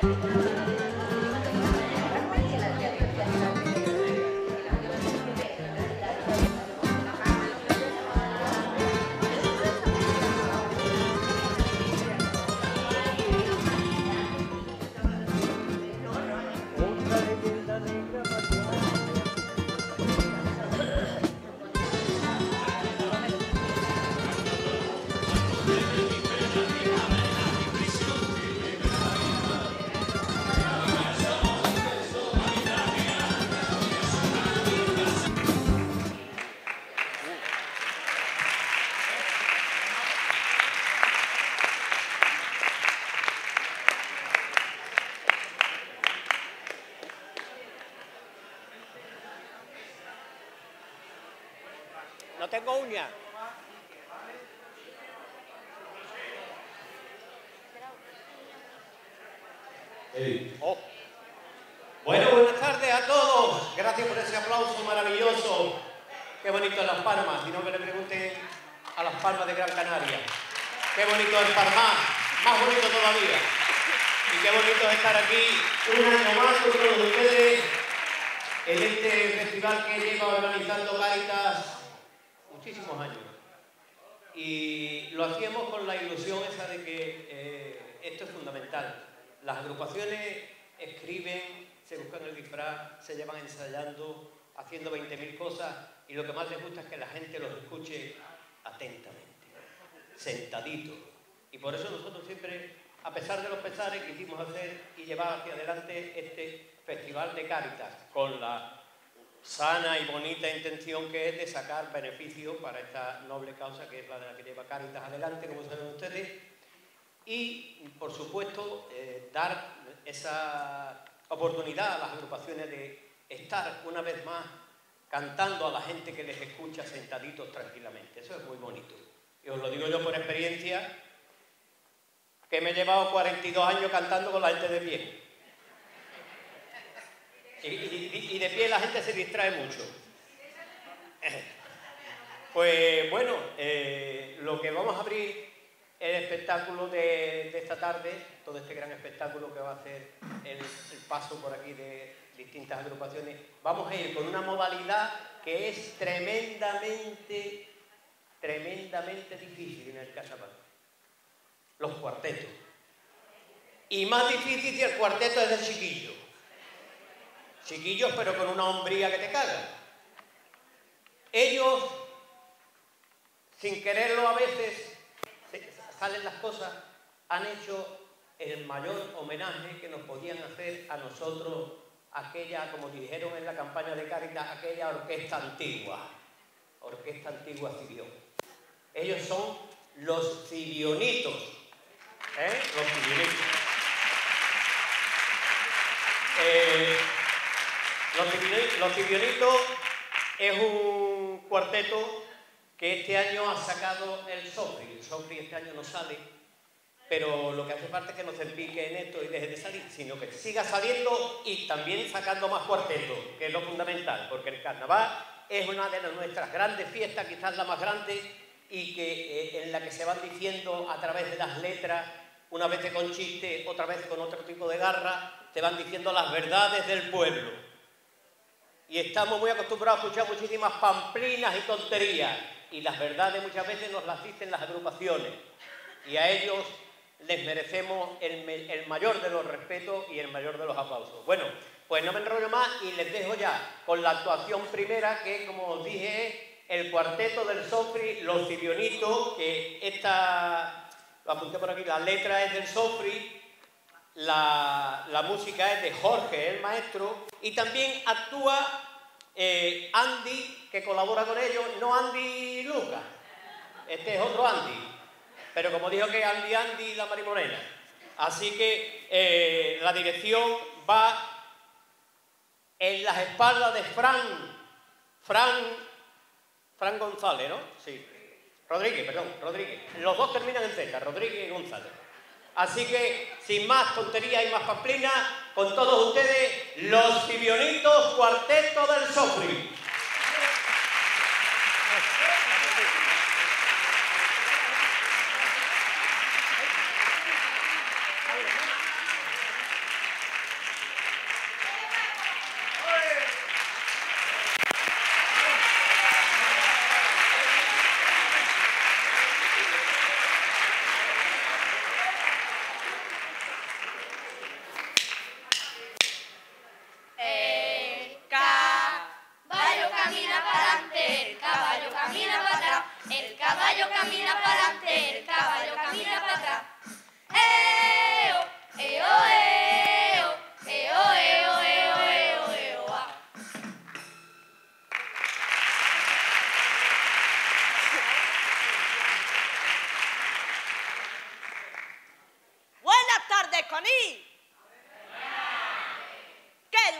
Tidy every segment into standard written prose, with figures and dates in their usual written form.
No tengo uñas. Oh. Bueno, buenas tardes a todos. Gracias por ese aplauso maravilloso. Qué bonito es Las Palmas. Si no, que le pregunten a Las Palmas de Gran Canaria. Qué bonito es Palmar. Más bonito todavía. Y qué bonito es estar aquí un año más con todos ustedes en este festival que lleva organizando Cáritas muchísimos años. Y lo hacíamos con la ilusión esa de que esto es fundamental. Las agrupaciones escriben, se buscan el disfraz, se llevan ensayando, haciendo 20.000 cosas, y lo que más les gusta es que la gente los escuche atentamente, sentaditos. Y por eso nosotros siempre, a pesar de los pesares, quisimos hacer y llevar hacia adelante este Festival de Cáritas, con la sana y bonita intención que es de sacar beneficio para esta noble causa que es la de la que lleva Cáritas adelante, como saben ustedes, y, por supuesto, dar esa oportunidad a las agrupaciones de estar una vez más cantando a la gente que les escucha sentaditos tranquilamente. Eso es muy bonito. Y os lo digo yo por experiencia, que me he llevado 42 años cantando con la gente de pie. Y de pie la gente se distrae mucho. Pues bueno, lo que vamos a abrir el espectáculo de esta tarde, todo este gran espectáculo que va a hacer el paso por aquí de distintas agrupaciones, vamos a ir con una modalidad que es tremendamente difícil en el Casabar. Los cuartetos. Y más difícil si el cuarteto es de chiquillos. Chiquillos, pero con una hombría que te caga. Ellos, sin quererlo a veces, salen las cosas, han hecho el mayor homenaje que nos podían hacer a nosotros, aquella, como dijeron en la campaña de Cáritas, aquella orquesta antigua Cibión. Ellos son los Cibionitos, los Cibionitos. Los Cibionitos es un cuarteto que este año ha sacado el Sofri. El Sofri este año no sale, pero lo que hace falta es que no se pique en esto y deje de salir, sino que siga saliendo y también sacando más cuartetos, que es lo fundamental, porque el carnaval es una de nuestras grandes fiestas, quizás la más grande, y que en la que se van diciendo a través de las letras, una vez con chiste, otra vez con otro tipo de garra, te van diciendo las verdades del pueblo. Y estamos muy acostumbrados a escuchar muchísimas pamplinas y tonterías, y las verdades muchas veces nos las dicen las agrupaciones, y a ellos les merecemos el mayor de los respetos y el mayor de los aplausos. Bueno, pues no me enrollo más y les dejo ya con la actuación primera, que como os dije es el cuarteto del Sofri, Los Cibionitos, que esta, lo apunté por aquí, la letra es del Sofri, la música es de Jorge, el maestro, y también actúa Andy, que colabora con ellos, no Andy Lucas, este es otro Andy, pero como dijo que Andy y la Marimorena. Así que la dirección va en las espaldas de Fran González, ¿no? Sí. Rodríguez. Los dos terminan en Z, Rodríguez y González. Así que, sin más tonterías y más pamplinas, con todos ustedes, Los Cibionitos, cuarteto del Sofri.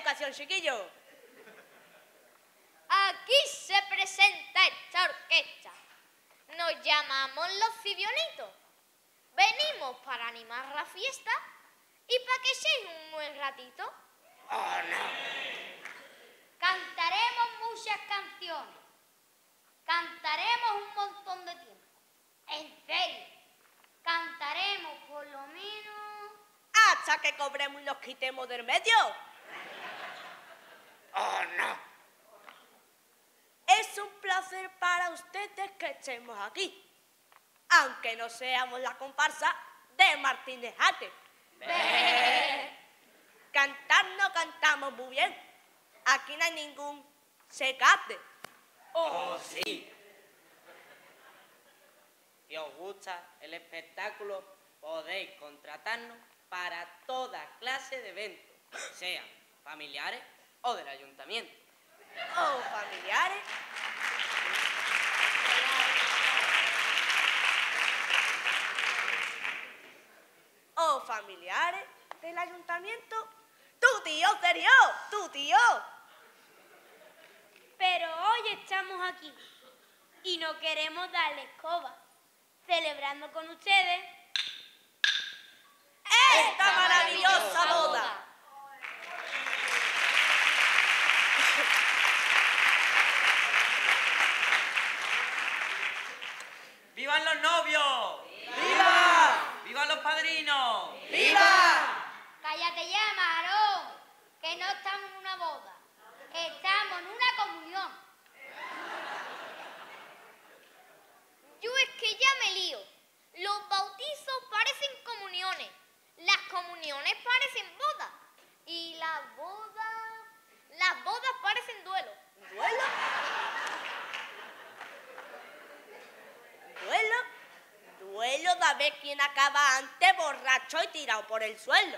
educación, chiquillos. Aquí se presenta esta orquesta. Nos llamamos Los Cibionitos. Venimos para animar la fiesta y para que seáis un buen ratito. ¡Oh, no! Cantaremos muchas canciones. Cantaremos un montón de tiempo. En serio. Cantaremos por lo menos... Hasta que cobremos y nos quitemos del medio. ¡Oh, no! Es un placer para ustedes que estemos aquí, aunque no seamos la comparsa de Martínez Ate. Cantar no cantamos muy bien. Aquí no hay ningún secate. ¡Oh, sí! Si os gusta el espectáculo, podéis contratarnos para toda clase de eventos, sean familiares o del ayuntamiento. O familiares. O familiares del ayuntamiento. ¡Tu tío, Sergio! ¡Tu tío! Pero hoy estamos aquí y no queremos darle escoba, celebrando con ustedes ¡Esta maravillosa boda! ¡Vivan los novios! ¡Viva! ¡Vivan los padrinos! ¡Viva! Cállate ya, Majarón, que no estamos en una boda. Estamos en una comunión. Yo es que ya me lío. Los bautizos parecen comuniones. Las comuniones parecen bodas. Y las bodas parecen duelos. ¿Duelo? ¿Duelo? Duelo de ver quién acaba antes borracho y tirado por el suelo.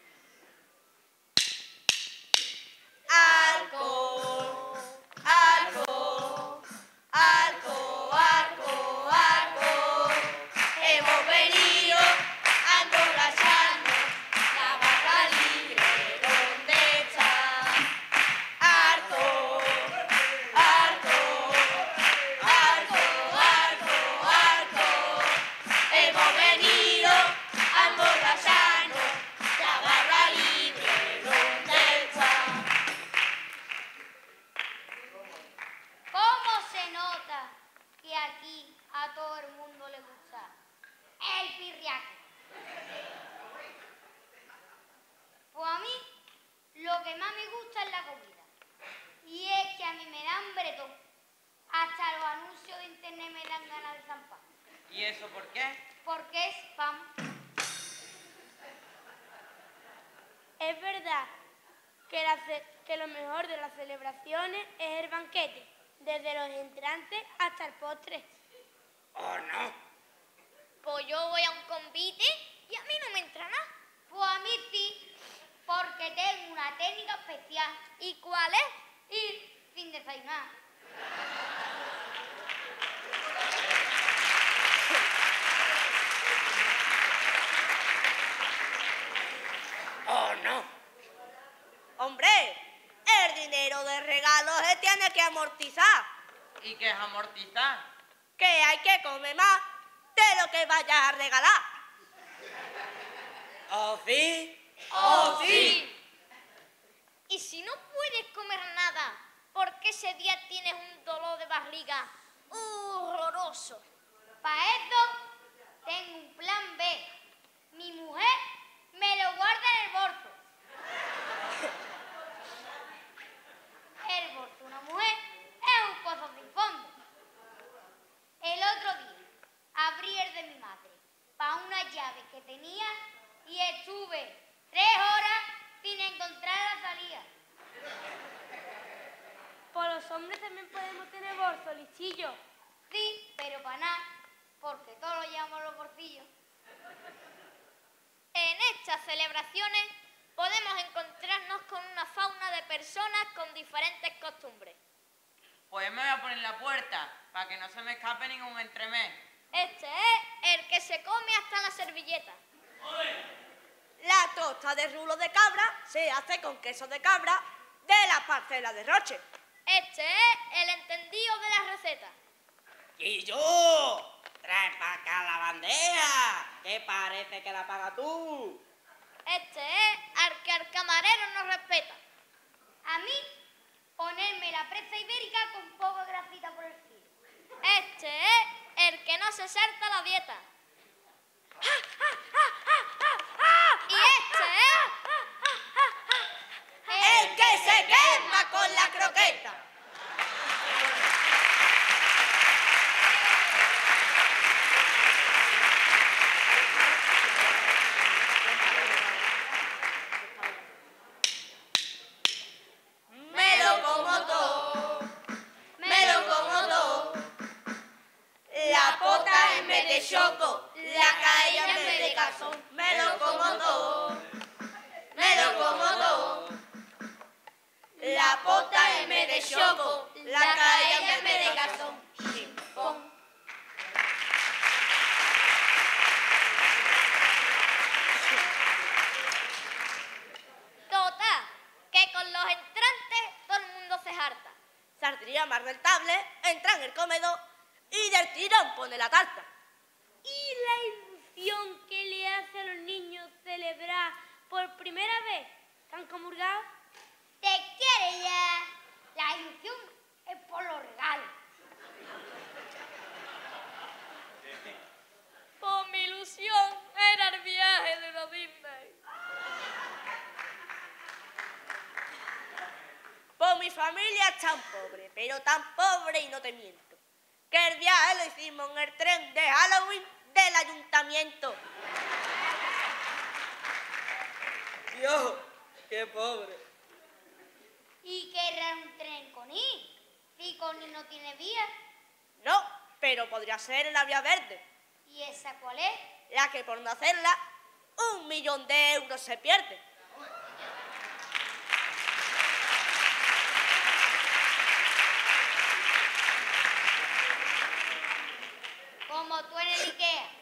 Alcohol, alcohol, alcohol, alcohol, alcohol. Hemos venido a emborracharnos. La barra libre, ¿dónde está? Alcohol, alcohol, alcohol, alcohol, alcohol. Hemos venido a emborracharnos. La barra libre, ¿dónde está? ¿Cómo se nota que aquí a todo el mundo le gusta el pirriaque? Pues a mí lo que más me gusta es la comida. Y es que a mí me da hambre todo. Hasta los anuncios de internet me dan ganas de zampar. ¿Y eso por qué? Porque es spam. Es verdad que lo mejor de las celebraciones es el banquete, desde los entrantes hasta el postre. ¡Oh, no! Pues yo voy a un convite y a mí no me entra nada. Pues a mí sí, porque tengo una técnica especial. ¿Y cuál es? Ir sin desayunar. ¡Oh, no! ¡Hombre! El dinero de regalo se tiene que amortizar. ¿Y qué es amortizar? Que hay que comer más de lo que vayas a regalar. ¿Oh, sí? ¡Oh, sí! Y si no puedes comer nada, porque ese día tienes un dolor de barriga horroroso. Para eso tengo un plan B. Mi mujer me lo guarda en el bolso. El bolso de una mujer es un pozo sin fondo. El otro día abrí el de mi madre para una llave que tenía y estuve 3 horas sin encontrar la salida. Por los hombres también podemos tener bolsos, listillo. Sí, pero para nada, porque todos lo llevamos en los bolsillos. En estas celebraciones podemos encontrarnos con una fauna de personas con diferentes costumbres. Pues me voy a poner en la puerta, para que no se me escape ningún entremés. Este es el que se come hasta la servilleta. La tosta de rulo de cabra se hace con queso de cabra de la parcela de Roche. Este es el entendido de la receta. ¡Y yo! ¡Trae para acá la bandeja! Que parece que la pagas tú. Este es al camarero no respeta. A mí, ponerme la presa ibérica con poco de grasita por el filo. Este es el que no se salta la dieta. Y este es El que se quema con la croqueta. Me lo como todo, me lo como todo. La pota en vez de choco, la caella en vez de cazón. Me lo como todo, me lo como todo. La pota en vez de choco, la caella en vez de cazón. Chimpón. total, que con los entrantes todo el mundo se harta. Saldría más rentable, entra en el comedor y del tirón pone la tarta. ¿Y la ilusión que le hace a los niños celebrar por primera vez tan comulgados? ¿Te quieres ya? La ilusión es por los regalos. Pues mi ilusión era el viaje de la Disney. Pues mi familia es tan pobre, pero tan pobre y no te miento, que el viaje lo hicimos en el tren de Halloween del ayuntamiento. Dios, qué pobre. ¿Y qué era un tren con I? Si con I no tiene vía. No, pero podría ser la vía verde, ¿Y esa cuál es? la que por no hacerla, 1.000.000 de euros se pierde. Como tú en el Ikea.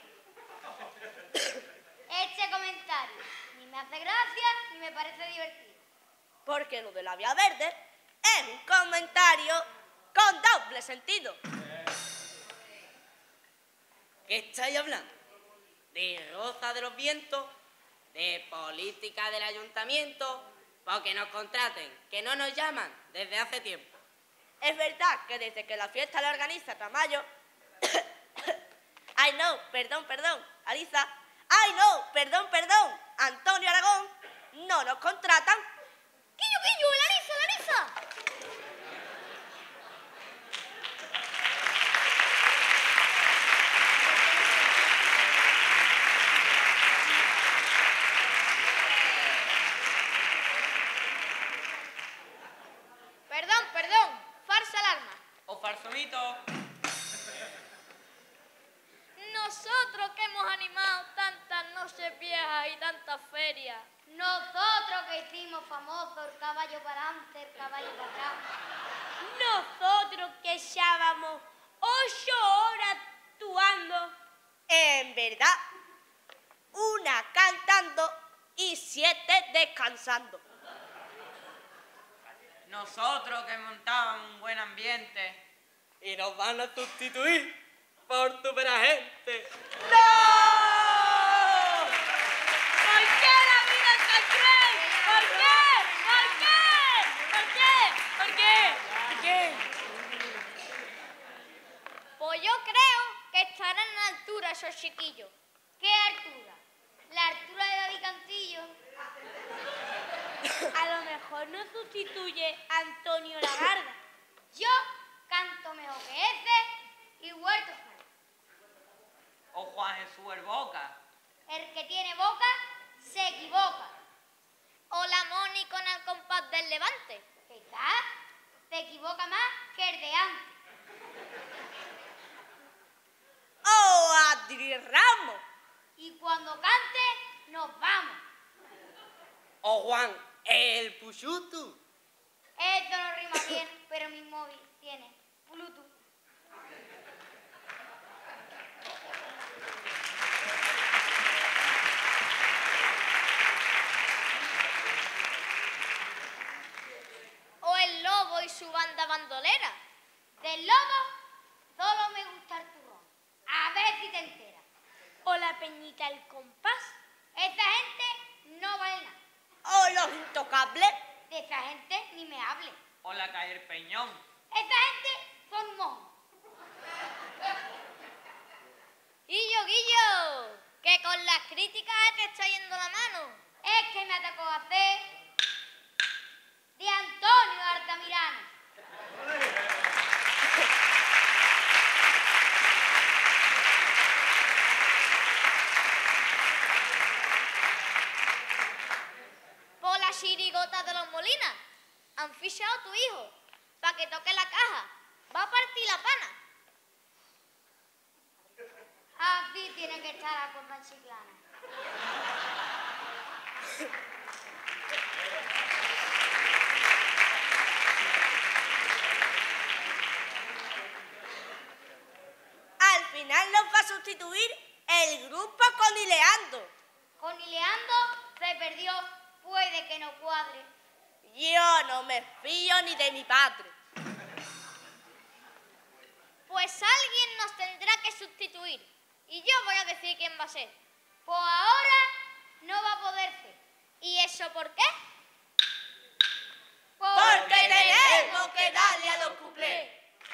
Este comentario ni me hace gracia ni me parece divertido. Porque lo de la vía verde es un comentario con doble sentido. ¿Qué estáis hablando? ¿De Rosa de los Vientos? ¿De política del ayuntamiento? Porque nos contraten, que no nos llaman desde hace tiempo. Es verdad que desde que la fiesta la organiza Tamayo... Ay, no, perdón, Aliza. Ay, no, perdón, Antonio Aragón, no nos contratan. ¡Quillo, la Lisa! Perdón, falsa alarma. O falso mito. Nosotros que hemos animado tantas noches viejas y tantas ferias. Nosotros que hicimos famoso el caballo para adelante, el caballo para atrás. Nosotros que echábamos 8 horas actuando. En verdad, una cantando y 7 descansando. Nosotros que montábamos un buen ambiente. Y nos van a sustituir por superagente. ¡No! ¿Por qué la vida es tan cruel? ¿Por qué? Pues yo creo que estarán a la altura esos chiquillos. ¿Qué altura? La altura de David Cantillo. A lo mejor nos sustituye Antonio Lagarda. Yo canto mejor que ese y Huerto Sáenz. O Juan Jesús el Boca. El que tiene boca se equivoca. O la Moni con el compás del Levante. ¿Está? Se equivoca más que el de antes. ¡Oh, Adri Ramos! Y cuando cante, nos vamos. O Juan el Puchutu. Esto no rima bien, pero mi móvil tiene Bluetooth. su banda bandolera. Del lobo solo me gusta el turrón. A ver si te enteras. O la peñita El Compás. Esa gente no vale nada. O los intocables. De esa gente ni me hable. O la calle Peñón. Esa gente son un mojón. Guillo, que con las críticas te está yendo la mano. Es que me tocó hacer de Antonio Altamirano. Por la chirigota de los Molinas. Han fichado a tu hijo para que toque la caja. Va a partir la pana. Así tiene que estar la cosa en Chiclana. Al final nos va a sustituir el grupo Conileando. Conileando se perdió, puede que no cuadre. Yo no me fío ni de mi padre. Pues alguien nos tendrá que sustituir. Y yo voy a decir quién va a ser. Pues ahora no va a poder ser. ¿Y eso por qué? Porque tenemos que darle a los cuplés.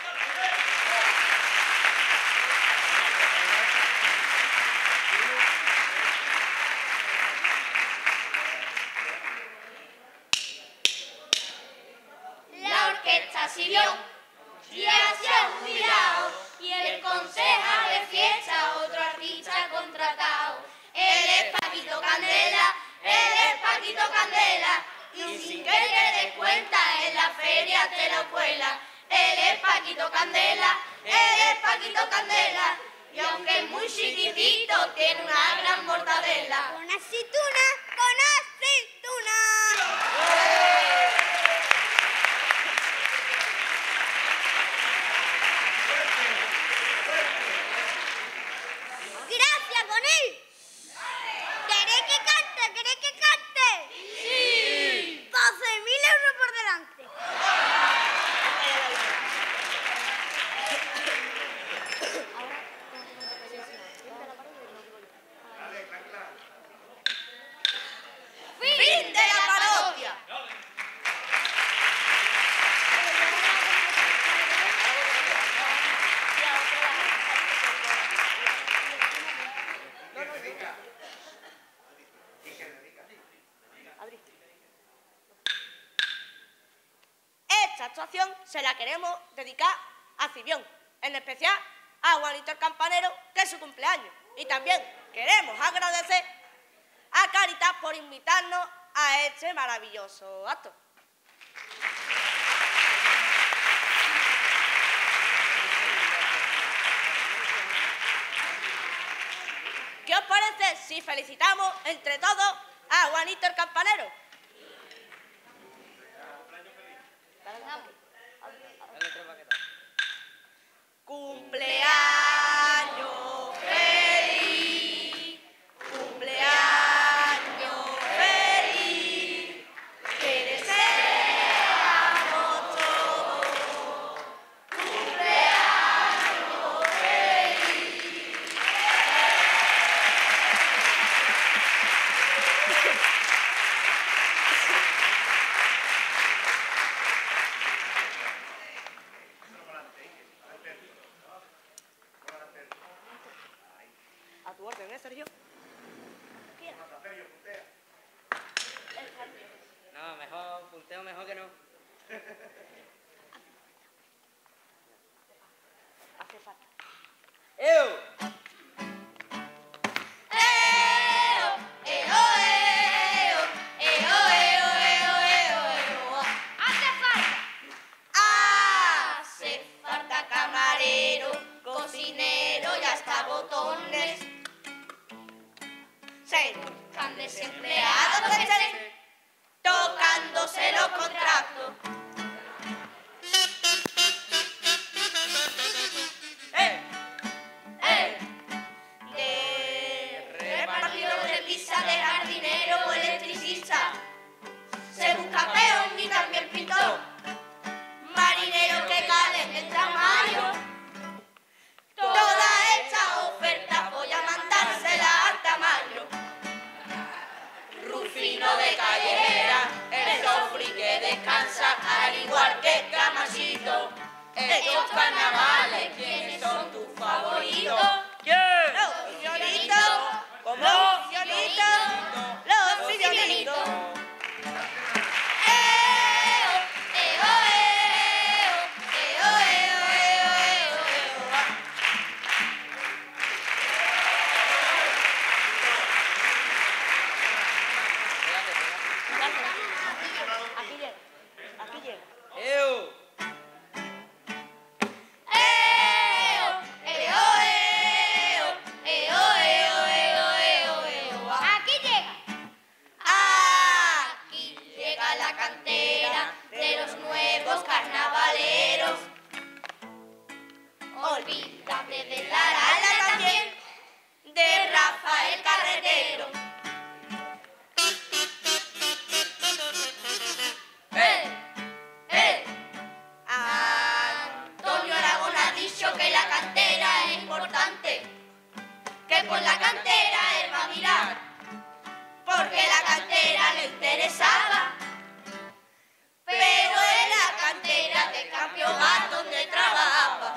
La orquesta siguió, ya se ha jubilado, y el concejal de fiesta, otro artista contratado. Él es Paquito Candela, y sin que te des cuenta, en la feria te lo cuela. Él es Paquito Candela, y aunque es muy chiquitito, tiene una gran mortadela. Con aceituna, con aceituna. Gracias, con él. ¿Queréis que cante? Sí. 12.000 euros por delante. ¡Fin de la parodia! Esta actuación se la queremos dedicar a Cibión, en especial a Juanito el Campanero, que es su cumpleaños. Y también queremos agradecer a Caritas por invitarnos a este maravilloso acto. ¿Qué os parece si felicitamos entre todos a Juanito el Campanero? Cumpleaños feliz, cumpleaños feliz, que deseamos todos. Cumpleaños feliz. A tu orden, Sergio? No, mejor, punteo mejor que no. Hace falta. ¡Eu! Hace falta camarero, cocinero y hasta botones. Se buscan desempleados que estén tocándose los contratos. De repartidor de pizza, de jardinero o electricista. Se busca peón y también pintor. Estos carnavales, ¿quiénes son tus favoritos? ¿Quién? Los Fionitos. ¿Cómo? Los Fionitos. Los Fionitos. ¡Eo! ¡Eo, eo! ¡Eo, eo, eo, eo, eo! Aquí llega. Aquí llega. ¡Eu! ¡Eo! ¡Eo, eo! ¡Eo, eo, eo, eo, eo! Aquí llega. Aquí llega la cantera de los nuevos carnavaleros. Olvídate de la Arana también, de Rafael Carretero. Antonio Aragón ha dicho que la cantera es importante, que por la cantera él va a mirar, porque la cantera le interesaba. Pero en la cantera de Campeonato donde trabajaba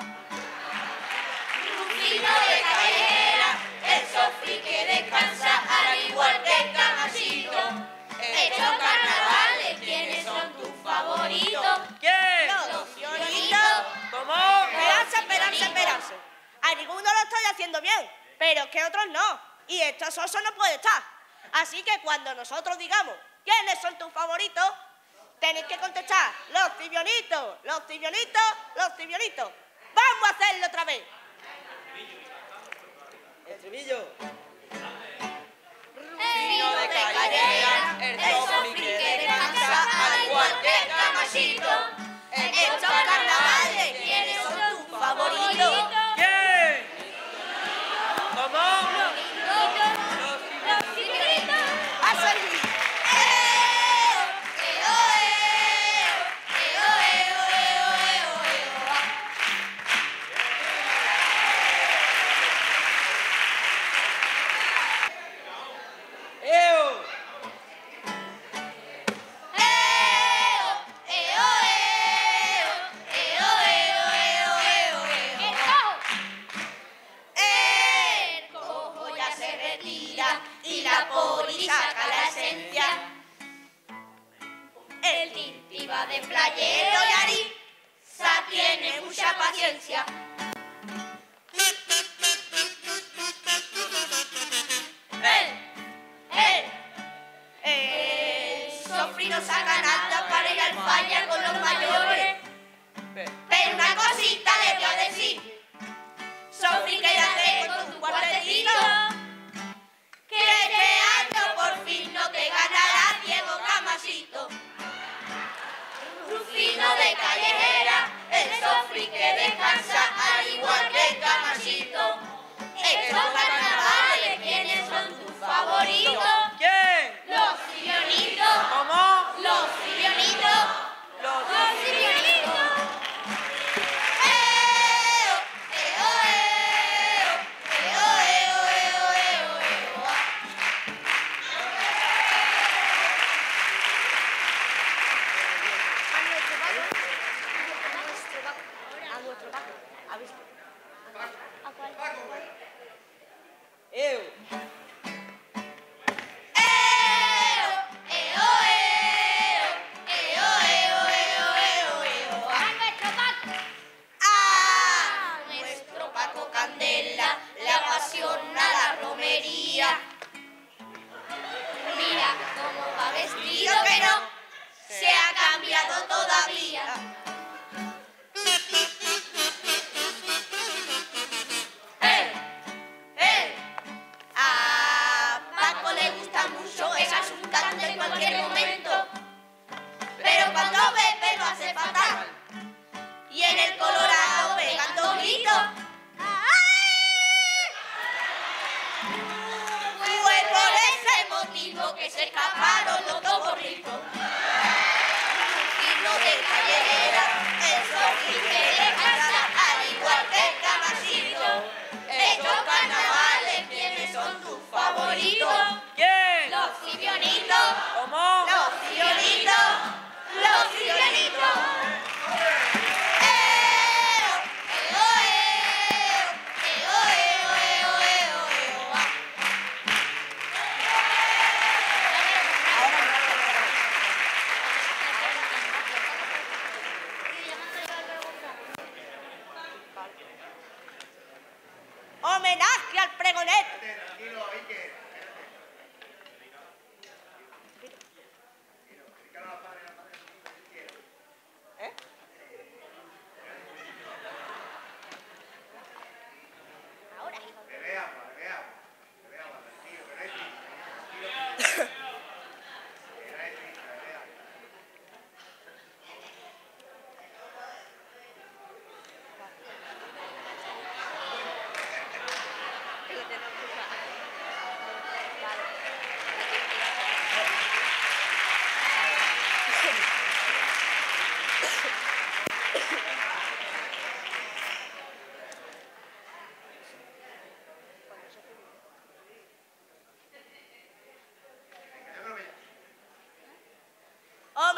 Rufino de Callejera, el Sofri que descansa al igual que el Camasito. Estos carnavales, ¿quiénes son tus favoritos? ¿Quién? Los Fionitos. ¿Cómo? Esperanza. A ninguno lo estoy haciendo bien, pero que otros no. Y esto soso no puede estar. Así que cuando nosotros digamos quiénes son tus favoritos, tenéis que contestar los tibionitos, los tibionitos, los tibionitos. ¡Vamos a hacerlo otra vez! El estribillo. Rufino de Callejera, el Sofri que descansa al igual que el Camasito. Estos carnavales, ¿quiénes son tus favoritos? ¿Quién? ¿Cómo? Los Fionitos. ¡A servir! ¡Eo! ¡Eo, eo! ¡Eo, eo, eo, eo, eo! ¡Eu! ¡Eo! ¡Eo, eo! ¡Eo, eo, eo, eo, eo! El cojo ya se retira y la poli saca la esencia. El Tinti va de playero y Arisa tiene mucha paciencia. El Sofri no saca nada para ir al falla con los mayores. Pero una cosita le voy a decir. Sofri, quédate con tu cuartetito, que este año por fin no te ganará Diego Camasito. Rufino de Callejera, el Sofri que descansa al igual que el Camasito. Estos carnavales, ¿quiénes son tus favoritos? ¿Quién? Los Fionitos. ¿Cómo? Los Fionitos. Los Los Fionitos. ¡Eo! ¡Eo, eo! ¡Eo, eo, eo, eo, eo! A nuestro Paco. ¿Ha visto? ¿A cuál? ¡Eu! ¡Eo! ¡Eo, eo! ¡Eo, eo, eo, eo, eo! A nuestro Paco. A nuestro Paco Candela le apasiona la romería. Mira cómo va vestido que no se ha cambiado todavía. A Paco le gusta mucho esa sultana en cualquier momento, pero cuando bebe lo hace fatal y en el Colorado pegando gritos. Fue por ese motivo que se escaparon los dos gorritos. Rufino de Callejera, el Sofri que descansa al igual que el Camasito. Estos carnavales, ¿quiénes son tus favoritos? ¿Quién? Los Fionitos. ¿Cómo? Los Fionitos. Los Fionitos. ¡Eo!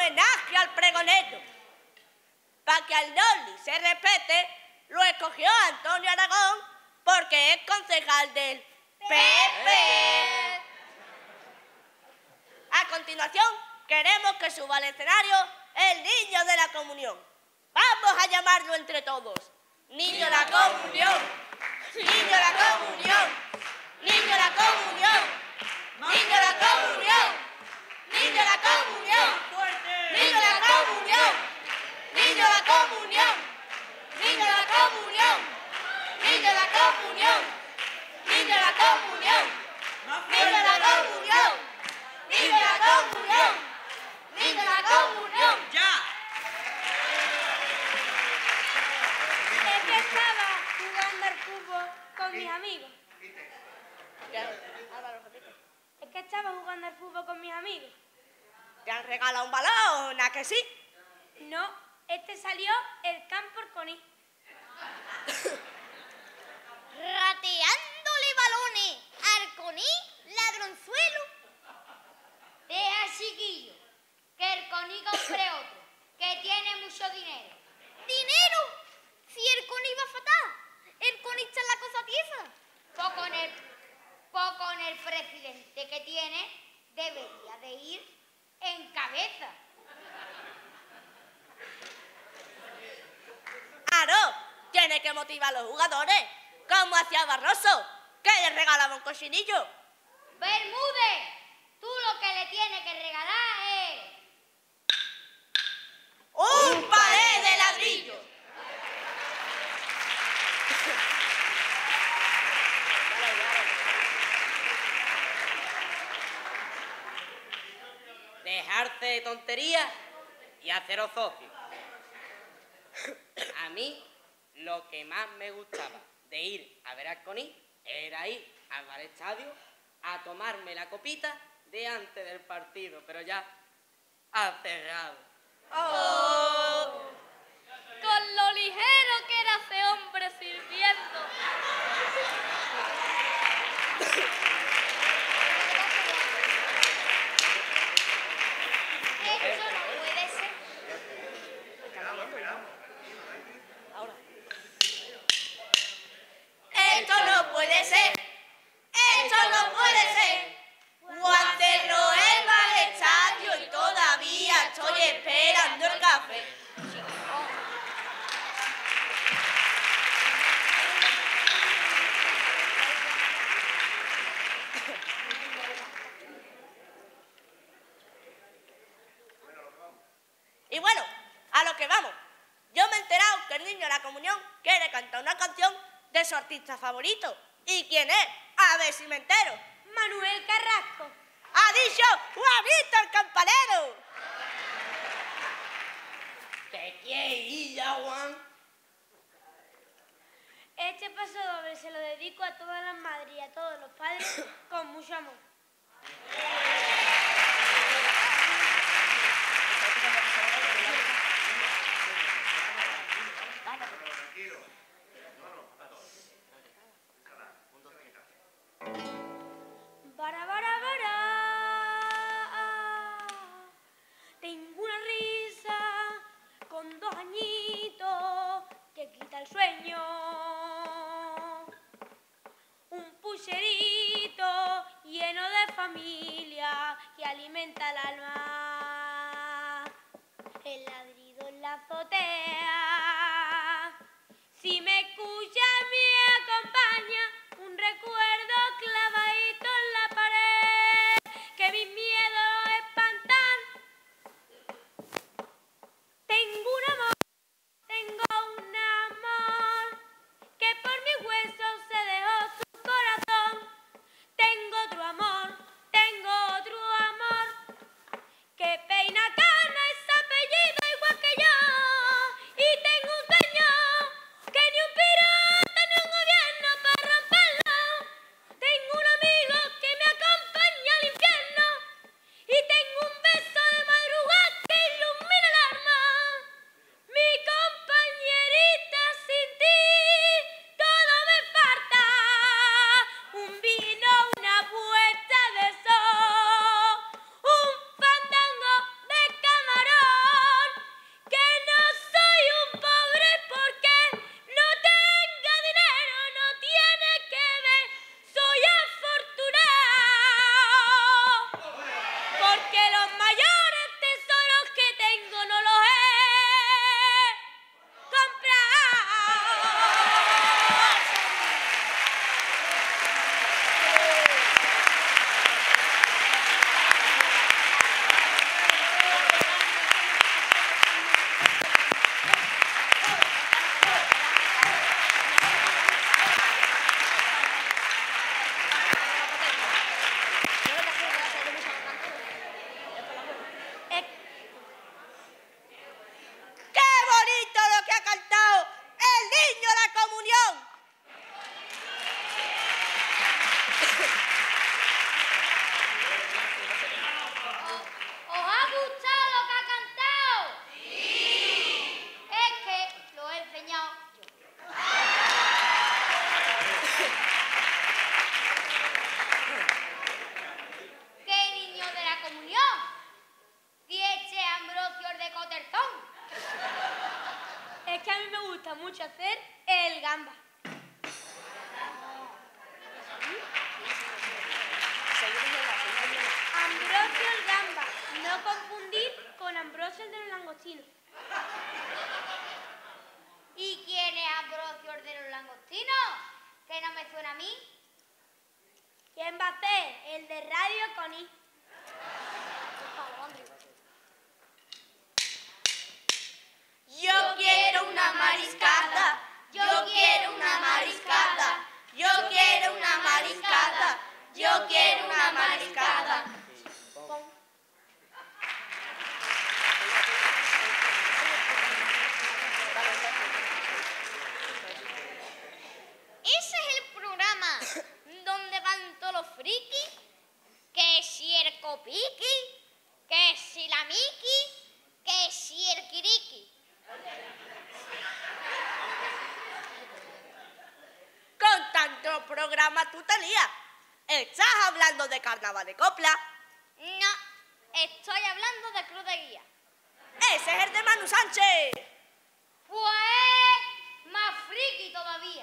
homenaje al pregonero. Para que al Noli se respete, lo escogió Antonio Aragón porque es concejal del PP. A continuación, queremos que suba al escenario el niño de la comunión. Vamos a llamarlo entre todos. Niño de la comunión, niño de la comunión, niño de la comunión, niño de la comunión, niño de la comunión, niño de la comunión, niño de la comunión, niño de la comunión, niño de la comunión, niño de la comunión, niño de la comunión, niño de la comunión, niño de la comunión. ¡Ya! Es que estaba jugando al fútbol con mis amigos. Es que estaba jugando al fútbol con mis amigos. ¿Te han regalado un balón? ¿A que sí? No, este salió el campo Orconí. Rateándole balones, Arconí, ladronzuelo. Deja, chiquillo, que el Coni compre otro, que tiene mucho dinero. ¿Dinero? Si el Coni va fatal. El Coni está en la cosa tiesa. Pues con el presidente que tiene, debería de ir en cabeza. Claro, tiene que motivar a los jugadores, como hacía Barroso, que le regalaba un cochinillo. Bermúdez, tú lo que le tienes que regalar es... ¡Un palé de ladrillo! Dejarse de tonterías y haceros socios. A mí, lo que más me gustaba de ir a ver al Coni era ir al bar estadio a tomarme la copita de antes del partido, pero ya ha cerrado. ¡Oh! Con lo ligero que era ese hombre sirviendo. Eso no puede ser. Esto no puede ser, esto no puede ser. Juan cerró el bar estadio y todavía estoy esperando el café. Y bueno, a lo que vamos. Yo me he enterado que el niño de la comunión quiere cantar una canción de su artista favorito. ¿Y quién es? A ver si me entero. Manuel Carrasco. ¡Ha dicho Juanito el campanero! ¿Te quieres ir ya, Juan? Este paso doble se lo dedico a todas las madres y a todos los padres con mucho amor. Bara, bara, bara. Tengo una risa con 2 añitos que quita el sueño. Un pucherito lleno gusta mucho hacer el gamba. Ambrosio el gamba, no confundir con Ambrosio el de los langostinos. ¿Y quién es Ambrosio el de los langostinos? Que no me suena a mí. ¿Quién va a ser? El de Radio Conil. Yo quiero una mariscada, yo quiero una mariscada, yo quiero una mariscada, yo quiero una mariscada. Ese es el programa donde van todos los frikis, que si el copiqui, que si la Miki, que si el kiriki. Con tanto programa tú tenías. ¿Estás hablando de carnaval de copla? No, estoy hablando de Cruz de Guía. Ese es el de Manu Sánchez. Pues más friki todavía.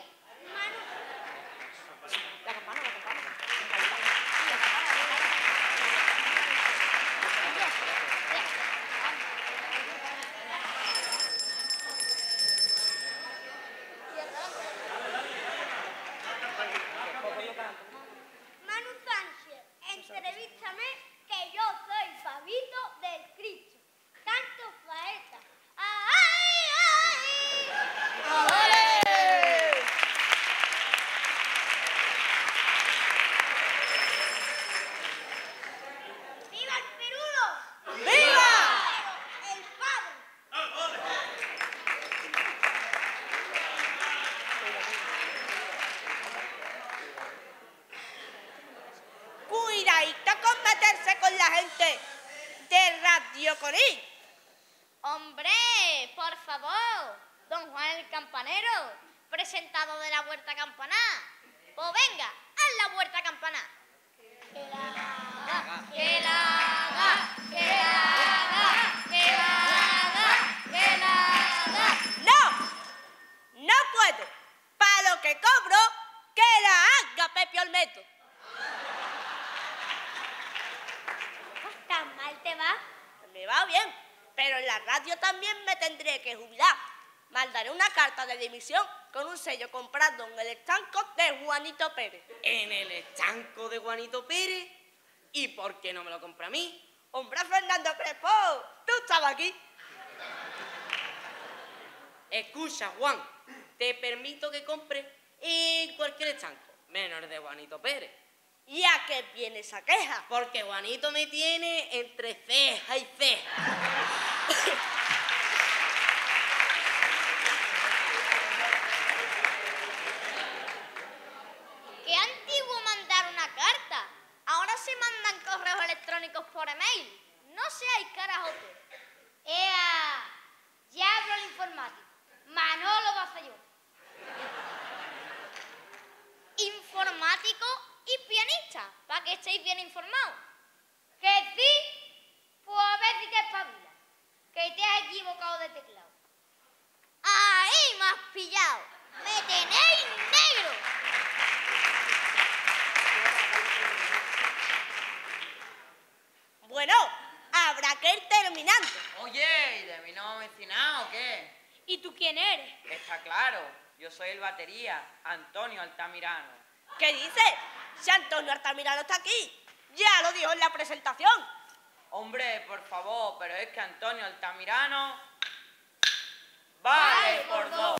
Manu Sánchez, entrevístame que yo soy Fabito del Cristo. Tanto faeta. ¡Ay, ay! ¡Ole! ¡Viva el Perulo! ¡Viva! ¡El padre! Cuidadito con meterse con la gente de Radio Conil. Hombre, por favor, don Juan el Campanero, presentado de la Huerta Campaná. Pues venga, haz la Huerta Campaná. Que la haga, que la haga, que la haga, que la haga, que la haga. ¡No! ¡No puedo! Para lo que cobro, que la haga Pepe Olmeto. ¿Tan mal te va? Me va bien, pero en la radio también me tendré que jubilar. Mandaré una carta de dimisión con un sello comprado en el estanco de Juanito Pérez. En el estanco de Juanito Pérez. ¿Y por qué no me lo compra a mí? ¡Hombre, Fernando Crespo! ¿Tú estabas aquí? Escucha, Juan, te permito que compre en cualquier estanco, menos el de Juanito Pérez. ¿Y a qué viene esa queja? Porque Juanito me tiene entre ceja y ceja. Qué antiguo mandar una carta. Ahora se mandan correos electrónicos por email. No seáis carajotes. ¡Ea! Ya hablo el informático. Manolo Bassayó. Informático y pianista, para que estéis bien informados. ¿Que sí? Pues a ver si te espabilas, que te has equivocado de teclado. ¡Ahí me has pillado! ¡Me tenéis negro! Bueno, habrá que ir terminando. Oye, ¿y de mí no me mencionado o qué? ¿Y tú quién eres? Está claro, yo soy el batería, Antonio Altamirano. ¿Qué dices? Si Antonio Altamirano está aquí. Ya lo dijo en la presentación. Hombre, por favor, pero es que Antonio Altamirano vale por dos.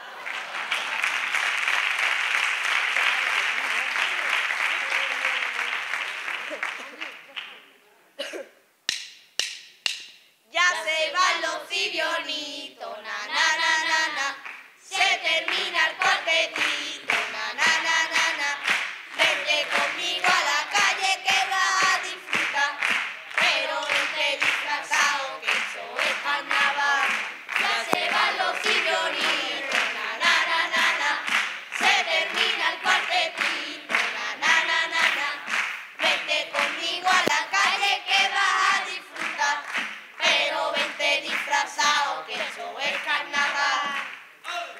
Ya se van los cibionitos, na na na na na. Se termina el cuartetito, na na na na na. Vente conmigo a la calle que vas a disfrutar, pero vente disfrazado que eso es carnaval. Ya se van los cibionitos, na na na na na. Se termina el cuartetito, na na na na na. Vente conmigo a la calle que vas a disfrutar, pero vente disfrazado que eso es carnaval.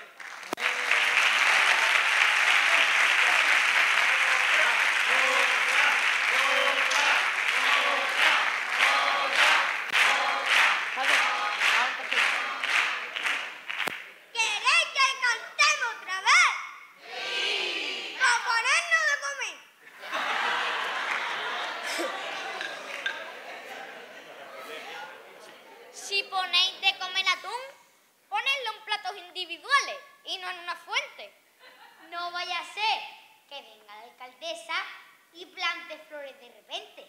Si ponéis de comer atún, ponedlo en platos individuales y no en una fuente. No vaya a ser que venga la alcaldesa y plante flores de repente.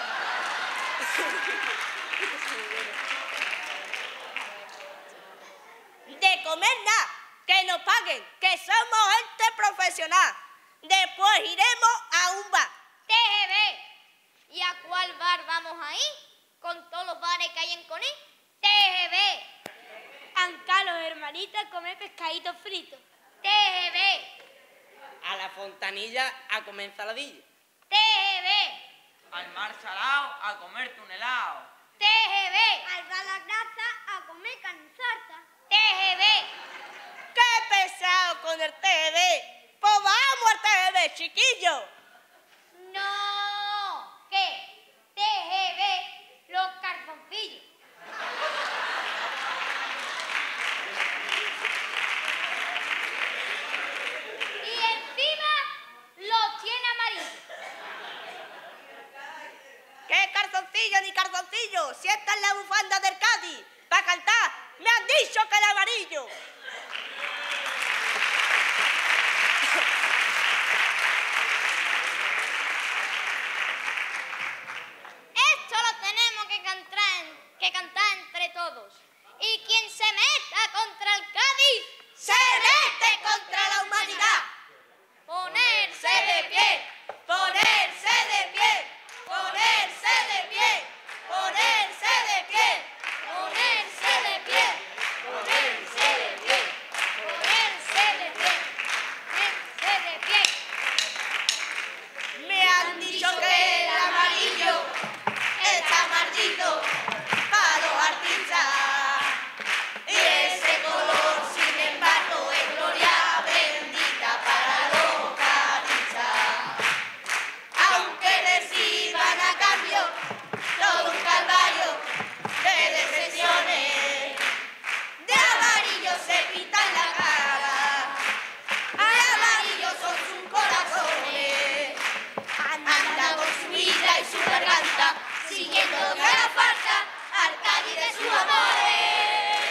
De comer nada, que nos paguen, que somos gente profesional. Después iremos a un bar. TGV. ¿Y a cuál bar vamos a ir? Con todos los bares que hay en Conil. TGV. Anca, los hermanitos a comer pescaditos fritos. TGV. A la fontanilla a comer ensaladilla. TGV. Al mar salado a comerte un helado. TGV. Al bar La Grasa a comer carne en salsa. TGV. ¡Qué pesado con el TV! ¡Pues vamos al TV, chiquillo! No, ¿qué? TGV, los calzoncillos. Y encima los tiene amarillos. ¡Qué calzoncillo ni calzoncillo! ¡Si esta es la bufanda del Cádiz! ¡Para cantar! ¡Me han dicho que el amarillo! Esto lo tenemos que cantar entre todos. Y quien se meta contra el Cádiz, ¡Se mete contra la humanidad! ponerse de pie. ¡Ponerse de pie! ¡Ponerse de pie! ¡Ponerse de pie! Ponerse de pie. Ponerse de pie. Ponerse de pie. Ponerse de pie. Me han dicho que el amarillo está maldito para los artistas. Y ese color, sin embargo, es gloria bendita para los caristas. Aunque reciban a cambio todo un calvario de decepciones, de amarillo se pintan la cara, de amarillo son sus corazones. Anda con su vida y su garganta, siguiendo lo que haga falta al Cádiz de sus amores.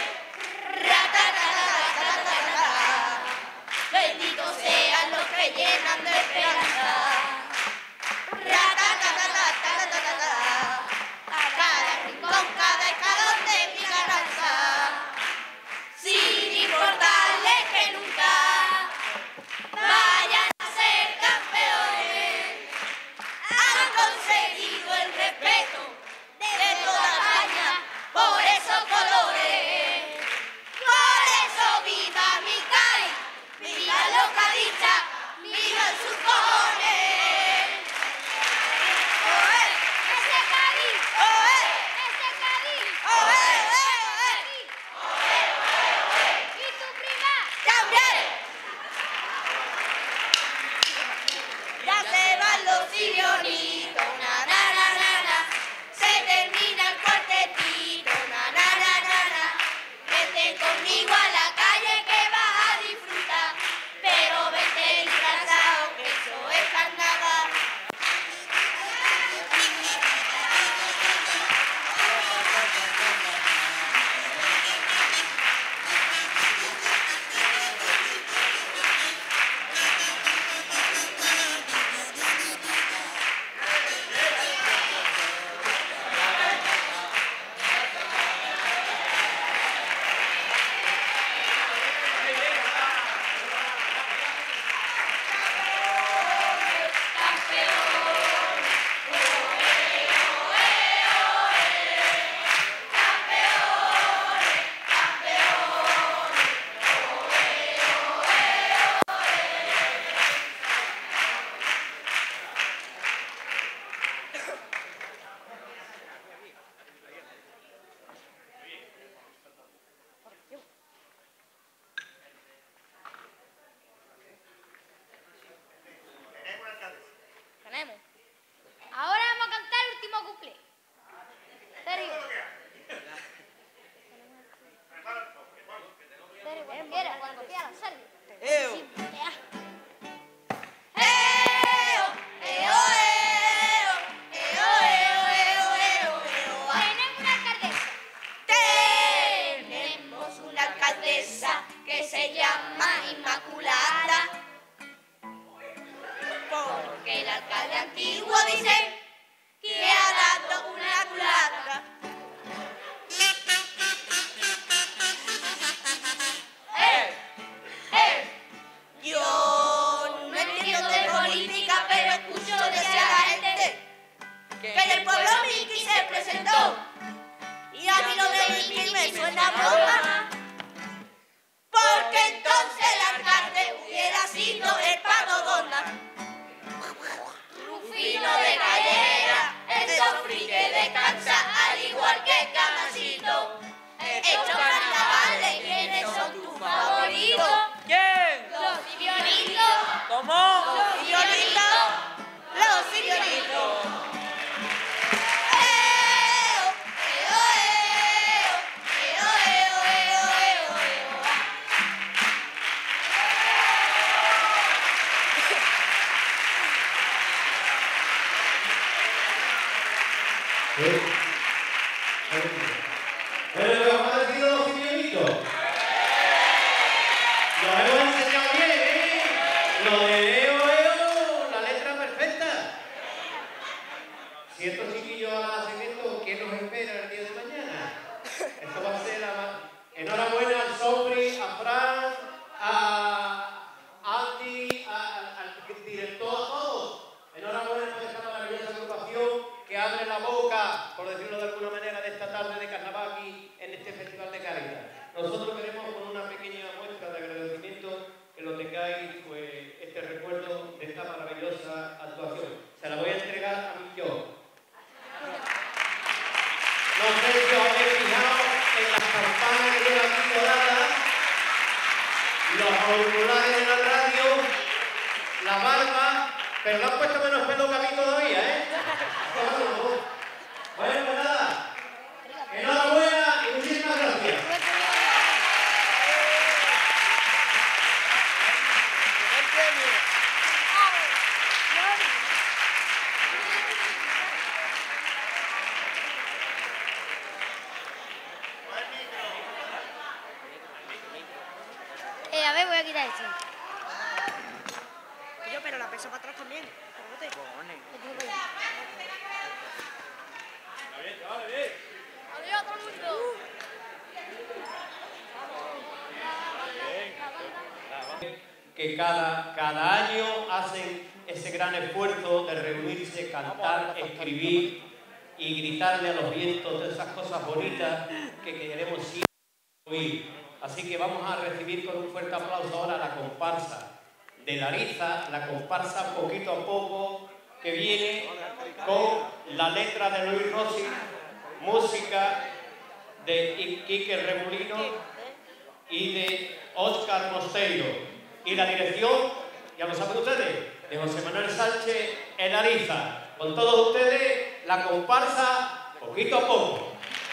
Ratatatatatatatata. Benditos sean los que llenan de esperanza. Ratatatatatatatata. Cada rincón, cada escalón de mi garganta, sin importarles que nunca vayan a ser campeones, han conseguido el respeto de toda España por esos colores. se llama Inmaculada, porque el alcalde antiguo dice que ha dado una culata. Yo no entiendo de política, pero escucho decir a la gente que en el pueblo Miki se presentó y a mí lo de Miki me suena broma, porque entonces el alcalde hubiera sido el Paco Donda. Rufino de Gallera, el sofrí que descansa al igual que Camasito. Estos carnavales, ¿quiénes son tus favoritos? ¿Quién? Los Sibionitos. ¿Cómo? Los Sibionitos. Los Sibionitos. Bueno, ¿lo hemos decidido los Sibionitos? Lo hemos enseñado bien, ¿eh? Lo de Eo, la letra perfecta. Si estos chiquillos ahora hacen esto, ¿qué nos espera el día de mañana? Esto va a ser enhorabuena al Sofri, a Fran, a Andy, al director, a todos. Enhorabuena por esta maravillosa agrupación que abre la boca, por decirlo de alguna manera, de esta tarde de carnaval aquí en este Festival de Caridad. Nosotros queremos, con una pequeña muestra de agradecimiento, que lo tengáis, pues, este recuerdo de esta maravillosa actuación. Se la voy a entregar a mí yo. No sé si os habéis fijado en las campanas que llevan aquí doradas, los auriculares en la radio, la barba, pero no han puesto menos pelo que a mí todavía, ¿eh? Bueno, pues nada, enhorabuena y muchísimas gracias. A ver, voy a quitar esto. Yo, pero la peso para atrás también. Adiós a todo el mundo. Que cada año hacen ese gran esfuerzo de reunirse, cantar, escribir y gritarle a los vientos todas esas cosas bonitas que queremos siempre oír. Así que vamos a recibir con un fuerte aplauso ahora a la comparsa de Lariza, la comparsa poquito a poco, que viene con la letra de Luis Rossi, música de Quique Remolino y de Óscar Mosteiro. Y la dirección, ya lo saben ustedes, de José Manuel Sánchez en Lariza. Con todos ustedes, la comparsa poquito a poco.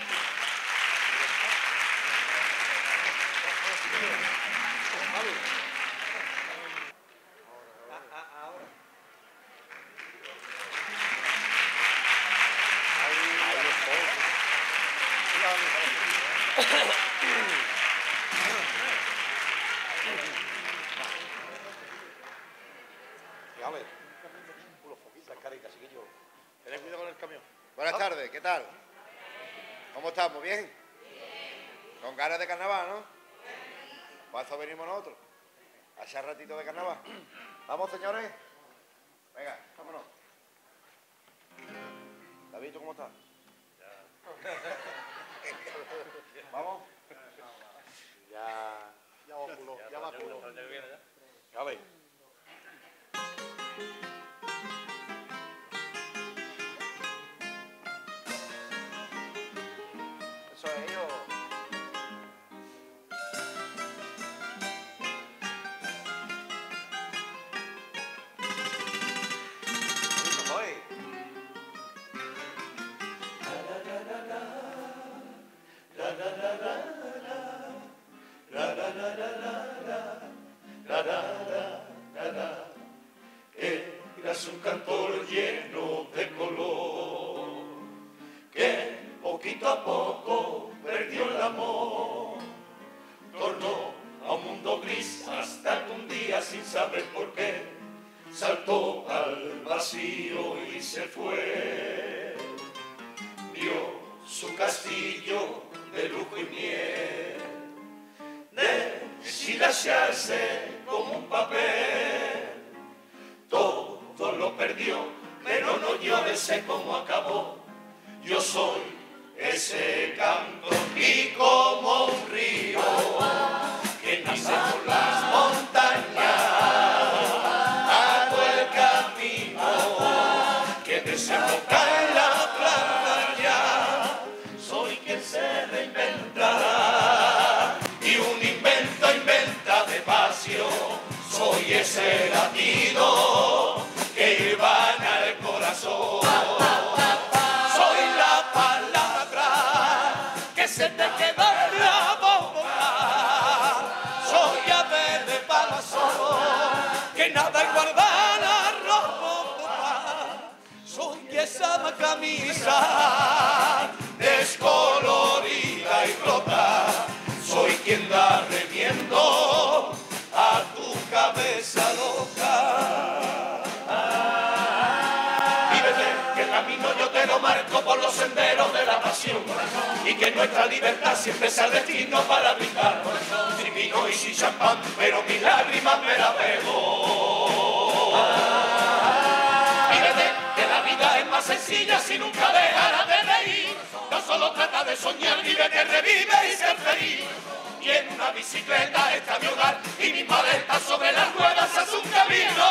Buenas tardes, ¿qué tal? ¿Cómo estamos? ¿Bien? ¿Con ganas de carnaval, no? ¿Para eso venimos nosotros? ¿A echar ratito de carnaval? ¿Vamos, señores? Venga, vámonos. David, ¿tú cómo estás? ¿Vamos? Ya va culo, ya va culo. Vale. Eso es ello. Eras un cantor lleno de color que poquito a poco perdió saltó al vacío y se fue. Vio su castillo de lujo y miel, deshilacharse como un papel. Todo lo perdió, pero no llores, sé cómo acabó. Yo soy ese canto y como un río que nace por las montañas, hago el camino que desemboca en la playa. Soy quien se reinventa y un invento inventa despacio. Soy ese latido que ilvana el corazón. Soy la palabra que se te quedó en la boca. Soy ave de palazón que nada y guarda la ropa. Soy esa camisa descolorida y rota. Soy quien da remiendo a tu cabeza loca. Vívete, que el camino yo te lo marco por los senderos de la pasión, y que nuestra libertad siempre sea el destino para brindar. Sin vino y sin champán, pero mis lágrimas me las bebo. Vívete, que la vida es más sencilla si nunca dejarás de reír. No solo trata de soñar, vive que revive y ser feliz. Y en una bicicleta está mi hogar y mis maletas sobre las ruedas hace un camino.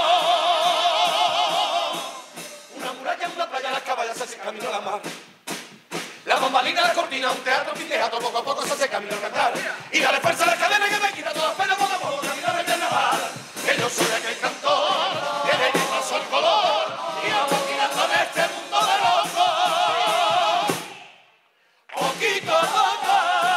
Una muralla, una playa, las caballas hacen camino a la mar. La bambalina, la cortina, un teatro, un teatro, poco a poco se hace camino al cantar. Y dale fuerza a la cadena que me quita todas las penas, poco a poco camino del carnaval. Que yo soy aquel cantor, que de mí pasó el color, y vamos tirando en este mundo de locos. Poquito a poco.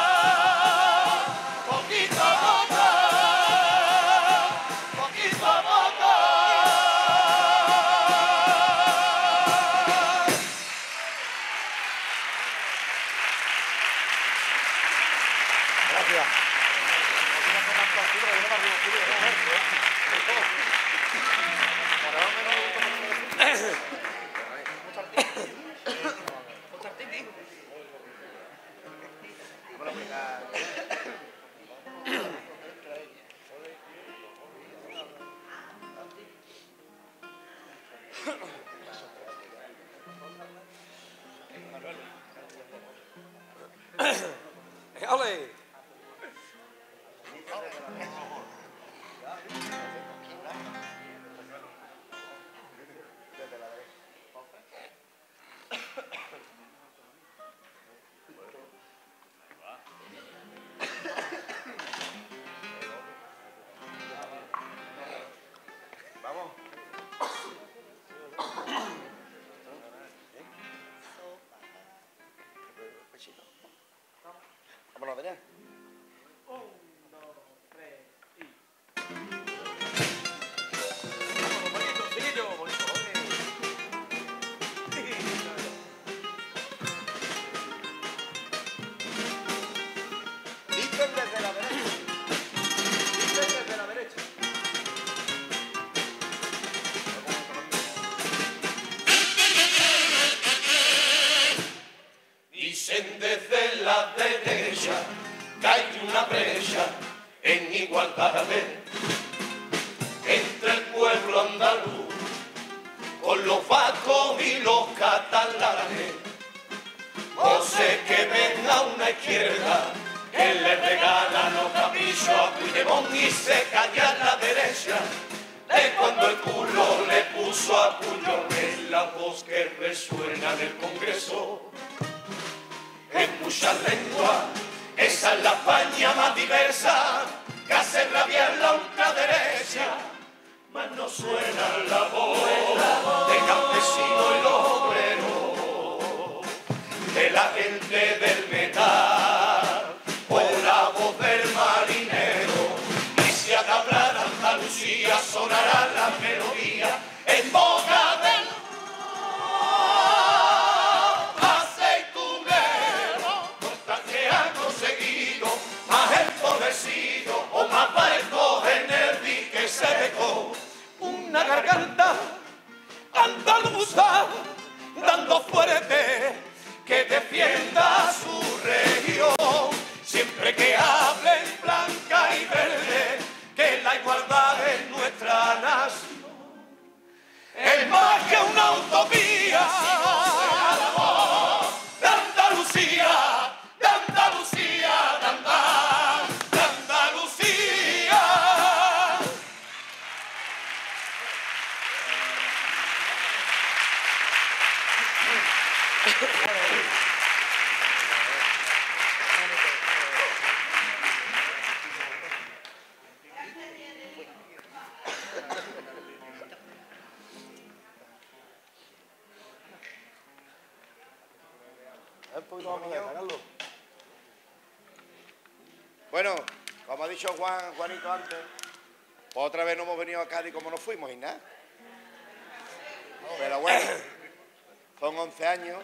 ¡Ole! Vamos. Vámonos de allá. 1, 2, 3 y... Vámonos, bonito, chiquillo, bonito. Dicen desde la derecha. Dicen desde la derecha. Dicen desde la derecha que hay una brecha en igualdad entre el pueblo andaluz con los vascos y los catalanes. O sé que venga una izquierda que le regala los caprichos a Puigdemont y se calla en la derecha de cuando el culo le puso a Puyol. Es la voz que resuena en el Congreso en muchas lenguas. Esa es la España más diversa que hace rabiar la ultraderecha. Mas no suena la voz del campesino y los obreros, de la gente del metal o la voz del marinero. Y si al hablar Andalucía sonará la melodía en boca del o más barcos en el dique seco. Una garganta Carlos. Bueno, como ha dicho Juanito antes, pues otra vez no hemos venido a Cádiz como nos fuimos y nada. Pero bueno, son 11 años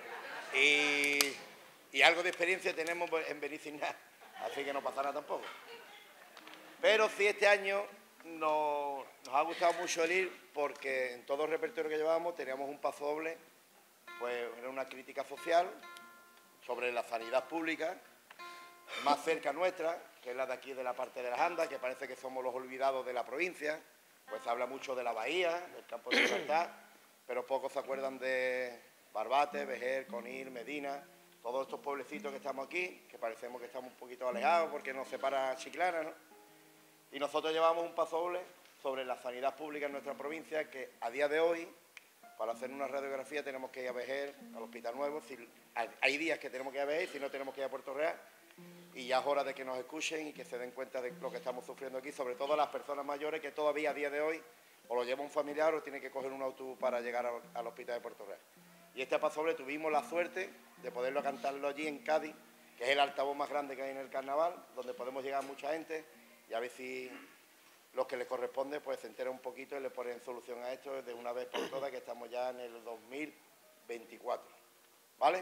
y algo de experiencia tenemos en venir sin nada, así que no pasará tampoco. Pero sí, este año nos ha gustado mucho el ir porque en todo el repertorio que llevábamos teníamos un paso doble, pues era una crítica social sobre la sanidad pública, más cerca nuestra, que es la de aquí de la parte de las Andas, que parece que somos los olvidados de la provincia, pues se habla mucho de la Bahía, del Campo de Libertad, pero pocos se acuerdan de Barbate, Vejer, Conil, Medina, todos estos pueblecitos que estamos aquí, que parecemos que estamos un poquito alejados porque nos separa Chiclana, ¿no? Y nosotros llevamos un paso doble sobre la sanidad pública en nuestra provincia, que a día de hoy, para hacer una radiografía tenemos que ir a Vejer, al Hospital Nuevo, hay días que tenemos que ir a Vejer, si no tenemos que ir a Puerto Real, y ya es hora de que nos escuchen y que se den cuenta de lo que estamos sufriendo aquí, sobre todo las personas mayores que todavía a día de hoy o lo lleva un familiar o tiene que coger un autobús para llegar al Hospital de Puerto Real. Y este paso doble tuvimos la suerte de poderlo cantarlo allí en Cádiz, que es el altavoz más grande que hay en el carnaval, donde podemos llegar a mucha gente y a ver si los que les corresponde pues se enteran un poquito y le ponen solución a esto de una vez por todas, que estamos ya en el 2024. ¿Vale?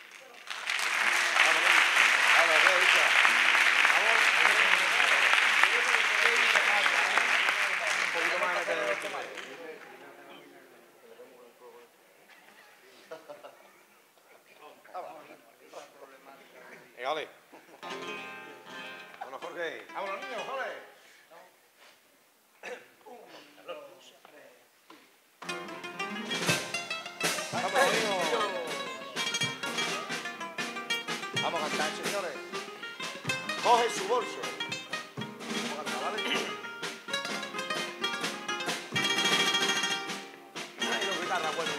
Ole. Vámonos, Jorge. Vámonos, niños, Jorge. Vamos, niños. Vamos a cantar, señores. Coge su bolso. Vamos a cantar, ¿vale? Ay, los guitarras, bueno.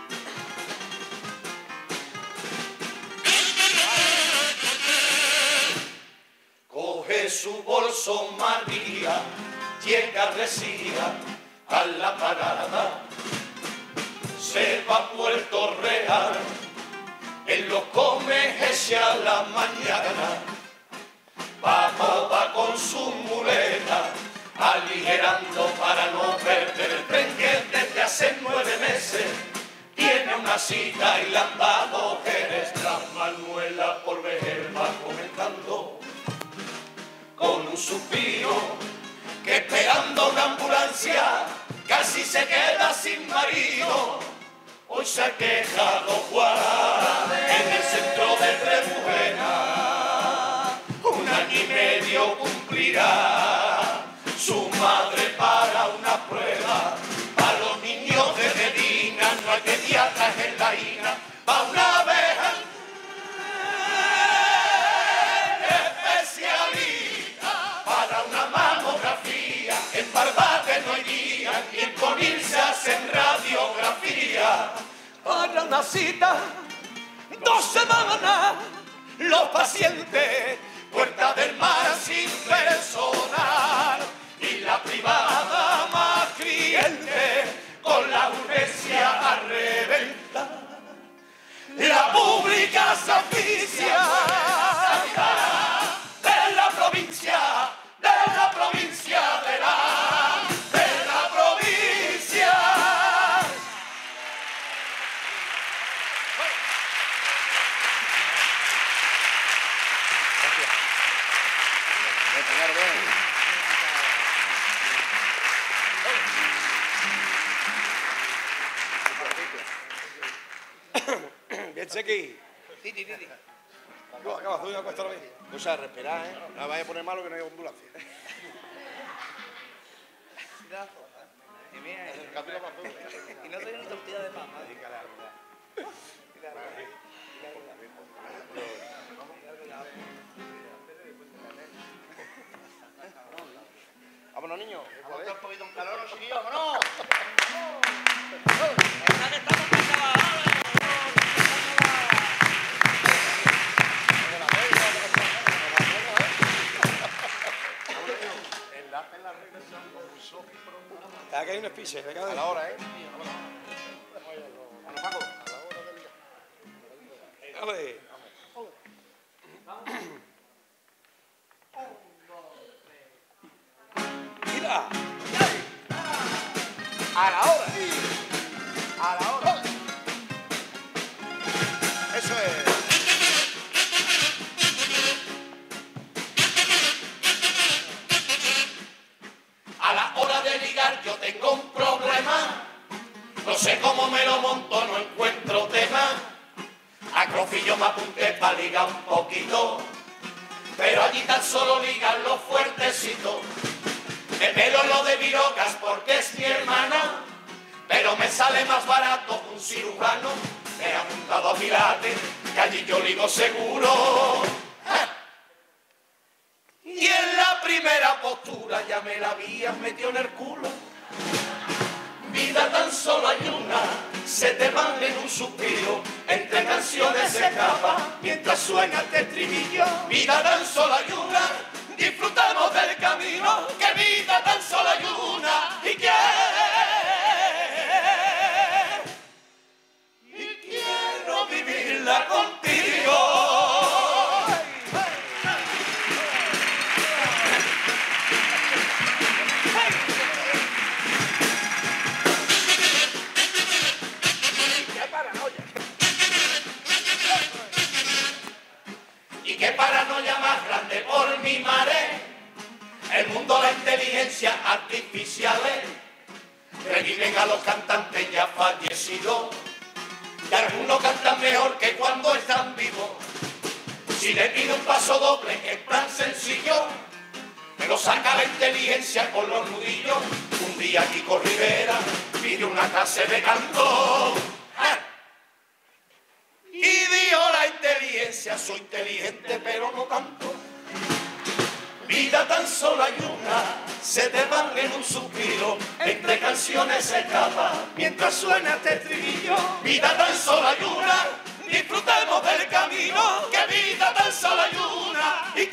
Su bolso María llega resía a la parada, se va a Puerto Real, él lo come ese a la mañana, va con su muleta, aligerando para no perder el tren que desde hace 9 meses tiene una cita y la han dado Jerez. La Manuela por Vejer va comentando con un suspiro que esperando una ambulancia casi se queda sin marido. Hoy se ha quejado Juan en el centro de Trebujena, 1 año y medio cumplirá su madre para una prueba. Para los niños de Medina no hay pediatras en la INA, va una vez en Barbate no hay día, y en Conil se hacen radiografía. Para una cita, 2 semanas, los pacientes, Puerta del Mar sin personal, y la privada más cliente, con la urgencia a reventar. La pública se asfixia de la provincia, de la provincia, de la provincia. Bien, Chequi. Acaba de una cuesta bien. Cosa, respirar, ¿eh? No vaya a poner malo que no hay ambulancia. Y no soy una tortilla de papa. Vámonos, niños. Vamos un poquito en calor, chiquillos, vámonos. Aquí hay un speech, a la hora, ¿eh? Vale. A la hora. A la hora. Eso es. A la hora de ligar yo tengo un problema. No sé cómo me lo monto, no encuentro tema. A Crofillo me apunté para ligar un poquito, pero allí tan solo ligan los fuertecitos. Me pelo lo de Virocas porque es mi hermana, pero me sale más barato un cirujano. Me he apuntado a Pilates, que allí yo ligo seguro. Y en la primera postura ya me la habían metido en el culo. Vida tan solo hay una, se te van en un suspiro, entre canciones se escapa mientras suena este estribillo. Vida tan solo hay una, disfrutamos del camino, que vida tan solo hay una, y quiero vivirla contigo. Y qué paranoia más grande por mi madre. El mundo, la inteligencia artificiales reviven a los cantantes ya fallecidos, y algunos cantan mejor que cuando están vivos. Si le pido un paso doble en plan sencillo, me lo saca la inteligencia con los nudillos. Un día Kiko Rivera pide una clase de canto y dio la inteligencia, soy inteligente pero no tanto. Vida tan solo hay una, se te van en un suspiro, entre canciones se escapa mientras suena este estribillo. Vida tan solo hay una, disfrutemos del camino, que vida tan solo hay una, y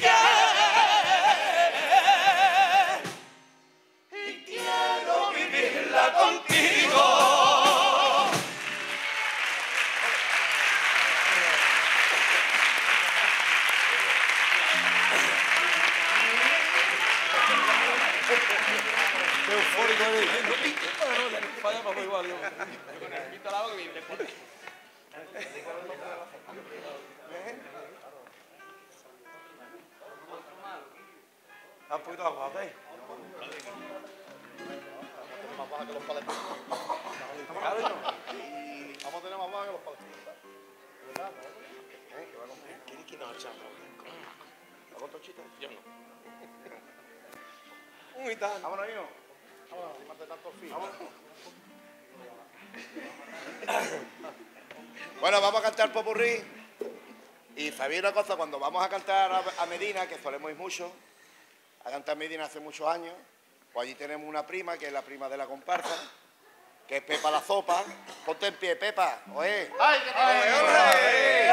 quiero vivirla contigo. Qué eufórico eres. Vaya para igual, yo. Quita la agua que viene. Un poquito de agua, ¿ok? Más baja que los paletos. Vamos a tener más baja que los paletos. ¿Quieres que nos echamos? ¿Va con tochita? Yo no. Uy, tan. Vámonos, hijo. Vámonos, más de tantos filos. Bueno, vamos a cantar popurrí. Y sabéis una cosa, cuando vamos a cantar a Medina, que solemos ir mucho, a cantar Medina hace muchos años, pues allí tenemos una prima, que es la prima de la comparsa, que es Pepa la Zopa. Ponte en pie, Pepa, oye. ¡Ay, que te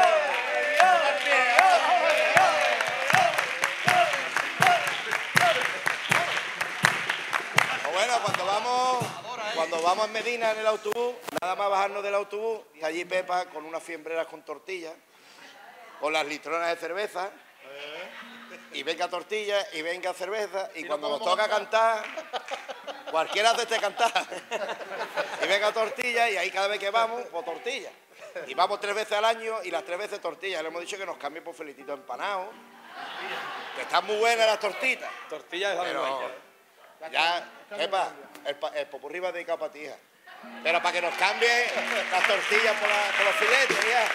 Bueno, cuando vamos a Medina en el autobús, nada más bajarnos del autobús, está allí Pepa con unas fiembreras con tortillas, con las litronas de cerveza, y venga tortilla y venga cerveza, y cuando nos toca cantar, cualquiera hace este cantar, y venga tortilla, y ahí cada vez que vamos, pues tortilla. Y vamos 3 veces al año y las 3 veces tortillas. Le hemos dicho que nos cambie por felicito empanado, que están muy buenas las tortitas. Tortillas de Pero ya, Pepa, el popurrí va dedicado para ti, hija. Pero para que nos cambie las tortillas por los filetes, ya.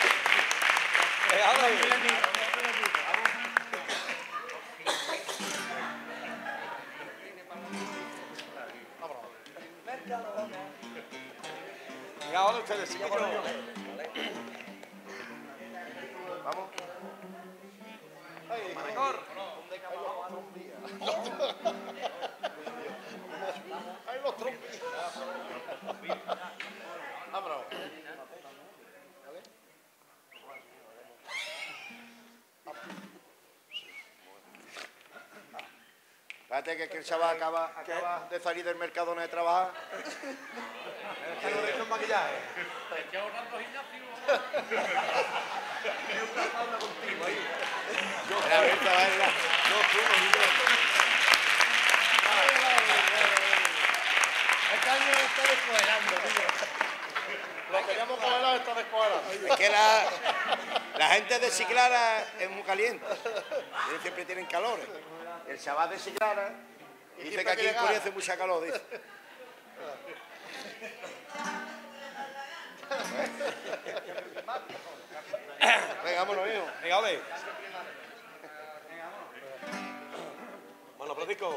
Y ahora ustedes siguen por ello. Vamos. Manacor. ¡Ay, los trompis! Vámonos. Espérate que el chaval acaba de salir del Mercadona de trabajar. Que no le he hecho maquillaje. Mira, a ver, chaval, mira. año está descuadrando, tío. Lo teníamos congelado, está descuadrando. Es que la gente de Chiclana es muy caliente. Ellos siempre tienen calores. El chaval de Chiclana dice que aquí en Corea hace mucha calor, dice. Venga, vámonos, hijo. Venga, ole. Bueno, Francisco.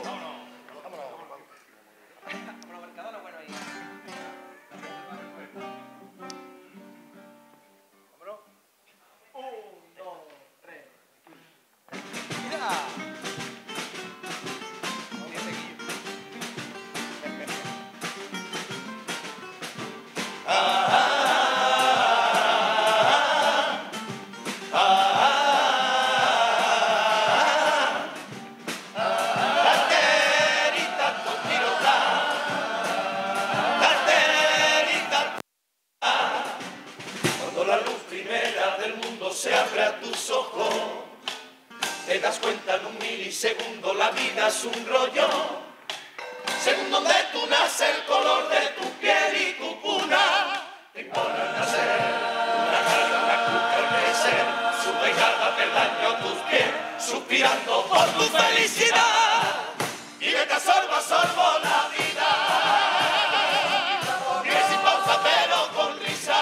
Cuando la luz primera del mundo se abre a tus ojos, te das cuenta en un milisegundo, la vida es un rollo. Según donde tú naces, el color de tu piel y tu cuna, te impone al nacer, una carga, una cruz que al crecer, su pegada peldaño a tus pies, suspirando por tu felicidad, y vete a sorbo la vida, vive sin pausa pero con risa,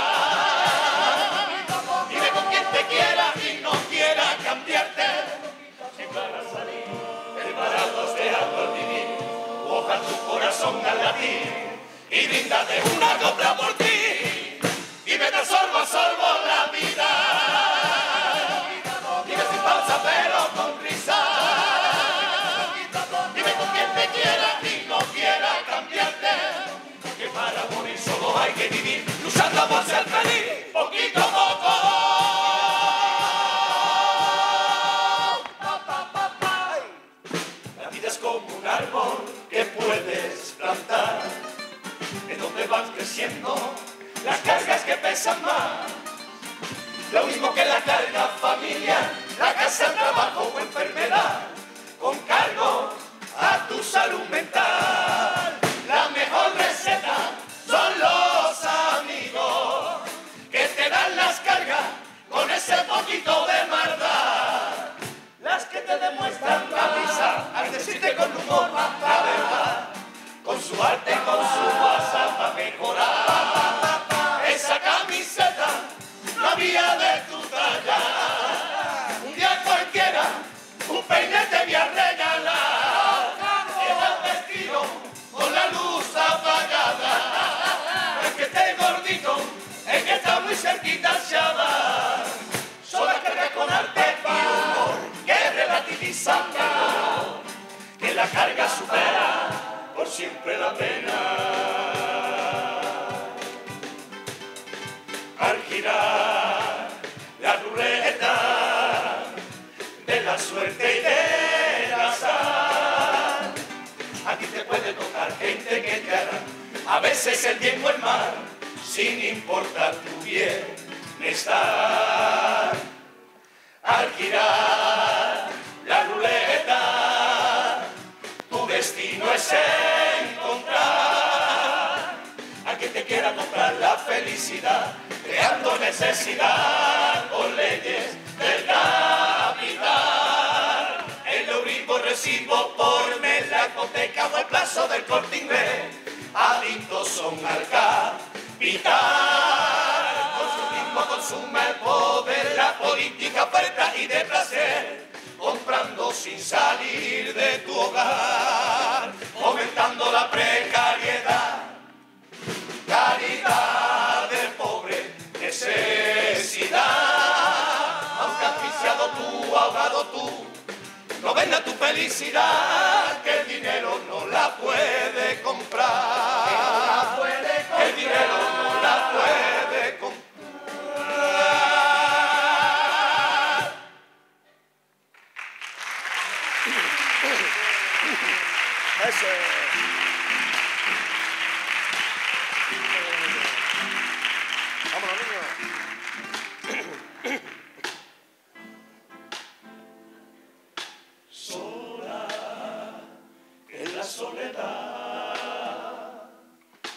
vive con quien te quiera y no quiera cambiarte, si para salir, el barato dejarlo al vivir, moja tu corazón al latir, y bríndate una copla por ti, y vete a sorbo la vida, vive sin pausa pero con risa, vive con quien te quiera y no quiera cambiarte, que para morir solo hay que vivir, luchando por ser feliz, poquito a poco. La vida es como un árbol que puedes plantar, en donde van creciendo las cargas que pesan más, lo mismo que la carga familiar, la casa, el trabajo o enfermedad, con cargo a tu salud mental. La mejor receta son los amigos que te dan las cargas con ese poquito de maldad, las que te demuestran la risa al decirte con humor la verdad, con su arte, con su WhatsApp para mejorar esa camiseta, no había de tu talla, un día cualquiera un peine te voy a regalar, lleva el vestido con la luz apagada, es que esté gordito, es que está muy cerquita el chaval, solo carga con arte y humor, que relativiza el dolor, que la carga supera por siempre la pena. Al girar la ruleta de la suerte y del azar, a ti te puede tocar gente que te hará a veces el bien o el mal, sin importar tu bienestar. Al girar la ruleta, tu destino es encontrar a quien te quiera comprar la felicidad, creando necesidad con leyes del capital. El euribor recibo por mes, la hipoteca o el plazo del Corte Inglés, adictos son al capital. Consumismo consume el poder, la política oferta y de placer, comprando sin salir de tu hogar, fomentando la precariedad, caridad del pobre, necesidad, aunque asfixiado tú, ahogado tú, no venda tu felicidad, que el dinero no la puede comprar, el dinero no la puede comprar. Eso. Vámonos, niños. Sola en la soledad,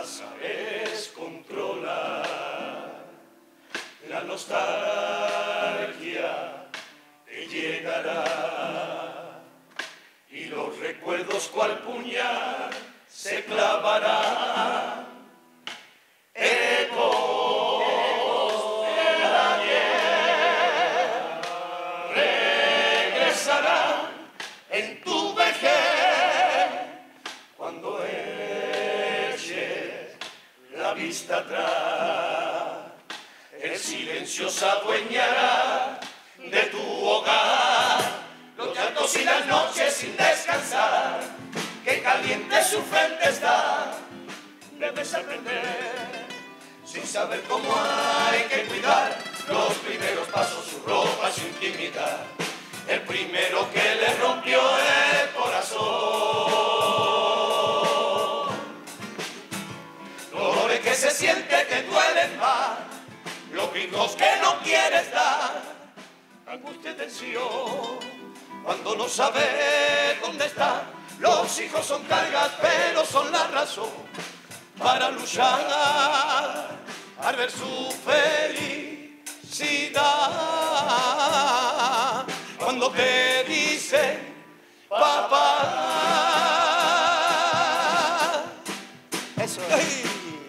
sabes controlar. La nostalgia te llegará y los recuerdos cual puñal se clavarán. Ecos del ayer regresarán en tu vejez cuando eches la vista atrás. El silencio se adueñará de tu hogar, los llantos y las noches sin descansar, que caliente su frente está. Debes aprender sin saber cómo hay que cuidar los primeros pasos, su ropa, su intimidad. El primero que le rompió el corazón. Dolores que se siente que duelen más, los gritos que no quieres dar, angustia y tensión, cuando no sabes dónde está. Los hijos son cargas, pero son la razón para luchar, al ver su felicidad, cuando te dicen papá. Eso es.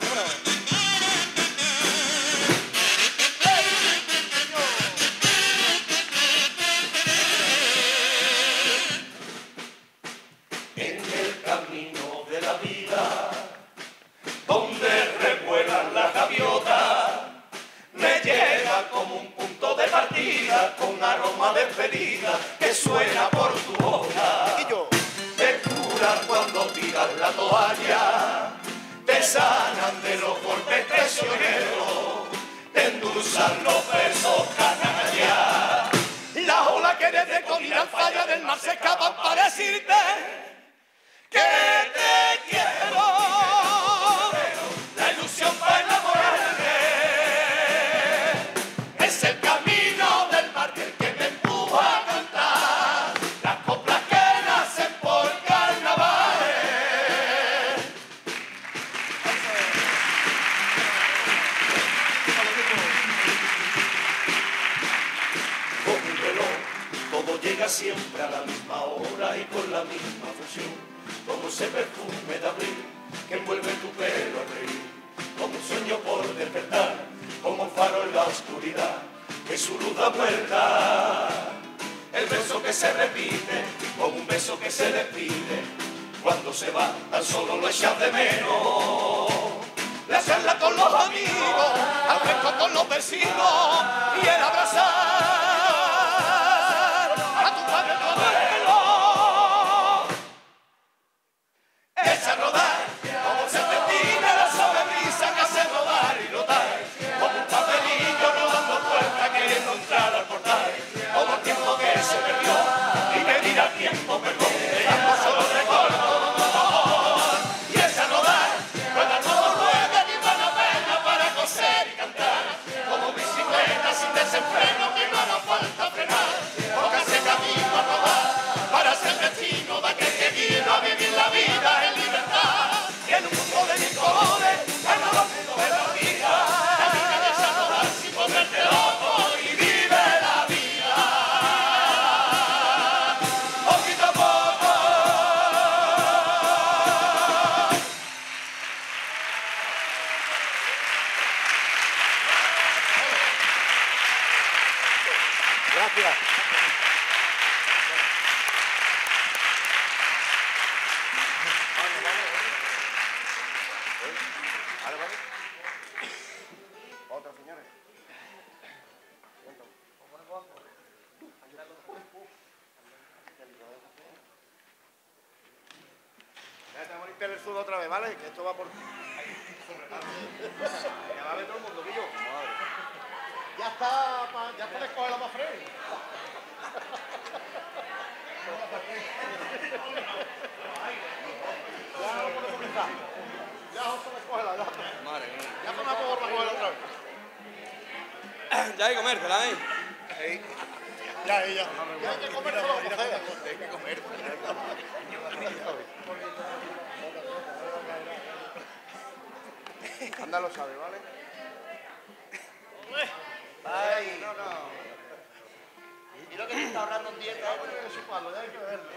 En el camino de la vida, donde revuelan las gaviotas, me llega como un punto de partida, con aroma de ferida que suena por tu boca. Te cura cuando tiras la toalla, te sanan de los golpes traicioneros, te endulzan los besos canalla. La ola que desde Colina al falla del mar se escapan para decirte que te quiero. La ilusión para enamorarme es el camino del mar que me empuja a cantar las coplas que nacen por carnavales. Con un reloj todo llega siempre a la misma hora y con la misma función, como ese perfume de abril que envuelve tu pelo al reír, como un sueño por despertar, como un faro en la oscuridad que su luz da vuelta. El beso que se repite, como un beso que se despide, cuando se va tan solo lo echas de menos. La charla con los amigos, al fresco con los vecinos y el abrazar a tu padre y tu abuelo. Echa a rodar, como serpentina la suave brisa que hace rodar y rotar, como un papelillo rodando puertas queriendo entrar al portal, como el tiempo que se perdió y pedir al tiempo perdón, dejando solo recuerdo. Y echa a rodar, rueda todo rueda ni mala pena para coser y cantar, como bicicleta sin desenfreno que no nos falta frenar, porque ese camino a rodar para ser destino de aquel que vino a vivir la vida en libertad. Y en un mundo de mil colores, en los mundos de la vida, camina y echa a rodar sin volverte loco y vive la vida. Poquito a poco. Gracias. Vale, vale. Otra, señores. Ya te vamos a limpiar el suelo otra vez, ¿vale? Que esto va por... Ya va a ver todo el mundo, Guillo. Ya está, ya puedes coger la más fresca. Ya no puedes comenzar. Ya José me coge la gata. Madre mía. Ya me puedo coger otra vez. Ya hay que comértela, ¿eh? Ya, ya. Ya hay que comer todo lo que sea. Hay que comer. Anda lo sabe, ¿vale? Ay, no. Y lo que te está ahorrando un dieta, su palo, ya hay que verlo.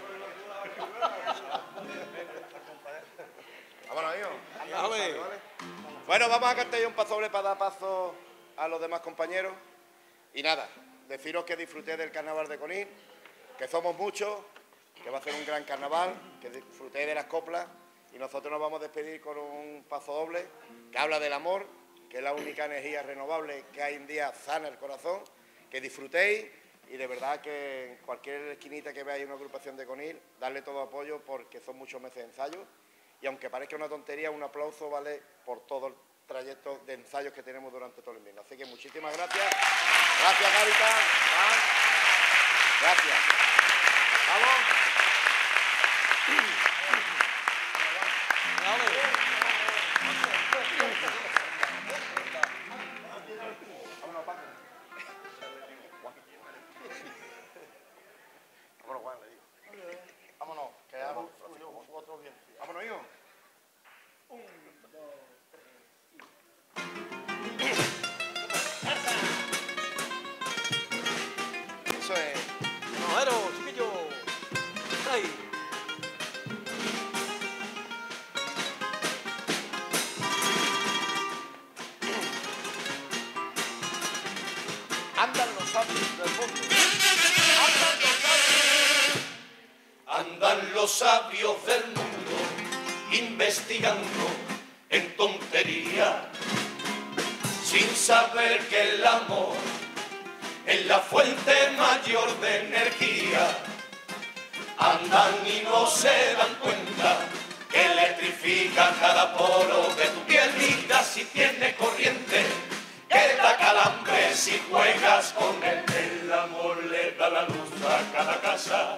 Vámonos, hijo. Anda lo sabe, ¿vale? Bueno, vamos a cantar ya un pasoble para dar paso a los demás compañeros. Y nada, deciros que disfrutéis del carnaval de Conil, que somos muchos, que va a ser un gran carnaval, que disfrutéis de las coplas. Y nosotros nos vamos a despedir con un paso doble que habla del amor, que es la única energía renovable que hay en día, sana el corazón. Que disfrutéis y de verdad que en cualquier esquinita que veáis una agrupación de Conil, darle todo apoyo porque son muchos meses de ensayo. Y aunque parezca una tontería, un aplauso vale por todo el trayecto de ensayos que tenemos durante todo el invierno. Así que muchísimas gracias. Gracias, Garita. Gracias. Vamos. Vámonos, Paco. Vámonos, Juan, le digo. Vámonos, que hago otro bien. Vámonos, hijo. Eso es. Nojero, chiquillo. Ahí. Andan los sabios del mundo. Andan los sabios del mundo investigando en tontería, sin saber que el amor es la fuente mayor de energía. Andan y no se dan cuenta que electrifica cada poro de tu piel. Mira si tiene corriente, que da calambre si juegas con él. El amor le da la luz a cada casa,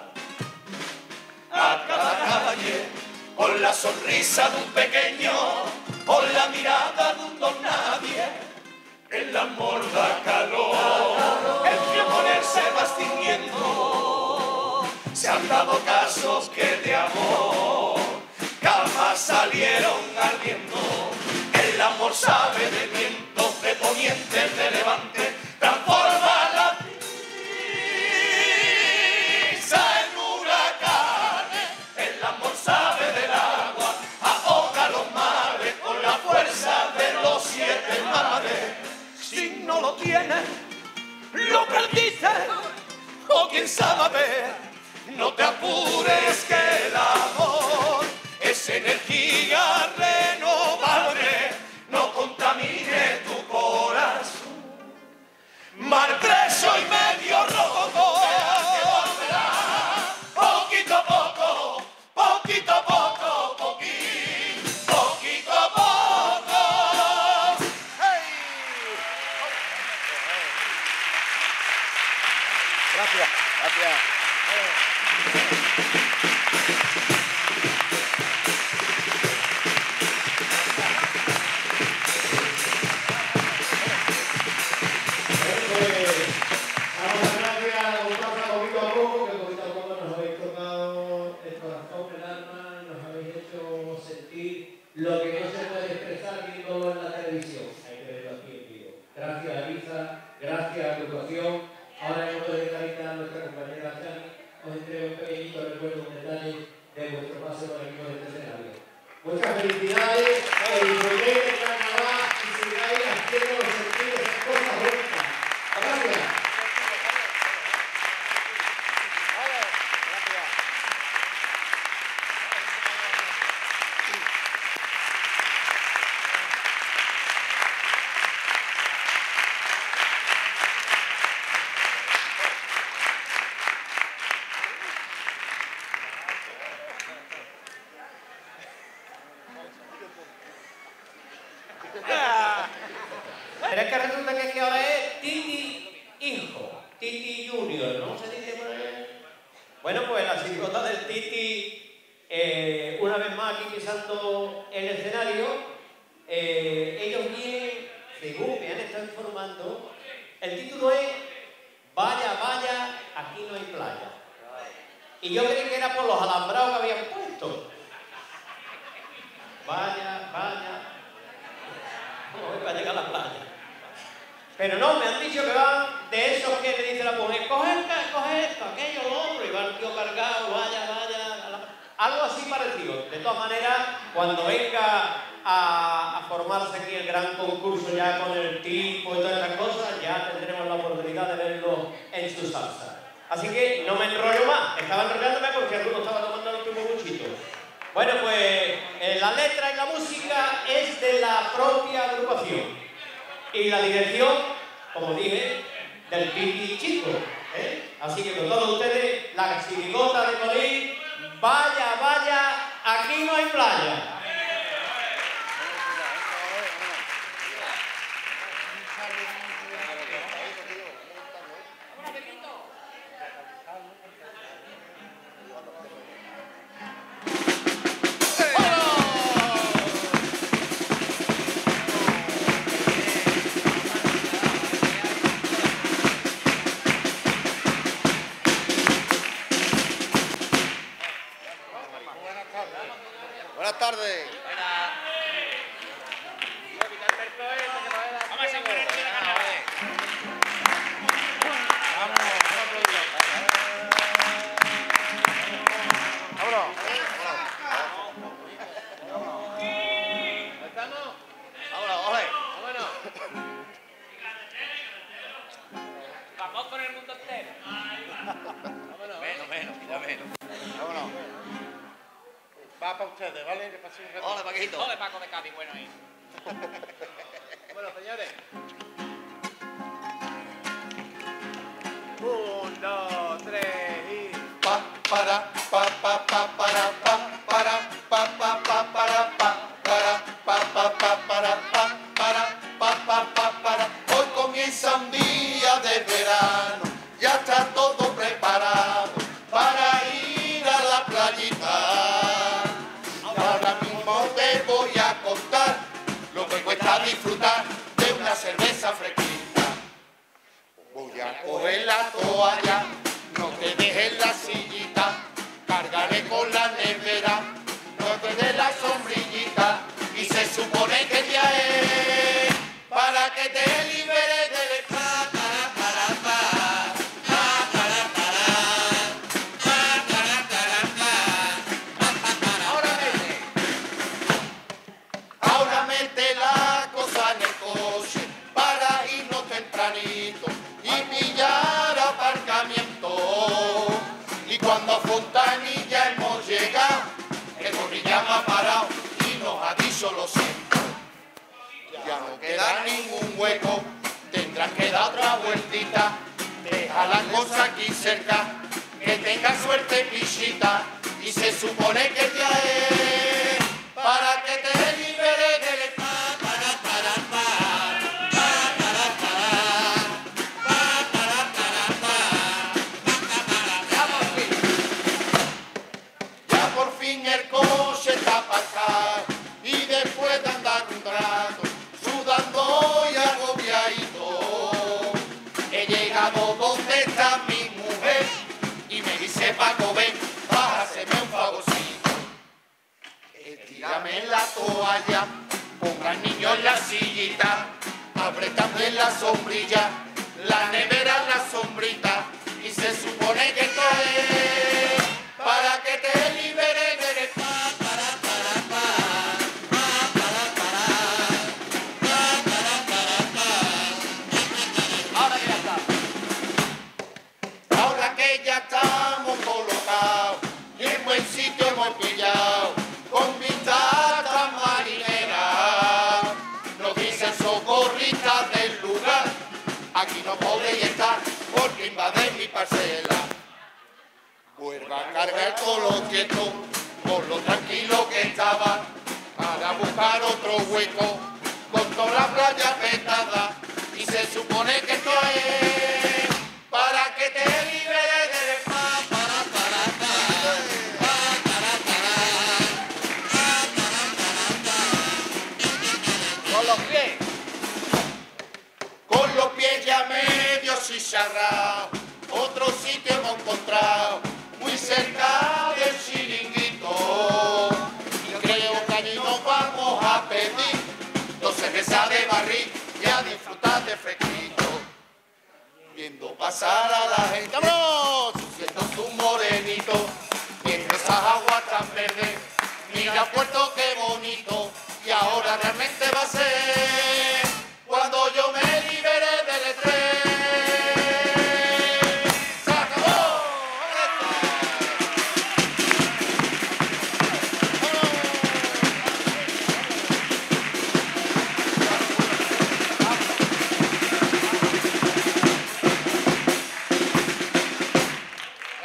a cada calle, con la sonrisa de un pequeño, con la mirada de un don nadie. El amor da calor, el que con él se va extinguiendo. Se han dado casos que de amor jamás salieron ardiendo. El amor sabe de vientos de poniente, de levante, transforma la brisa en huracanes. El amor sabe del agua, ahoga los mares con la fuerza de los 7 mares. Si no lo tienes, lo perdiste, o quién sabe, no te apures que el amor es energía renovable, no contamine tu corazón. Mar preso y medio rojo, que volverá poquito a poco, poquito a poco, poquito a poco. Gracias. Gracias. Lo que no se puede expresar viéndolo en la televisión, hay que verlo aquí en vivo. Gracias a Elisa, gracias a tu educación. Ahora en nombre de Carita, nuestra compañera Chani, os entrego un pequeñito recuerdo, un detalle de vuestro paso por aquí por este escenario. Muchas felicidades, que disfrutéis del carnaval y sigáis haciendo sentir esas cosas bonitas. Gracias. Pero es que resulta que ahora es Titi Hijo, Titi Junior, ¿no se dice por ahí? Bueno, pues la chicota del Titi, una vez más aquí pisando el escenario, ellos vienen, según me han estado informando, el título es Vaya, vaya, aquí no hay playa. Y yo creí que era por los alambrados que habían puesto. Vaya, vaya. que va a llegar a la playa. Pero no, me han dicho que van de esos que le dice la mujer, coge esto, aquello, lo otro, y va el tío cargado, vaya, algo así parecido. De todas maneras, cuando venga a formarse aquí el gran concurso ya con el tipo y todas estas cosas, ya tendremos la oportunidad de verlo en su salsa. Así que no me enrollo más, estaba enrollándome porque alguno estaba tomando el último buchito. Bueno, pues la letra y la música es de la propia agrupación. Y la dirección, como dije, del Pipi Chico. Así que con todos ustedes, la chirigota de Colín, vaya, vaya, aquí no hay playa. Buenas tardes. Vamos con el mundo entero. Menos. Vámonos. Va para ustedes, ¿vale? Que pasen un rato. Hola, Paquito. Ole, Paco de Cádiz, bueno ahí. Bueno, señores. 1, 2, 3 y... Pa para pa pa pa para pa para pa pa pa para pa para pa pa pa para pa para pa pa pa para. Hoy comienza un día de verano, ya está todo preparado para ir a la playita. Ahora mismo te voy a contar lo que cuesta disfrutar de una cerveza fresquita. Voy a coger la toalla, no te dejes la sillita, cargaré con la nevera, no te des la sombrillita, y se supone que ya es para que te liberes del pa para pa pa para ahora mete la cosa en el coche para irnos tempranito y pillar aparcamiento. Y cuando a Fontanilla hemos llegado, el gorrilla me ha parado y nos ha dicho lo siento. Ya no queda ningún hueco, tendrás que dar otra vueltita. Deja la cosa aquí cerca, que tenga suerte pichita. Y se supone que ya es para que te liberes del pa para ya por fin el coche está aparcado y después de andar un rato sudando y agobiadito he llegado donde está mi mujer y me dice: Paco, ven, bájaseme un favorcito. Tírame la toalla, ponga al niño en la sillita, abre también la sombrilla, la nevera en la sombrita, y se supone que esto es para que te liberes del pa para ahora que ya está. Ahora que ya estamos colocados y en buen sitio hemos pillado con vista tan marinera, nos dicen socorristas del lugar: aquí no podéis estar porque invadéis mi parcela. Vuelva a cargar todos los quietos, por lo tranquilo que estaba, para buscar otro hueco, con toda la playa petada, y se supone que esto es para que te liberes del pa para con los pies. Con los pies ya medio chicharrao, otro sitio hemos encontrado, muy cerca del chiringuito. Y creo que allí nos vamos a pedir 2 cervezas de barril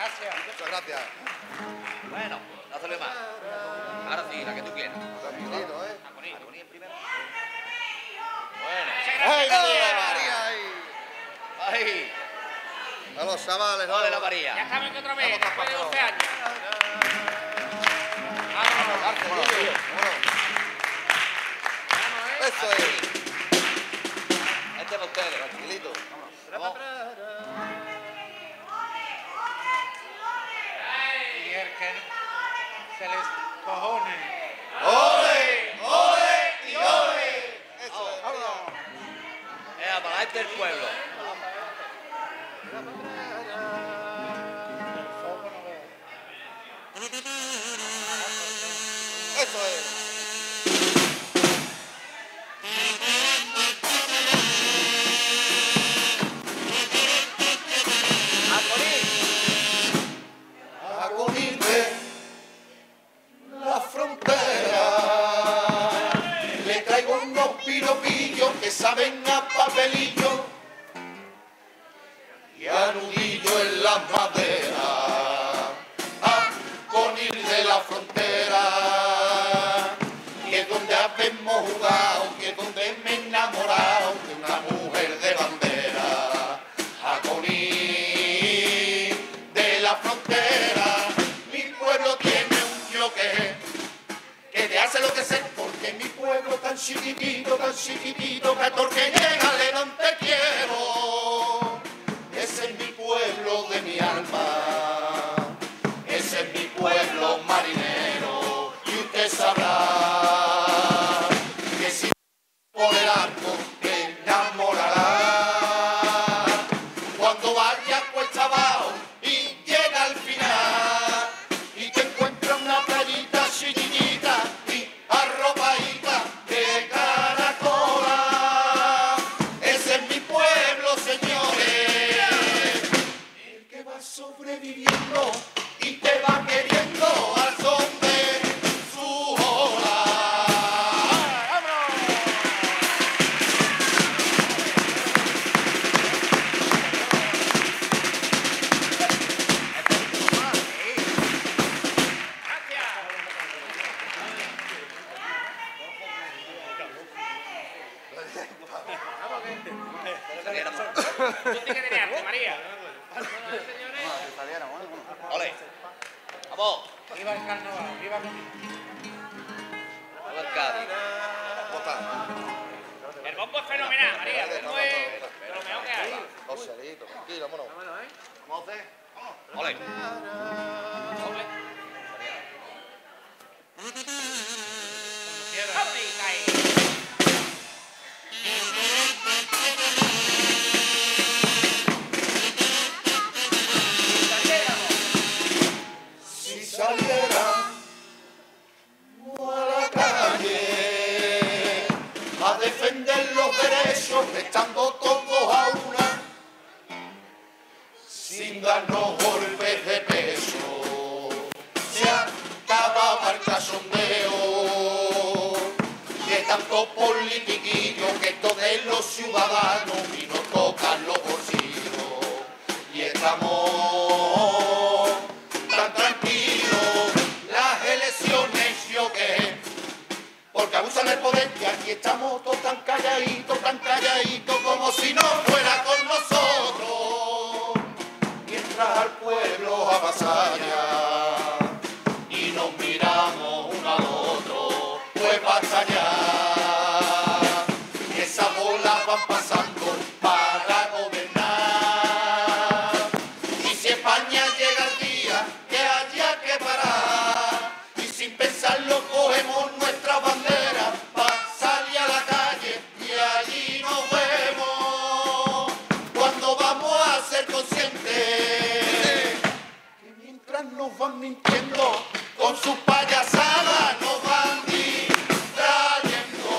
gracias. Muchas gracias. Bueno, no se más. Ahora sí, la que tú quieras. Tranquilito, ¿eh? Agonía primero. Bueno. ¡Ay, María! ¡Ahí! A los chavales, ¿no? ¡Ole la María! Ya estamos aquí otra vez, después de 12 años. Eso es. Este para ustedes. Tranquilito. Vamos. Y el que se les cojone. ¡Ole! ¡Ole! ¡Y ole! Eso es. Vámonos. Para la gente del pueblo. Eso es. A Conilve, la frontera, le traigo unos piropillos que saben a papelillo y a nudillo en las maderas. A Conilve, la frontera, que es donde habemos jugado, que es donde me he enamorado de una mujer de bandera. A Conilve de la frontera, mi pueblo tiene un yoque que te hace lo que sé, porque mi pueblo tan chiquitito, que a todo que llega le dan te quiero. Ese es mi pueblo de mi alma, ese es mi pueblo marinero, y usted sabrá que si por el arco te enamorará. Cuando vaya cuesta abajo y llega al final y te encuentra una playita chiquitita y arropadita de caracola. Ese es mi pueblo, señores, el que va sobreviviendo y te va queriendo al son de su ola. Tú tienes que tener arte, María. ¡Ole! ¡Vamos! Viva el carnaval, viva Conilve. ¡Viva el Cádiz! ¿Cómo está? El bombo es fenomenal, María. El bombo es de lo mejor que hay. Dos ceritos, tranquilo, vámonos. ¿Vamos a hacer? ¡Ole! Doble. ¡Vámonos, ahí! Si saliera a la calle a defender los derechos, estando todos a una, sin darnos golpes de peso, se acababa el cachondeo de tanto politiquillo que esto de los ciudadanos y nos tocan los bolsillos y estamos tan tranquilos. Las elecciones yo que porque abusan el poder y aquí estamos todos tan calladitos como si no fuera con nosotros, mientras al pueblo avasalla y nos miramos uno al otro. Pues basta ya, que esas bolas van pasando para gobernar, y si España llega el día que haya que parar, y sin pensarlo cogemos nuestra bandera para salir a la calle y allí nos vemos. Cuando vamos a ser conscientes que mientras nos van mintiendo con sus payasadas nos van distrayendo.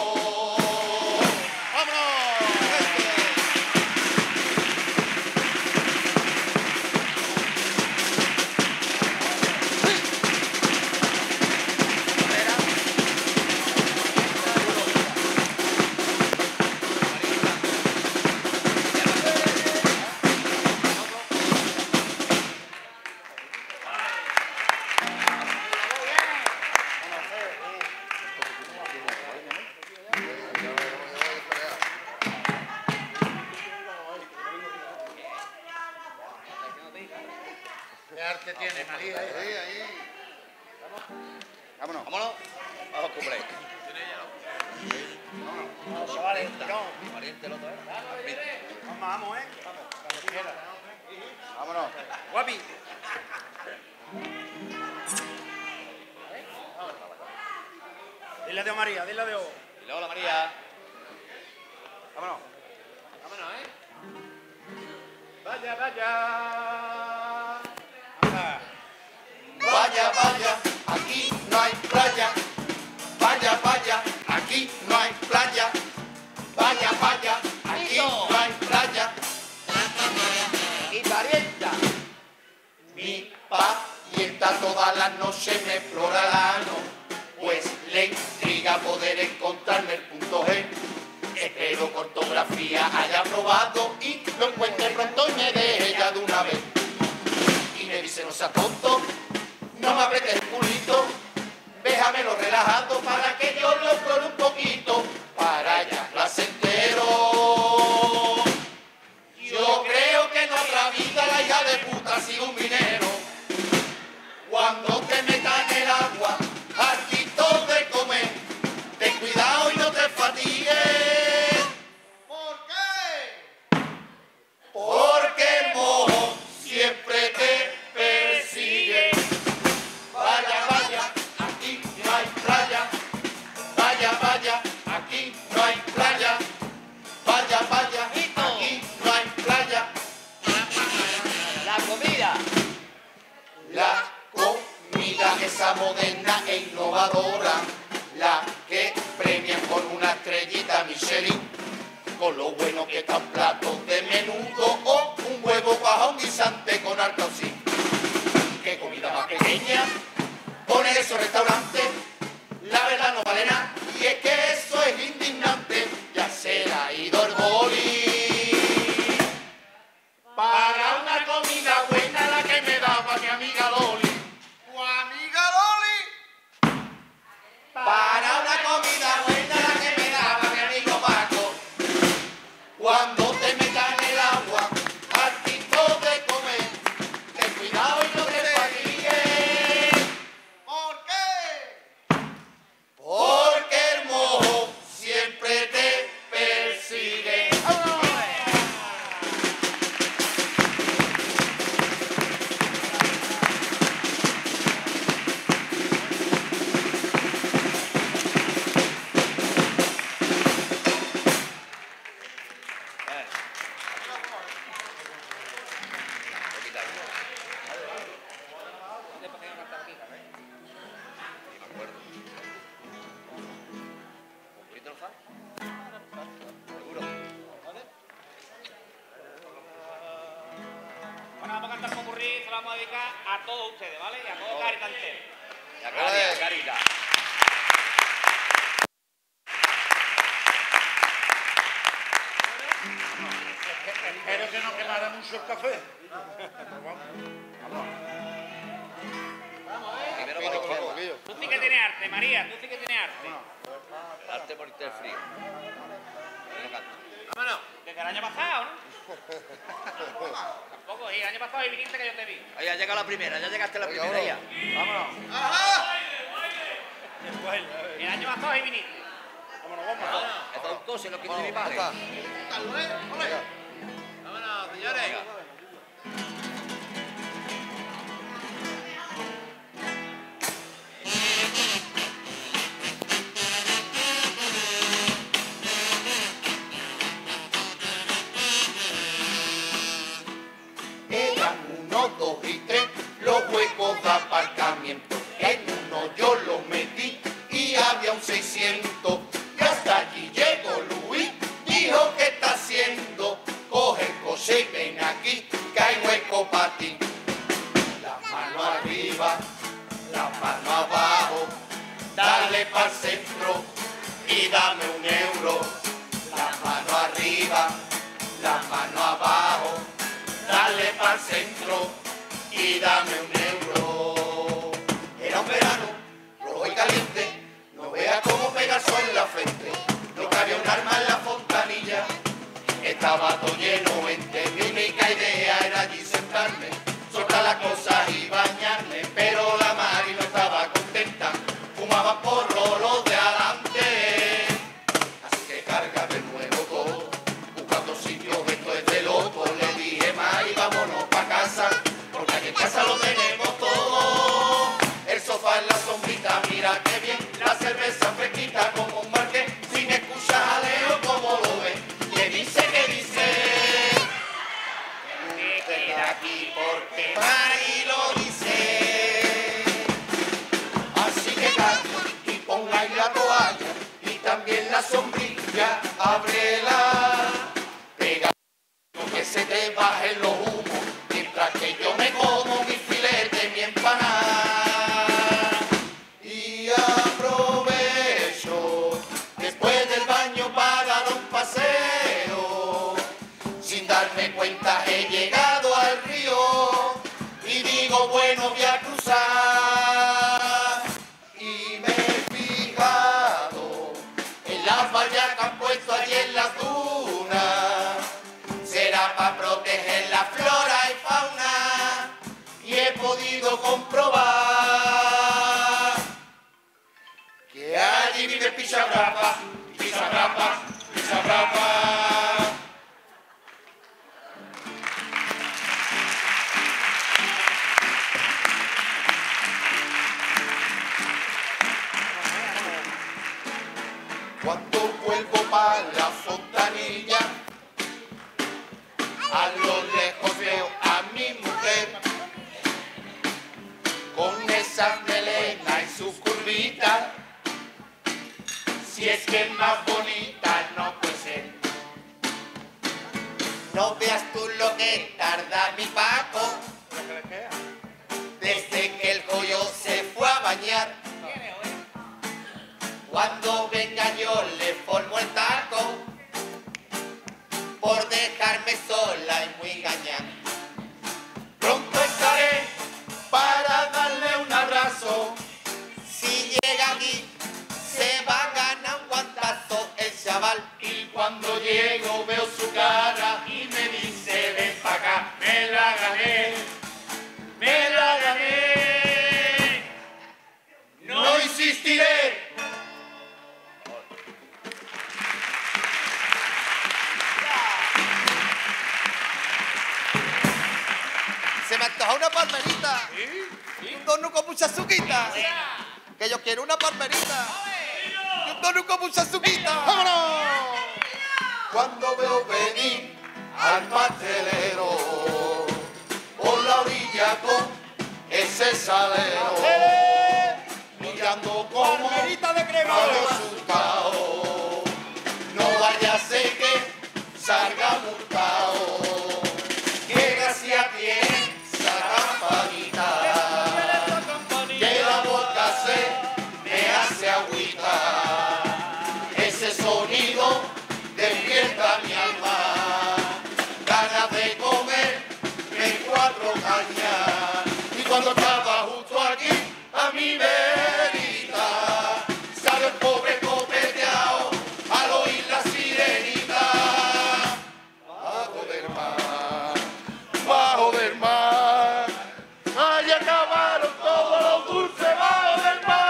¿Qué arte tiene, María? Ahí. Vámonos. Vámonos. Vamos, cumple. Vamos, chavales, tirón. Pariente el otro, ¿eh? Vamos, ¿eh? Vamos, cuando quiera. Vámonos. Guapi. Dile adiós, María, dile adiós. Y luego la María. Vámonos. Vámonos, ¿eh? Vaya, vaya. Vaya, vaya, aquí no hay playa. Vaya, vaya, aquí no hay playa. Vaya, vaya, aquí no hay playa. Y parienta. Mi parienta todas las noches me explora el ano, pues le intriga poder encontrarme el punto G. Espero que ortografía haya probado y lo encuentre pronto y me deje ya de una vez. Y me dice, no seas tonto, no me apretes el culito, déjamelo relajado para que yo lo explore un poquito, para allá placentero. Yo creo que en otra vida la hija de puta ha sido un minero. Cuando te metas en el agua, hartito de comer, ten cuidado y no te fatigues. ¿Por qué? Porque el mojo siempre te persigue. Vaya, vaya, aquí no hay playa. Vaya, vaya, aquí no hay playa. Vaya, vaya, aquí no hay playa. La comida. La comida esa moderna e innovadora, la que premian con una estrellita Michelin, con lo bueno que está un plato de menudo o un huevo bajo un guisante con alcaucín. Qué comida más pequeña pone esos restaurantes, la verdad no vale nada, y es que eso es indignante, ya se le ha ido el boli. Para una comida buena la que me daba mi amiga Loli. ¿Tu amiga Loli? Para una comida buena la que me daba mi amigo Paco. Cuando te metas en el agua, hartito de comer, ten cuidado y no te fatigues. ¿Por qué? Porque el mojo siempre te persigue. Bueno, vamos a cantar popurrí, se lo vamos a dedicar a todos ustedes, ¿vale? Y a todo Carita entero. La Carita, Carita. Espero que no quemara mucho el café. Primero para izquierda. Tú sí que tienes arte, María, tú sí que tienes arte. Arte por el frío. No canto. Vámonos. Desde el año pasado, ¿no? Tampoco, y el año pasado ahí viniste que yo te vi. Ahí ha llegado la primera, ya llegaste a la primera ya. Vámonos. El año pasado ahí viniste. Vámonos, vámonos. Esto es un coche, lo que tiene mi padre. Vámonos, señores. Eran 1, 2 y 3 los huecos de aparcamiento. En uno yo lo metí y había un 600. Y hasta allí llegó Luis, dijo ¿qué está haciendo? Coge el coche y ven aquí, que hay hueco para ti. La mano arriba, la mano abajo, dale para el centro y dame 1 euro. La mano arriba, la mano abajo, dale para el centro y dame 1 euro. Era un verano, rojo y caliente, no veas cómo pega el sol en la frente. No cabía un arma en la fontanilla, estaba todo lleno, mi única idea era allí sentarme, soltar las cosas y bueno voy a cruzar y me he fijado en las vallas que han puesto allí en las dunas. Será para proteger la flora y fauna y he podido comprobar que allí vive Pizarrapa, Pizarrapa, Pizarrapa. Cuando vuelvo para la fontanilla, a lo lejos veo a mi mujer con esas melenas y sus curvitas. Si es que es más bonita no puede ser. No veas tú lo que tarda mi Paco desde que el joyo se fue a bañar. Cuando venga yo le formo el taco por dejarme sola y muy gañán. Pronto estaré para darle un abrazo. Si llega aquí se va a ganar un guantazo el chaval. Y cuando llego veo su cara y me dice ven pa' acá, me la gané, me la gané. No insistiré. Se me antoja una palmerita. ¿Sí? Un donut con mucha azuquita. ¿Sí? Que yo quiero una palmerita. Y un donut con mucha azuquita. ¡Vámonos! Cuando veo venir al pastelero por la orilla con ese salero, mirando como palmerita de crema asustado. No vaya a ser que salga multado. ¡Qué gracia tiene esa campanita! Que la boca se me hace agüita. Ese sonido despierta mi alma. Ganas de comer en 4 cañas. Y cuando estaba justo aquí, a mi verita, sale el pobre copeteado al oír la sirenita. Bajo del mar, bajo del mar, allá acabaron todos los dulces bajo del mar.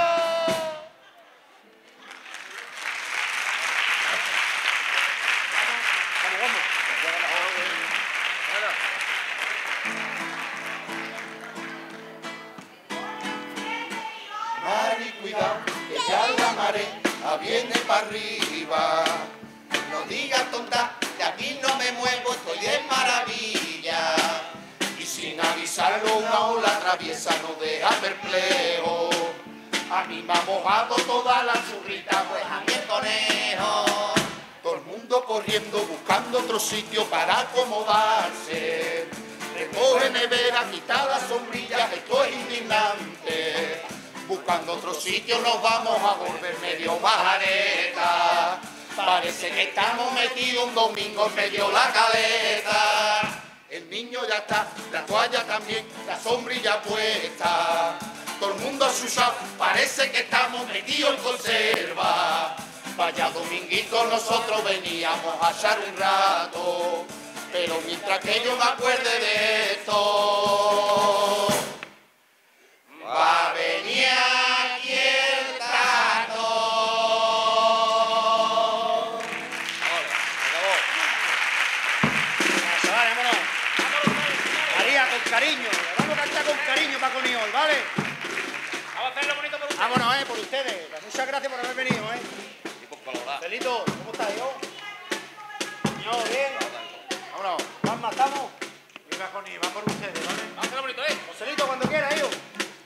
Mari, cuidado, que ya la marea viene para arriba. No digas tonta, que aquí no me muevo, estoy de maravilla. Y sin avisarlo una ola atraviesa, no deja perplejo. A mí me ha mojado toda la churrita, pues a mí el conejo. Todo el mundo corriendo, buscando otro sitio para acomodarse. Recoge nevera, quita las sombrillas, esto es indignante. Buscando otro sitio nos vamos a volver medio majareta. Parece que estamos metidos un domingo en medio de la caleta. El niño ya está, la toalla también, la sombrilla puesta. Todo el mundo asusado, parece que estamos metidos en conserva. Vaya dominguito, nosotros veníamos a echar un rato. Pero mientras que yo me acuerde de esto, va a venir aquí el tato. Vámonos. María, con cariño. Vamos a cantar con cariño para Coniol, ¿vale? Vamos a hacerlo bonito por ustedes. Vámonos, por ustedes. Muchas gracias por haber venido, Celito, ¿cómo estás, hijo? Señor, bien. Vámonos. Juanma, ¿estamos? Viva Coniol, va por ustedes, ¿vale? Vamos a hacerlo bonito, Joselito, cuando quiera, hijo.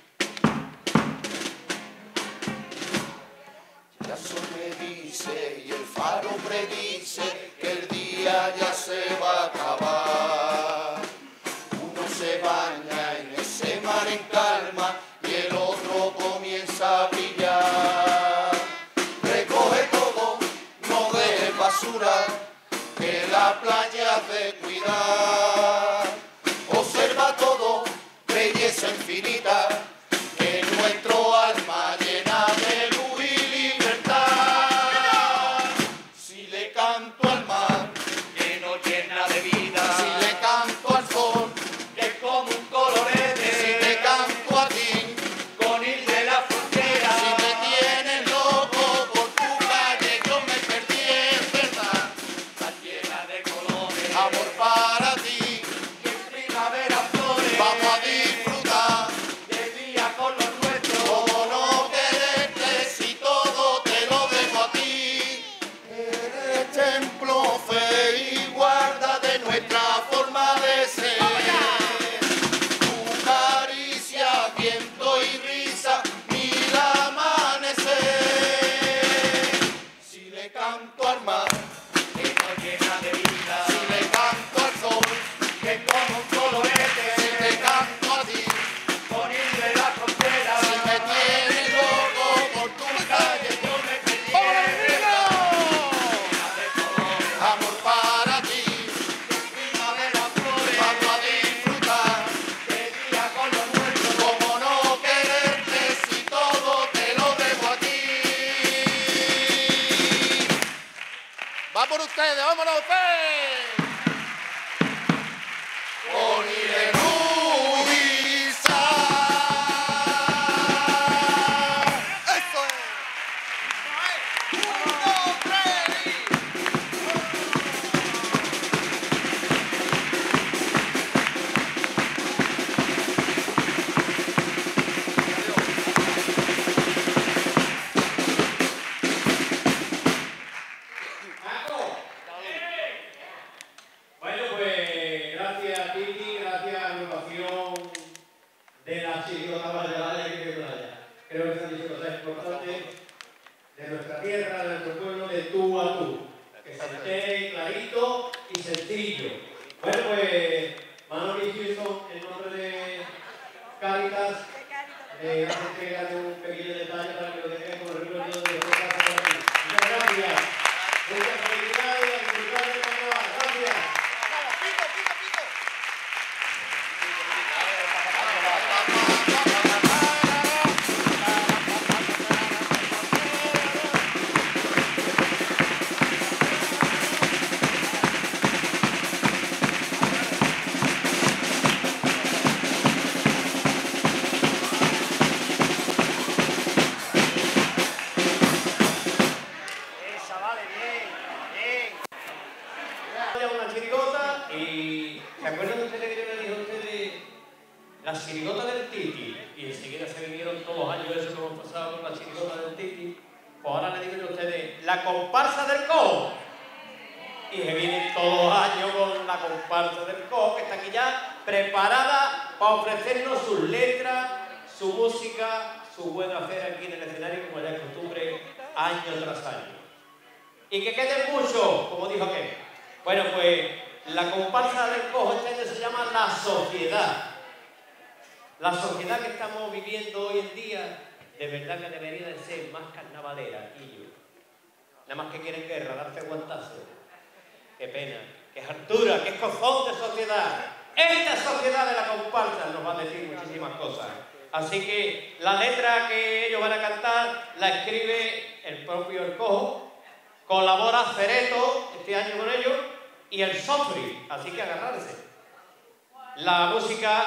Ya sol me dice y el faro predice que el día ya se va a acabar. Uno se baña en ese mar en calma y el otro comienza a brillar. Recoge todo, no dejes basura, que la playa has de cuidar. Observa todo, belleza belleza infinita, que nuestro alma llena de luz y libertad. Si le canto al mar, que nos llena de vida, si le canto al sol, que es como un colorete, si te canto a ti, con ir de la frontera, si me tienes loco por tu calle, yo me perdí en verdad, tan llena de colores, amor para ti, que en primavera flores, vamos a disfrutar de día con los nuestros, como no quererte si todo te lo dejo a ti, eres templo, fe y guarda de nuestra forma de ser. Tu caricia, viento y risa, mil amanecer. Si le canto al mar, que nos llena de vida, si le canto al sol, que es como un colorete, si te canto a ti, con ir de la frontera, si me tienes loco por tu calle, yo me perdí en verdad. Amor para ti, primavera flores, vamos a disfrutar de día con los nuestros, como no quererte si todo te lo dejo a ti. Va por ustedes, vámonos ustedes. Con Irerubisa. Eso es. Un, dos, tres. Bueno, pues gracias Titi, gracias a la agrupación de la chirigota valladolid que playa. Creo que se han dicho cosas importantes de nuestra tierra, de nuestro pueblo, de tú a tú. Que se entere clarito y sencillo. Bueno, pues Manolo y Houston, en nombre de Cáritas, le hace entregar un pequeño detalle para que lo dejen con el recuerdo de su casa para ti. Muchas gracias. Muchas felicidades y a disfrutar del carnaval. Gracias. Esa, vale, bien, bien. Una chirigota y ¿se acuerdan ustedes que yo les dije a ustedes la chirigota del Titi? Y enseguida se vinieron todos los años esos que hemos pasado con la chirigota del Titi. Pues ahora les digo a ustedes la comparsa del cojo. Y se vienen todos los años con la comparsa del cojo, que está aquí ya preparada para ofrecernos sus letras, su música, su buen hacer aquí en el escenario, como ya es costumbre, año tras año. Y que queden muchos, como dijo aquel. Bueno, pues la comparsa del cojo este año se llama La Sociedad. La sociedad que estamos viviendo hoy en día, de verdad que debería de ser más carnavalera, y yo. Nada más que quieren guerra, darse guantazos. Qué pena, que es hartura, que es cojón de sociedad. Esta sociedad de la comparsa nos va a decir muchísimas cosas. Así que la letra que ellos van a cantar la escribe el propio El Cojo, colabora Cereto este año con ellos y el Sofri, así que agarrarse. La música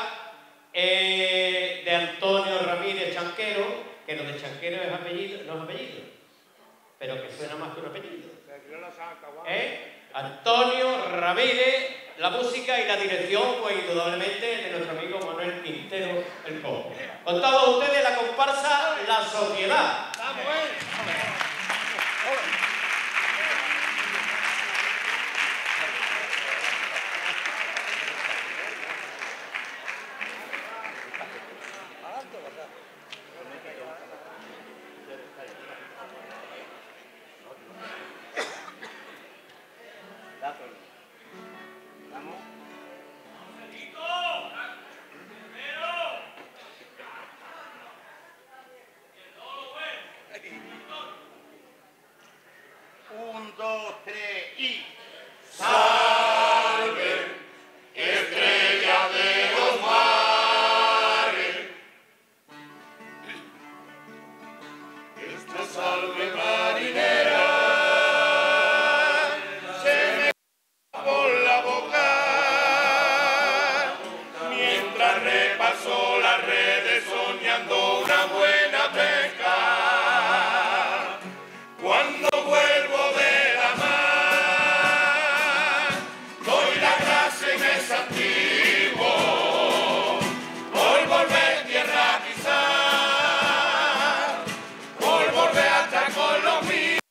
de Antonio Ramírez Chanquero, que lo de Chanquero es apellido, no es apellido, pero que suena más que un apellido. Antonio Ramírez, la música y la dirección, pues indudablemente de nuestro amigo Manuel Quintero El Cojo. Con todos ustedes la comparsa La Sociedad. siempre soñando una buena pesca. Cuando vuelvo de la mar, doy la gracia y me santigo por volver tierra a pisar, por volver a estar con los míos,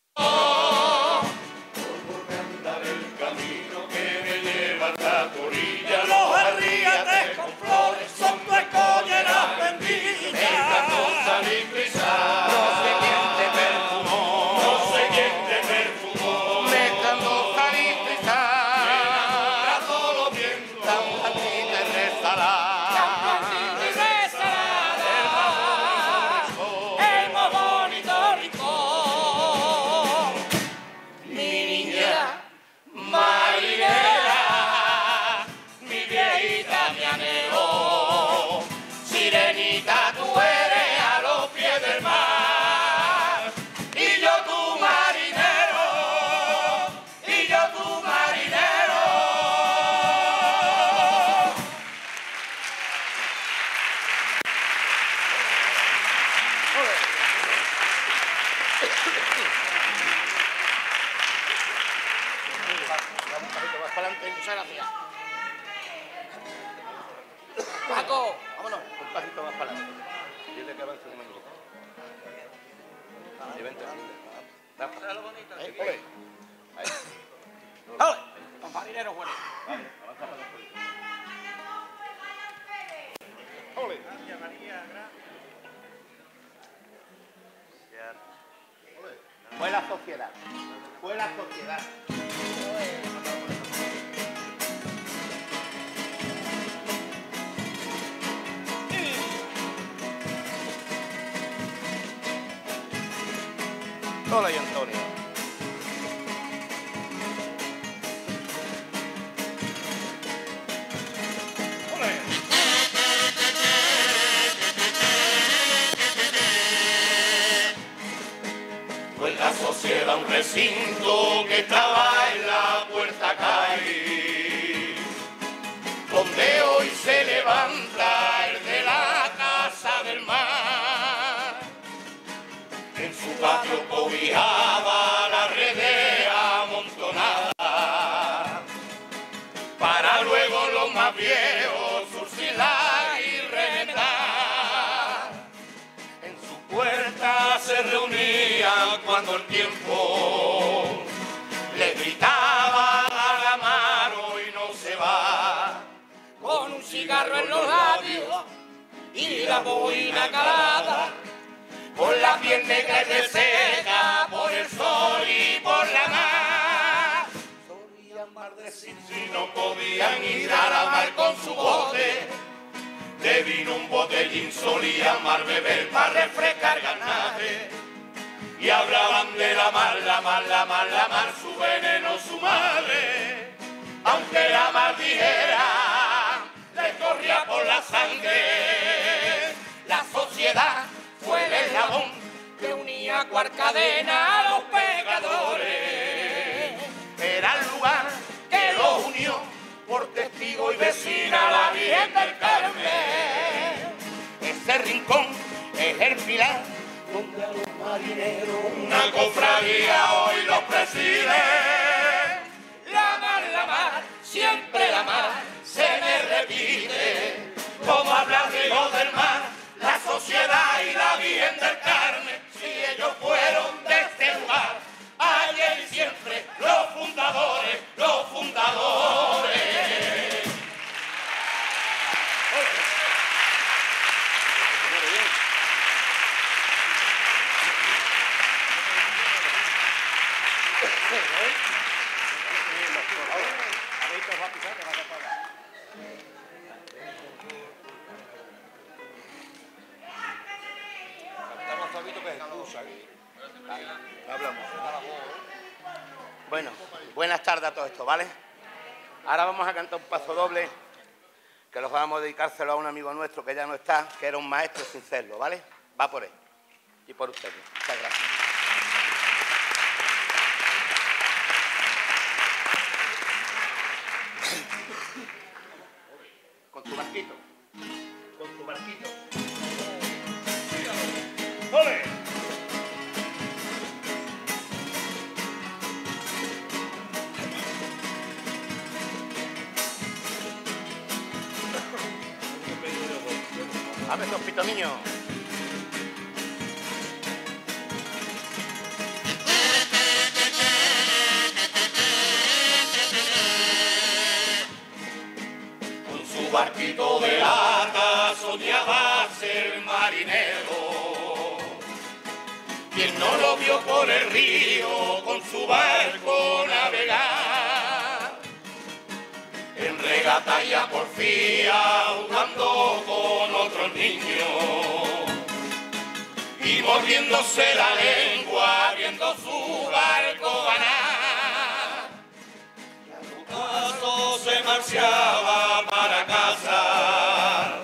por volver a andar el camino que me lleva hasta tu orilla. Los arriates con flores son tu escollera bendita. Me encantó salir pisar. No sé quién te perfumó, no sé quién te perfumó. Me encantó salir pisar. Me enamora todo lo viento, tan cantita y resalada. Tan cantita y resalada. El más bonito rincón. Mi niña marinera, mi viejita me anheló. Sirenita, tú eres a los pies del mar. Y yo tu marinero, y yo tu marinero. Vamos un poquito más para adelante, muchas gracias. Paco, Vámonos, un pasito más para adelante. Dile que avance un minuto. Y vente. ¿sabes lo bonito? Ole. Ahí. ¡Ole! Los marineros buenos. Vale, avanza para adelante. Ole. Gracias, María, Ole. Fue la sociedad. Fue la sociedad. Hola, y Antonio. Fue en la sociedad un recinto que estaba en la puerta calle, donde hoy se levanta el de la casa del mar. En su patio cobijaba la redes amontonada, para luego los más viejos surcilar y remendar. En su puerta se reunían cuando el tiempo le gritaba a la mano y no se va, con un cigarro en los labios y la boina calada, con la piel negra y reseca por el sol y por la mar. Solían maldecir si no podían ir a la mar con su bote de vino, un botellín, solían mar beber para refrescar ganaje. Y hablaban de la mar, la mar, la mar, la mar, su veneno, su madre. Aunque la mar dijera, le corría por la sangre. La sociedad fue el eslabón que unía cual cadena a los pecadores. Era el lugar que los unió por testigo y vecina la Virgen del Carmen. Ese rincón es el pilar donde a los marineros una cofradía hoy los preside. La mar, siempre la mar, se me repite. Como hablar de lo del mar, la sociedad y la Virgen del Carmen, si ellos fueron de este lugar, ayer y siempre los fundadores, los fundadores. Bueno, buenas tardes a todo esto, ¿vale? Ahora vamos a cantar un paso doble, que los vamos a dedicárselo a un amigo nuestro que ya no está, que era un maestro sin serlo, ¿vale? Va por él y por ustedes. Muchas gracias. Con tu barquito. Con tu barquito. Dame Sospito, niño. Con su barquito de lata soñaba ser marinero. Quien no lo vio por el río con su barco navegar, en regata y a porfía jugando con otros niños y mordiéndose la lengua viendo su barco ganar. Y a su paso se marchaba para casa,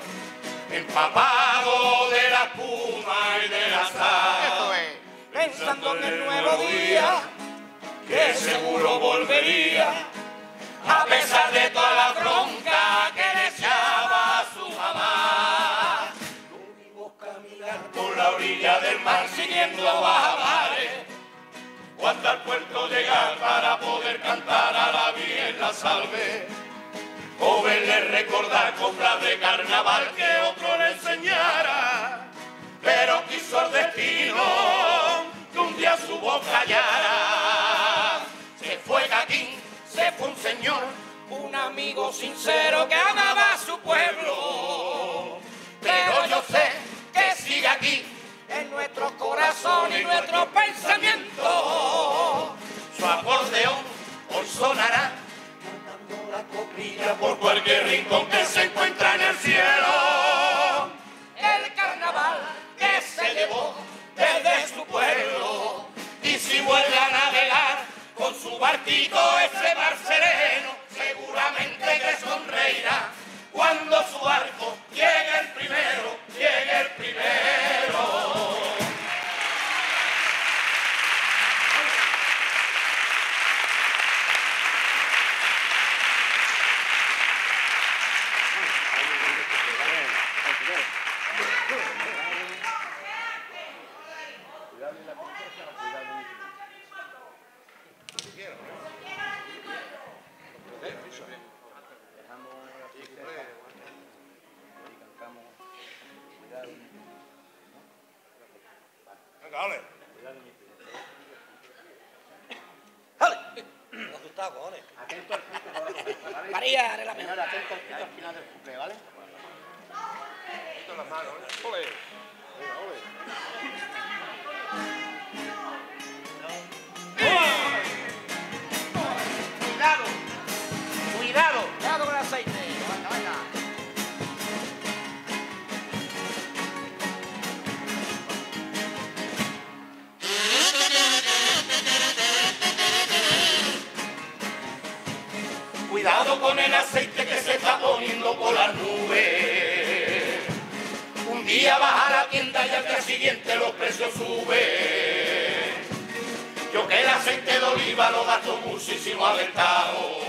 empapado de la espuma y de la sal, pensando en el nuevo día que seguro volvería, a pesar de toda la bronca que le echaba su mamá. Lo vimos caminar por la orilla del mar siguiendo bajamares, cuando al puerto llegar para poder cantar a la bien la salve. Joven le recordar coplas de carnaval que otro le enseñara, pero quiso el destino que un día su voz callara. Se fue Caquín, se fue un señor, un amigo sincero que amaba a su pueblo. Pero yo sé que sigue aquí en nuestro corazón y nuestro pensamiento. Su acordeón hoy sonará cantando la coplilla por cualquier rincón que se encuentra en el cielo. El carnaval que se llevó desde su pueblo, y si vuelve a navegar con su barquito ese mar sereno, seguramente que sonreirá cuando su barco llegue el primero, llegue el primero. Venga, ole. Atento al punto que vamos a hacer, ¿vale? María, arregla mejor. Señora, atento al punto al final del cumple, ¿vale? Quito las manos, ¿eh? Ole. Venga, ole. Cuidado, cuidado. Cuidado con el aceite. Venga, venga. Cuidado con el aceite que se está poniendo por las nubes. Un día vas a la tienda y al día siguiente los precios suben. Yo que el aceite de oliva lo gasto muchísimo aventado.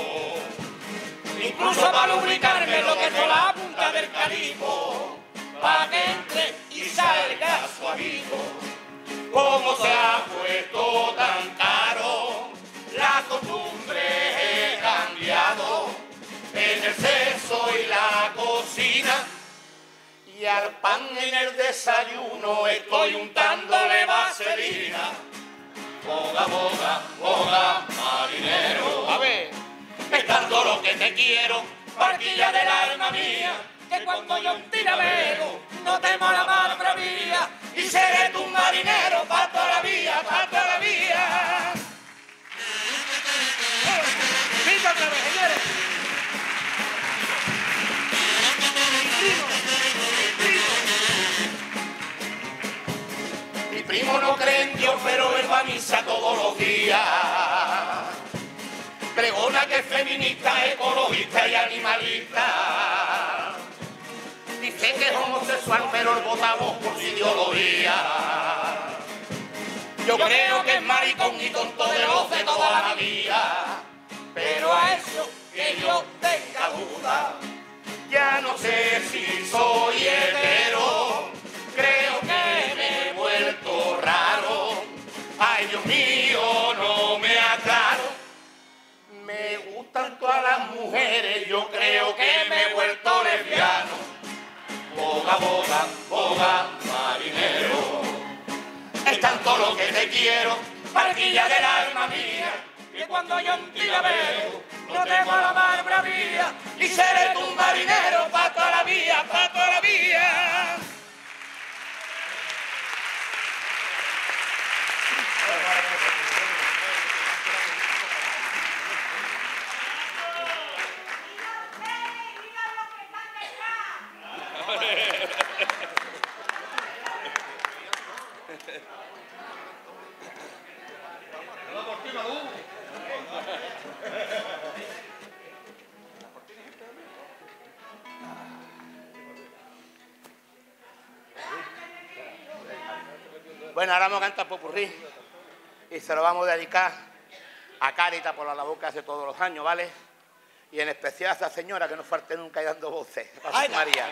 Incluso para lubricarme lo que son la punta del calipo, para que entre y salga suavito. Como se ha puesto tan caro, la costumbre he cambiado en el sexo y la cocina, y al pan en el desayuno estoy untándole vaselina. Boga, boga, boga, marinero. A ver. Es tanto lo que te quiero, barquilla del alma mía, que cuando yo en ti navego no temo la mar bravía, y seré tu marinero pa' toda la vida, pa' toda la vida. ¡Pita otra vez, señores! Mi primo no cree en Dios, pero él va a misa todos los días. Pregona que es feminista, ecologista y animalista. Dice que es homosexual, pero el votamos por su ideología. Yo creo que es maricón y tonto de los de toda la vida. Pero a eso que yo tenga duda, ya no sé si soy hetero. Creo que me he vuelto raro. Ay, Dios mío, no me aclaro. Me gustan todas las mujeres, yo creo que me he vuelto lesbiano. boga, boga, boga, marinero. Es tanto lo que te quiero, barquilla del alma mía, que cuando yo en ti la veo, no temo a la mar bravía, y seré tu marinero pa' toda la vida, pa' toda la vida. Bueno, ahora vamos a cantar popurrí y se lo vamos a dedicar a Cáritas por la labor que hace todos los años, ¿vale? Y en especial a esa señora que no falte nunca y dando voces, a su María.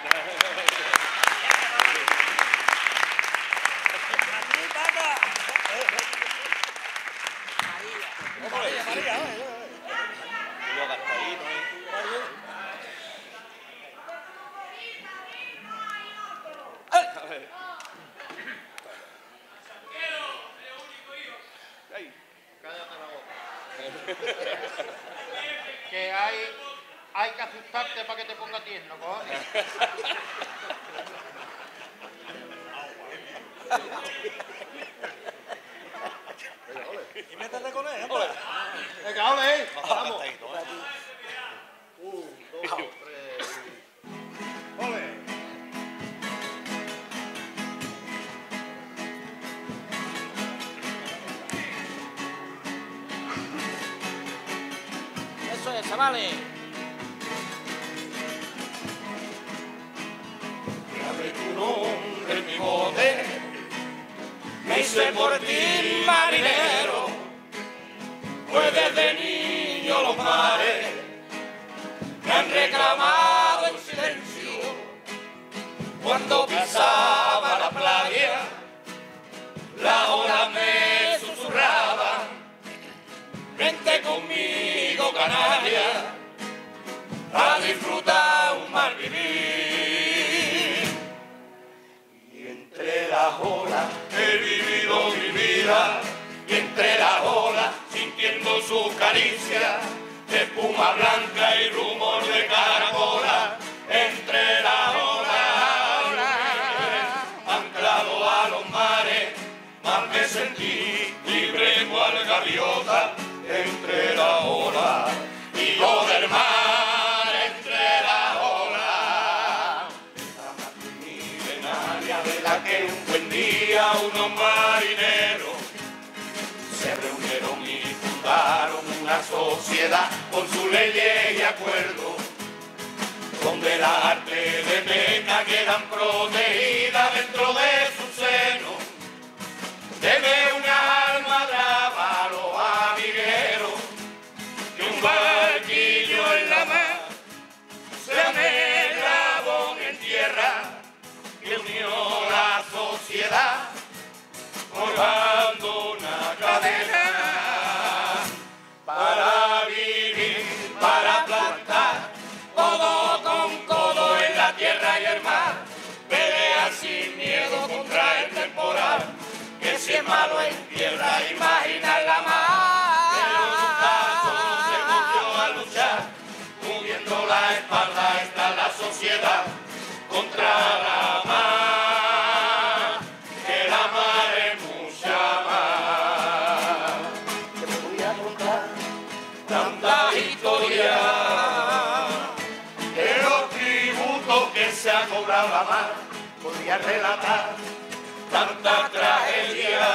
Que hay que asustarte para que te ponga tierno, cojones. Y métete con él, hombre. Venga, ole, vamos. Ole. Eso es, chavales. Dame tu nombre, mi bote, me hice por ti marinero, pues desde niño los mares me han reclamado en silencio. Cuando pisaba la playa, la ola me susurraba, vente conmigo, Canaria, a disfrutar un mal vivir. Y entre las olas he vivido mi vida, y entre las olas sintiendo su caricia, espuma blanca y rumor de caracola. Entre las olas, anclado a los mares, más me sentí libre cual gaviota. Entre la ola y yo del mar, entre la ola, la milenaria de la que un buen día unos marineros se reunieron y fundaron una sociedad con sus leyes y acuerdos, donde las artes de pena quedan protegidas dentro de su seno. Debe una alma brava a los amigueros, que un barquillo en la mar sea un eslabón en tierra, que unió la sociedad forjando una cadena para vivir, para plantar, codo con codo en la tierra y el mar, pelea sin miedo contra el temporal, que si es malo en tierra, imagina la mar. Pero en su caso se volvió a luchar, moviendo la espalda está la sociedad contra la mar, que la mar es mucha más. Te voy a contar tantas historias de los tributos que se ha cobrado la mar, podría relatar tanta tragedia,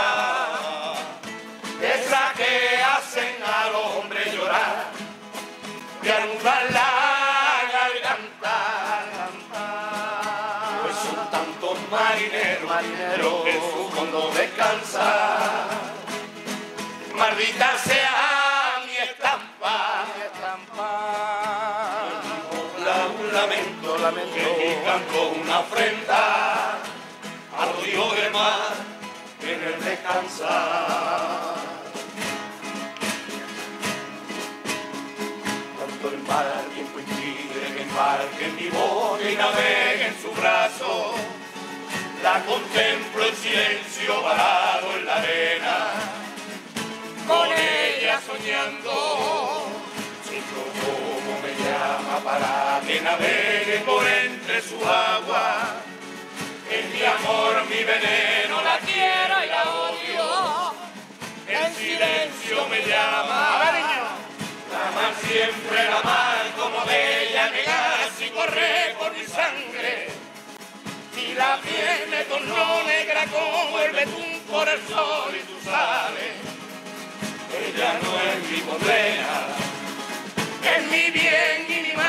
esas que hacen a los hombres llorar, de anular la garganta, pues son tantos marineros los que en su fondo descansan. Maldita sea mi estampa, un lamento, que canto una ofrenda al río del mar en el descansar. Tanto el mar al tiempo impide que embarque en mi boca y navegue en su brazo. La contemplo en silencio varado en la arena, con ella soñando. Chico, cómo me llama para que navegue por entre su agua. Es mi amor, mi veneno, la quiero y la odio. En silencio me llama. La mar siempre, la mar como bella, negarse y correr por mi sangre. Y la piel me tornó negra como el betún por el sol y tú sabes. Ella no es mi condena, es mi bien y mi mal.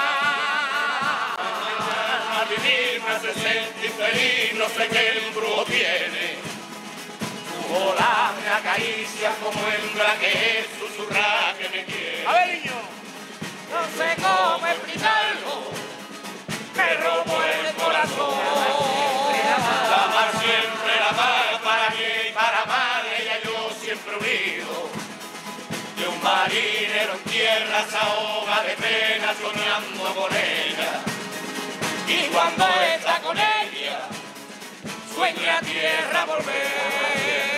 A vivir me hace sentir feliz, no sé qué embrujo tiene. Tu ola me acaricia como hembra que es, susurra que me quiere. A ver, niño. No sé cómo explicarlo, me robó el corazón. La mar siempre, la mar para mí y para amar, ella yo siempre unido. De un marinero en tierra se ahoga de pena soñando con ella. Y cuando está con ella, sueña a tierra volver.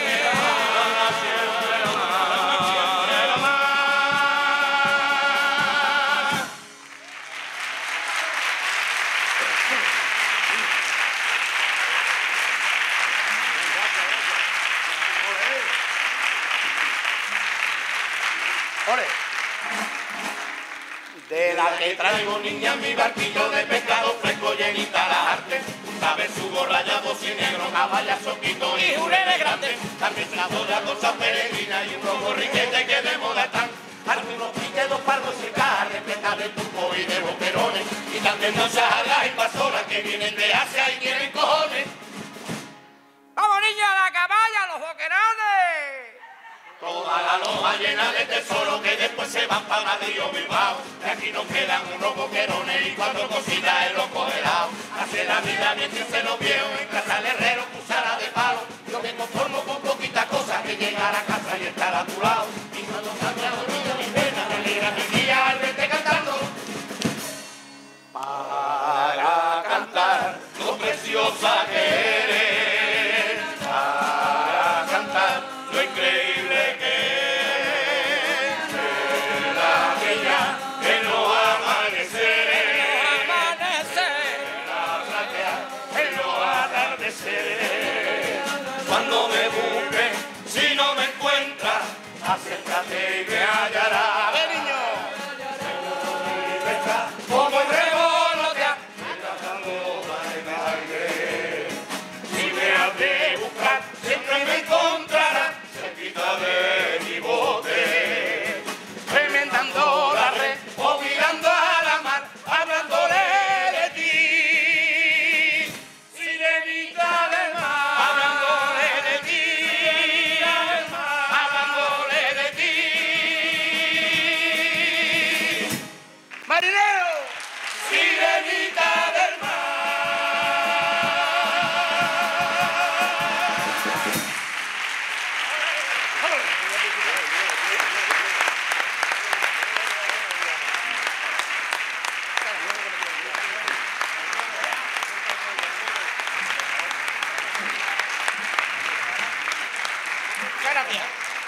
De la que traigo, niña, mi barquillo de pescado fresco llenita las artes. Sabe su gorra ya dos y negro, caballa, soquito y jurere grande. También trajo de cosas peregrinas y unos borriquetes que de moda están. Algunos piques, dos pardos y carne, pesca de turco y de boquerones. Y también muchas algas y pasoras que vienen de Asia y tienen cojones. ¡Vamos, niña, a la caballa, los boquerones! Toda la loja llena de tesoros que después se van para Madrid o Bilbao. De aquí nos quedan unos boquerones y cuatro cositas en los congelados. Hace la vida bien si se lo viejo, en casa el herrero cuchara de palo. Yo me conformo con poquitas cosas, que llegar a casa y estar a tu lado. Y cuando cambia dormido mi pena, me alegra mi día al verte cantando. Para cantar lo preciosa que eres, para cantar lo increíble que es la bella en los amaneceres, la platea en los atardeceres. Cuando me busques, si no me encuentras, acércate y me hallarás. A ver, niño. Como el revolotea, si me has de buscar, siempre me encontrarás cerquita de mi bote, remendando la red o mirando a la mar, hablándole de ti, sirenita del mar, hablándole de ti, hablándole de ti. Marinero, sirenita del mar. Gracias.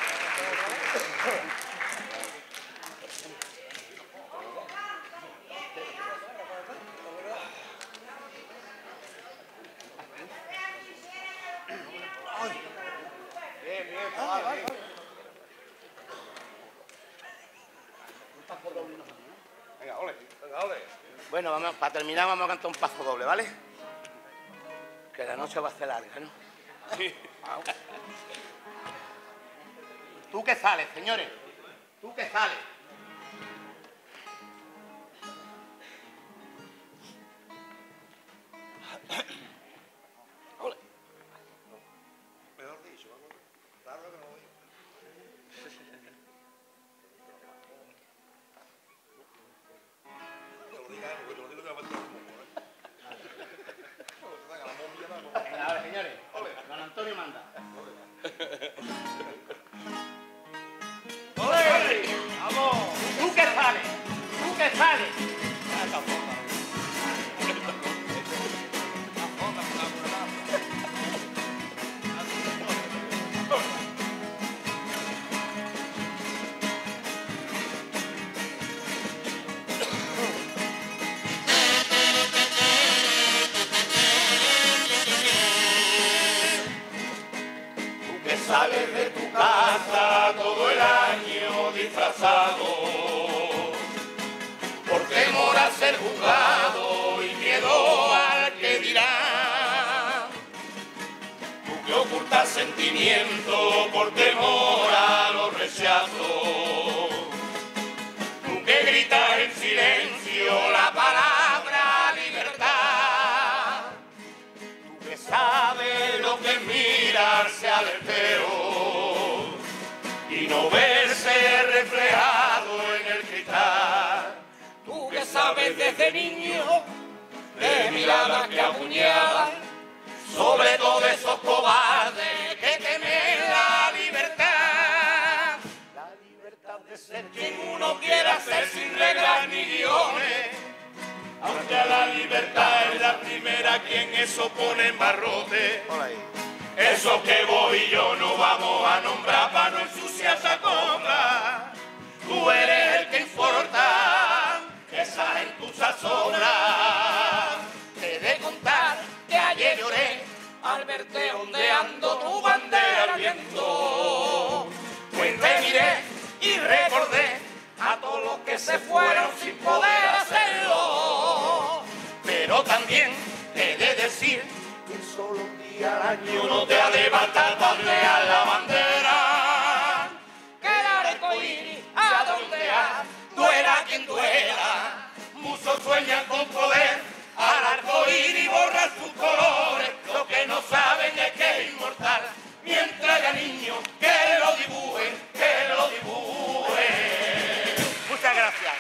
Bien, bien, vale. Venga, ole, venga, ole. Bueno, vamos, para terminar vamos a cantar un paso doble, ¿vale? Que la noche va a ser larga, ¿no? Sí. ¿Tú qué sales, señores? ¿Tú qué sales? Ole. Mejor dicho, claro que no voy. Te lo diga, porque te lo digo que va a pasar un poco, ¿eh? Venga, a ver, señores. Don Antonio manda. ¡Ole! ¡Vamos! sales de tu casa todo el año disfrazado, por temor a ser juzgado y miedo al que dirá. Tú que ocultas sentimientos por temor a los rechazos, tú que gritas en silencio la palabra libertad, tú que sabes lo que es mirarse al espejo y no verse reflejado en el cristal. Tú que sabes desde niño de miradas que apuñalan, sobre todo esos cobardes que temen la libertad. La libertad de ser quien uno quiera ser sin reglas ni guiones, aunque a la libertad es la primera quien eso pone en barrote. Eso que vos y yo no vamos a nombrar para no ensuciar esa compra. Tú eres el que importa, que esa gentuza sobra. Te he de contar que ayer lloré al verte ondeando tu bandera al viento. Pues te miré y recordé a todos los que se fueron sin poder hacerlo. Pero también te he de decir que solo un día al año no te ha de bastar para ondear la bandera. Que el arcoíris a dondear, duela quien duela. Muchos sueñan con poder al arcoíris borrar sus colores. Lo que no saben es que es inmortal. Mientras haya niños que lo dibujen, que lo dibujen. Muchas gracias.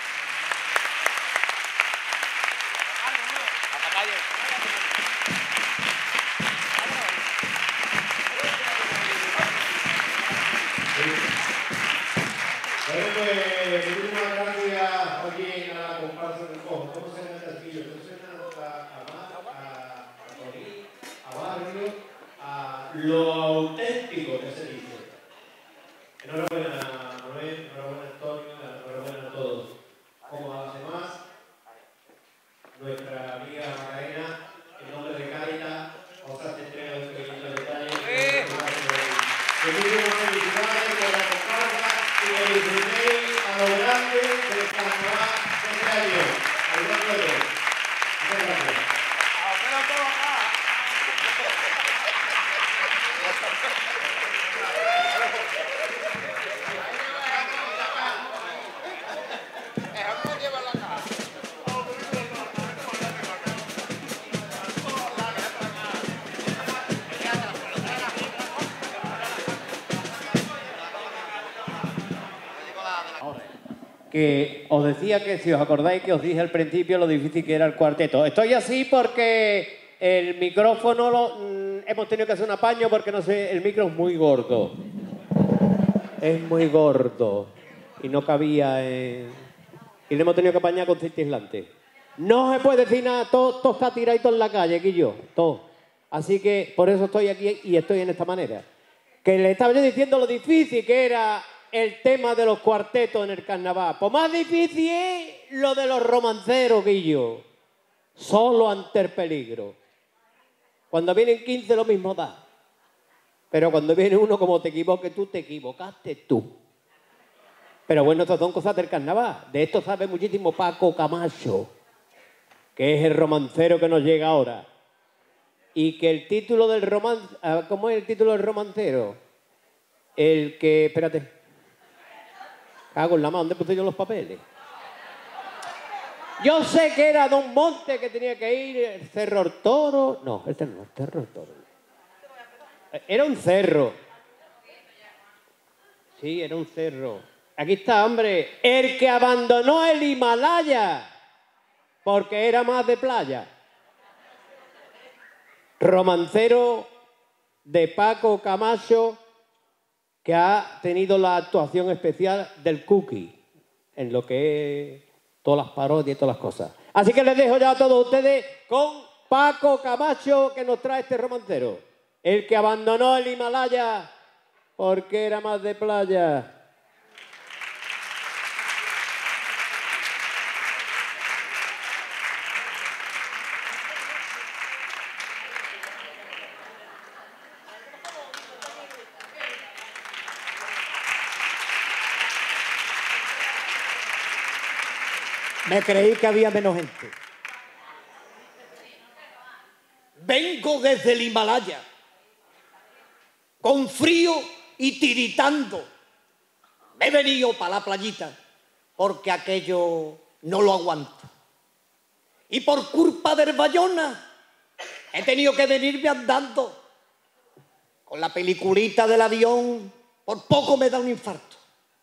Bueno, pues, muchísimas gracias, oye, a la comparsa del cojo. ¿Cómo se llama el castillo? ¿Cómo se llama a Torí, a Barrio, a lo auténtico que se dice? Enhorabuena, Noel, enhorabuena, Antonio, enhorabuena a todos. Como a los demás, nuestra amiga Macarena, en nombre de Cáritas, os hace entrega de un pequeño detalle. Muchísimas felicidades por la comparsa y que disfrutéis a lo grande del carnaval de este año. Al grande de todos. Muchas gracias. Que os decía que, si os acordáis, que os dije al principio lo difícil que era el cuarteto. Estoy así porque el micrófono hemos tenido que hacer un apaño porque no sé, el micro es muy gordo. Es muy gordo y no cabía y le hemos tenido que apañar con cinta aislante. No se puede decir nada, todo está tiradito en la calle, Guillo, todo. Así que por eso estoy aquí y estoy en esta manera. Que le estaba yo diciendo lo difícil que era el tema de los cuartetos en el carnaval. Pues más difícil es lo de los romanceros, Guillo. Solo ante el peligro. Cuando vienen 15 lo mismo da. Pero cuando viene uno como te equivoques tú, te equivocaste tú. Pero bueno, estas son cosas del carnaval. De esto sabe muchísimo Paco Camacho, que es el romancero que nos llega ahora. Y que el título del romance... ¿Cómo es el título del romancero? El que... Espérate. Cago en la mano, ¿dónde puse yo los papeles? Yo sé que era Don Monte que tenía que ir, el Cerro el Toro. No, este no, el Cerro el Toro. Era un cerro. Sí, era un cerro. Aquí está, hombre. El que abandonó el Himalaya porque era más de playa. Romancero de Paco Camacho, que ha tenido la actuación especial del Cookie en lo que es todas las parodias y todas las cosas. Así que les dejo ya a todos ustedes con Paco Camacho, que nos trae este romancero. El que abandonó el Himalaya porque era más de playa. Me creí que había menos gente. Vengo desde el Himalaya, con frío y tiritando. Me he venido para la playita, porque aquello no lo aguanto. Y por culpa del Bayona, he tenido que venirme andando. Con la peliculita del avión, por poco me da un infarto.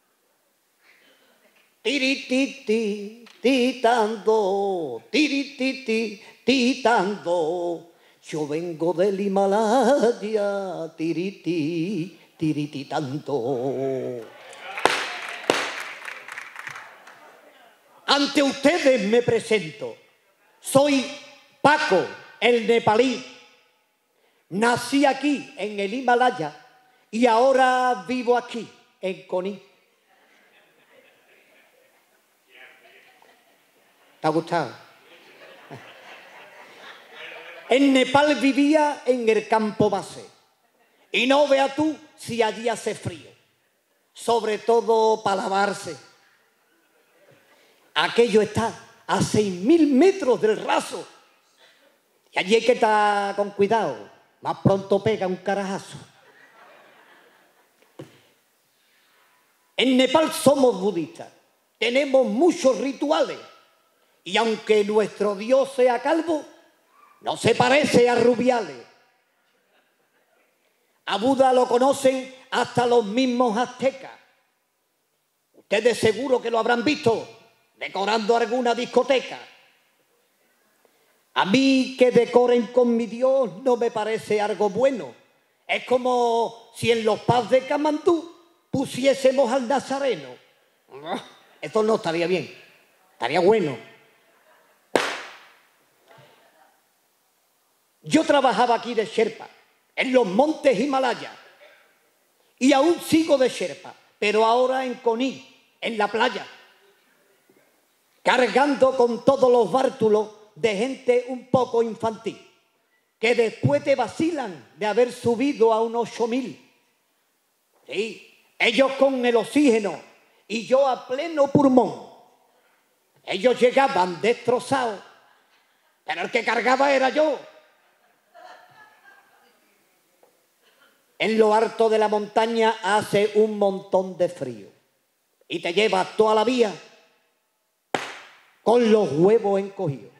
Tirititi, titando, tirititi, titando. Yo vengo del Himalaya, tiriti, tirititando. Ante ustedes me presento. Soy Paco, el nepalí. Nací aquí, en el Himalaya, y ahora vivo aquí, en Conil. ¿Te ha gustado? En Nepal vivía en el campo base. Y no veas tú si allí hace frío. Sobre todo para lavarse. Aquello está a 6.000 metros del raso. Y allí hay que estar con cuidado. Más pronto pega un carajazo. En Nepal somos budistas. Tenemos muchos rituales. Y aunque nuestro Dios sea calvo, no se parece a Rubiales. A Buda lo conocen hasta los mismos aztecas. Ustedes seguro que lo habrán visto decorando alguna discoteca. A mí que decoren con mi Dios no me parece algo bueno. Es como si en los pubs de Kamandú pusiésemos al nazareno. Esto no estaría bien, estaría bueno. Yo trabajaba aquí de Sherpa, en los montes Himalaya, y aún sigo de Sherpa, pero ahora en Conil, en la playa, cargando con todos los bártulos de gente un poco infantil, que después te vacilan de haber subido a unos 8.000. Sí, ellos con el oxígeno y yo a pleno pulmón. Ellos llegaban destrozados, pero el que cargaba era yo. En lo alto de la montaña hace un montón de frío y te llevas toda la vía con los huevos encogidos.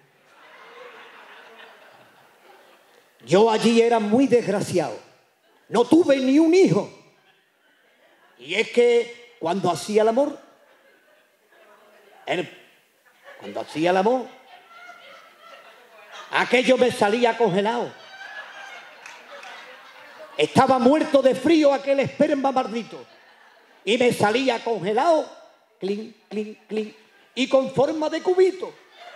Yo allí era muy desgraciado, no tuve ni un hijo. Y es que cuando hacía el amor, aquello me salía congelado. Estaba muerto de frío aquel esperma maldito. Y me salía congelado, clink, clink, clink, y con forma de cubito.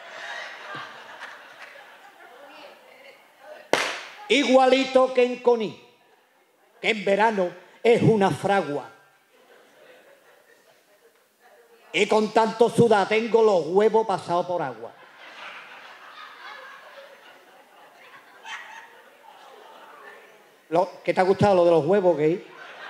Igualito que en Conil, que en verano es una fragua. Y con tanto sudar tengo los huevos pasados por agua. ¿Qué te ha gustado lo de los huevos, gay?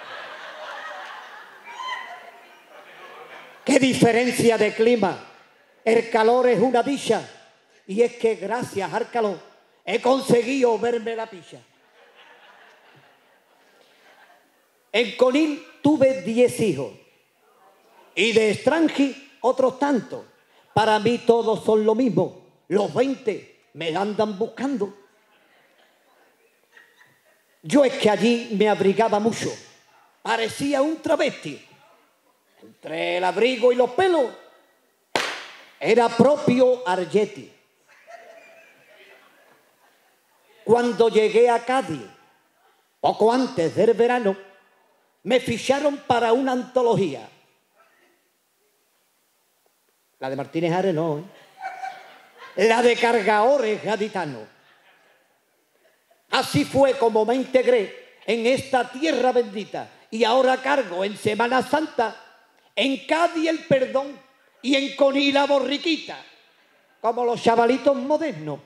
¡Qué diferencia de clima! El calor es una dicha. Y es que gracias al calor he conseguido verme la picha. En Conil tuve 10 hijos. Y de Estrangi otros tantos. Para mí todos son lo mismo. Los 20 me andan buscando. Yo es que allí me abrigaba mucho. Parecía un travesti. Entre el abrigo y los pelos era propio Argetti. Cuando llegué a Cádiz, poco antes del verano, me ficharon para una antología. La de Martínez Ares no, ¿eh? La de Cargadores Gaditanos. Así fue como me integré en esta tierra bendita y ahora cargo en Semana Santa, en Cádiz el perdón y en Conil la borriquita, como los chavalitos modernos.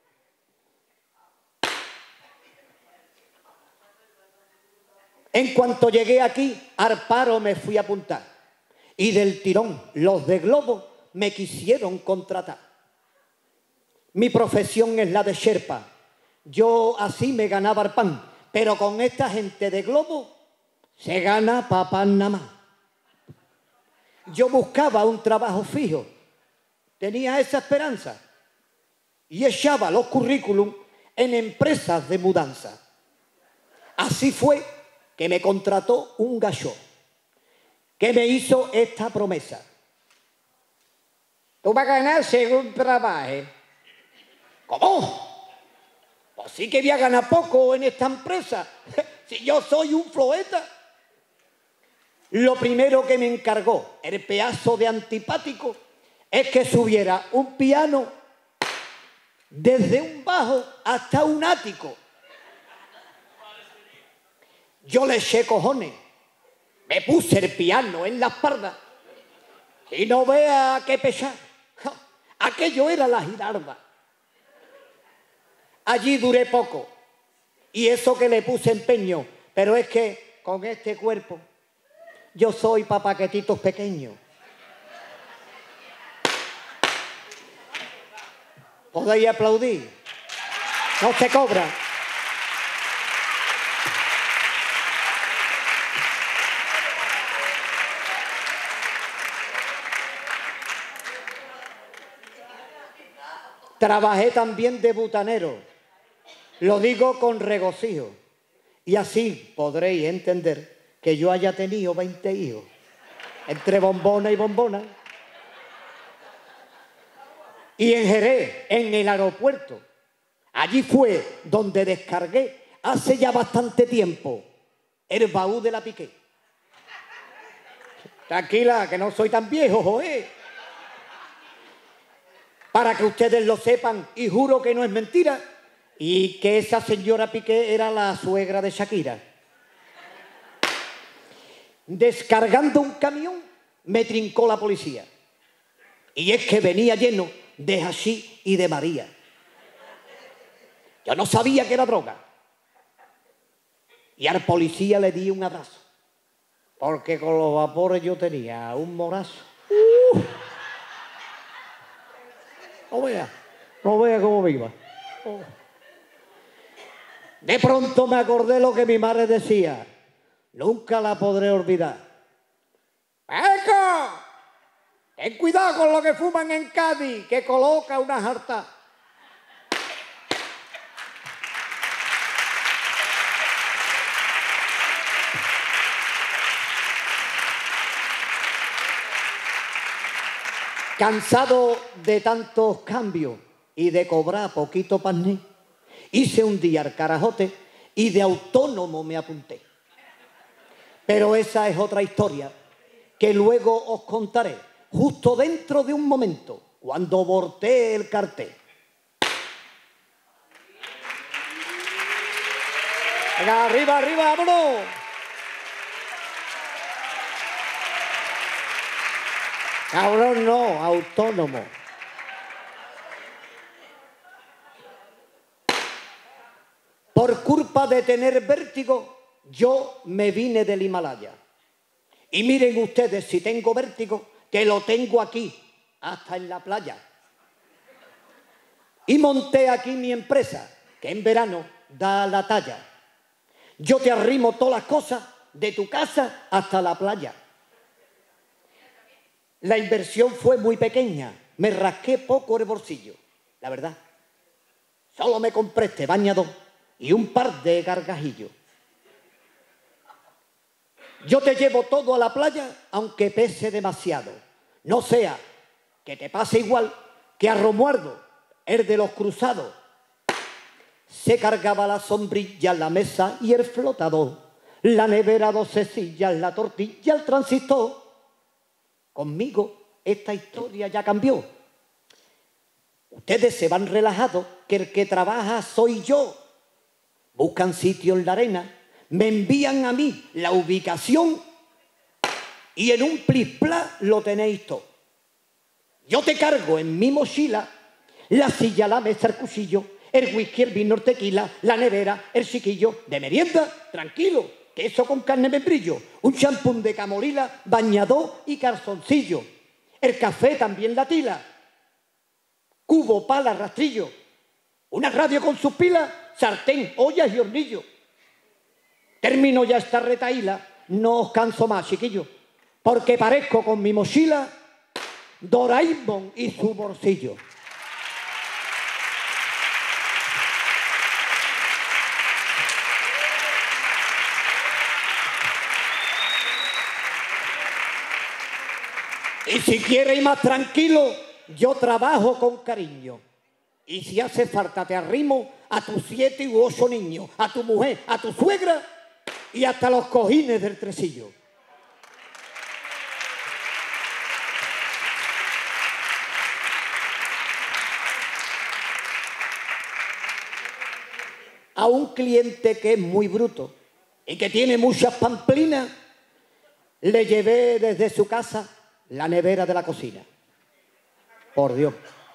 En cuanto llegué aquí, al paro me fui a apuntar y del tirón los de Globo me quisieron contratar. Mi profesión es la de Sherpa. Yo así me ganaba el pan, pero con esta gente de globo se gana papá nada más. Yo buscaba un trabajo fijo, tenía esa esperanza y echaba los currículum en empresas de mudanza. Así fue que me contrató un gallo que me hizo esta promesa. Tú vas a ganar según trabajes. ¿Cómo? Pues sí que voy a ganar poco en esta empresa, si yo soy un floeta. Lo primero que me encargó el pedazo de antipático es que subiera un piano desde un bajo hasta un ático. Yo le eché cojones, me puse el piano en la espalda y no vea qué pesar. Aquello era la girarda. Allí duré poco y eso que le puse empeño, pero es que con este cuerpo yo soy pa' paquetitos pequeños. Podéis aplaudir, no se cobra. Trabajé también de butanero, lo digo con regocijo, y así podréis entender que yo haya tenido 20 hijos, entre bombona y bombona. Y en Jerez, en el aeropuerto, allí fue donde descargué hace ya bastante tiempo el baúl de la Piqué. Tranquila, que no soy tan viejo, joder. Para que ustedes lo sepan, y juro que no es mentira, y que esa señora Piqué era la suegra de Shakira. Descargando un camión, me trincó la policía. Y es que venía lleno de hachís y de María. Yo no sabía que era droga. Y al policía le di un abrazo, porque con los vapores yo tenía un morazo. No vea cómo viva. De pronto me acordé lo que mi madre decía. Nunca la podré olvidar. ¡Eco! Ten cuidado con lo que fuman en Cádiz, que coloca una jarta. Cansado de tantos cambios y de cobrar poquito pané, hice un día el carajote y de autónomo me apunté. Pero esa es otra historia que luego os contaré justo dentro de un momento, cuando volteé el cartel. Venga, arriba, arriba, vámonos. Cabrón, no, autónomo. Por culpa de tener vértigo, yo me vine del Himalaya. Y miren ustedes, si tengo vértigo, que lo tengo aquí, hasta en la playa. Y monté aquí mi empresa, que en verano da la talla. Yo te arrimo todas las cosas, de tu casa hasta la playa. La inversión fue muy pequeña, me rasqué poco el bolsillo, la verdad. Solo me compré este bañador y un par de gargajillos. Yo te llevo todo a la playa, aunque pese demasiado. No sea que te pase igual que a Romualdo, el de los cruzados. Se cargaba la sombrilla, la mesa y el flotador, la nevera, 12 sillas, la tortilla, el transistor. Conmigo esta historia ya cambió. Ustedes se van relajados, que el que trabaja soy yo. Buscan sitio en la arena, me envían a mí la ubicación y en un plis-plas lo tenéis todo. Yo te cargo en mi mochila la silla, la mesa, el cuchillo, el whisky, el vino, el tequila, la nevera, el chiquillo de merienda, tranquilo, queso con carne membrillo, un champú de camomila, bañador y calzoncillo. el café también la tila, cubo, pala, rastrillo, una radio con sus pilas, sartén, ollas y hornillo. Termino ya esta retaíla, no os canso más, chiquillos, porque parezco con mi mochila Doraemon y su bolsillo. Y si quieres ir más tranquilo, yo trabajo con cariño. Y si hace falta te arrimo a tus 7 u 8 niños, a tu mujer, a tu suegra y hasta los cojines del tresillo. A un cliente que es muy bruto y que tiene muchas pamplinas, le llevé desde su casa la nevera de la cocina. Por Dios.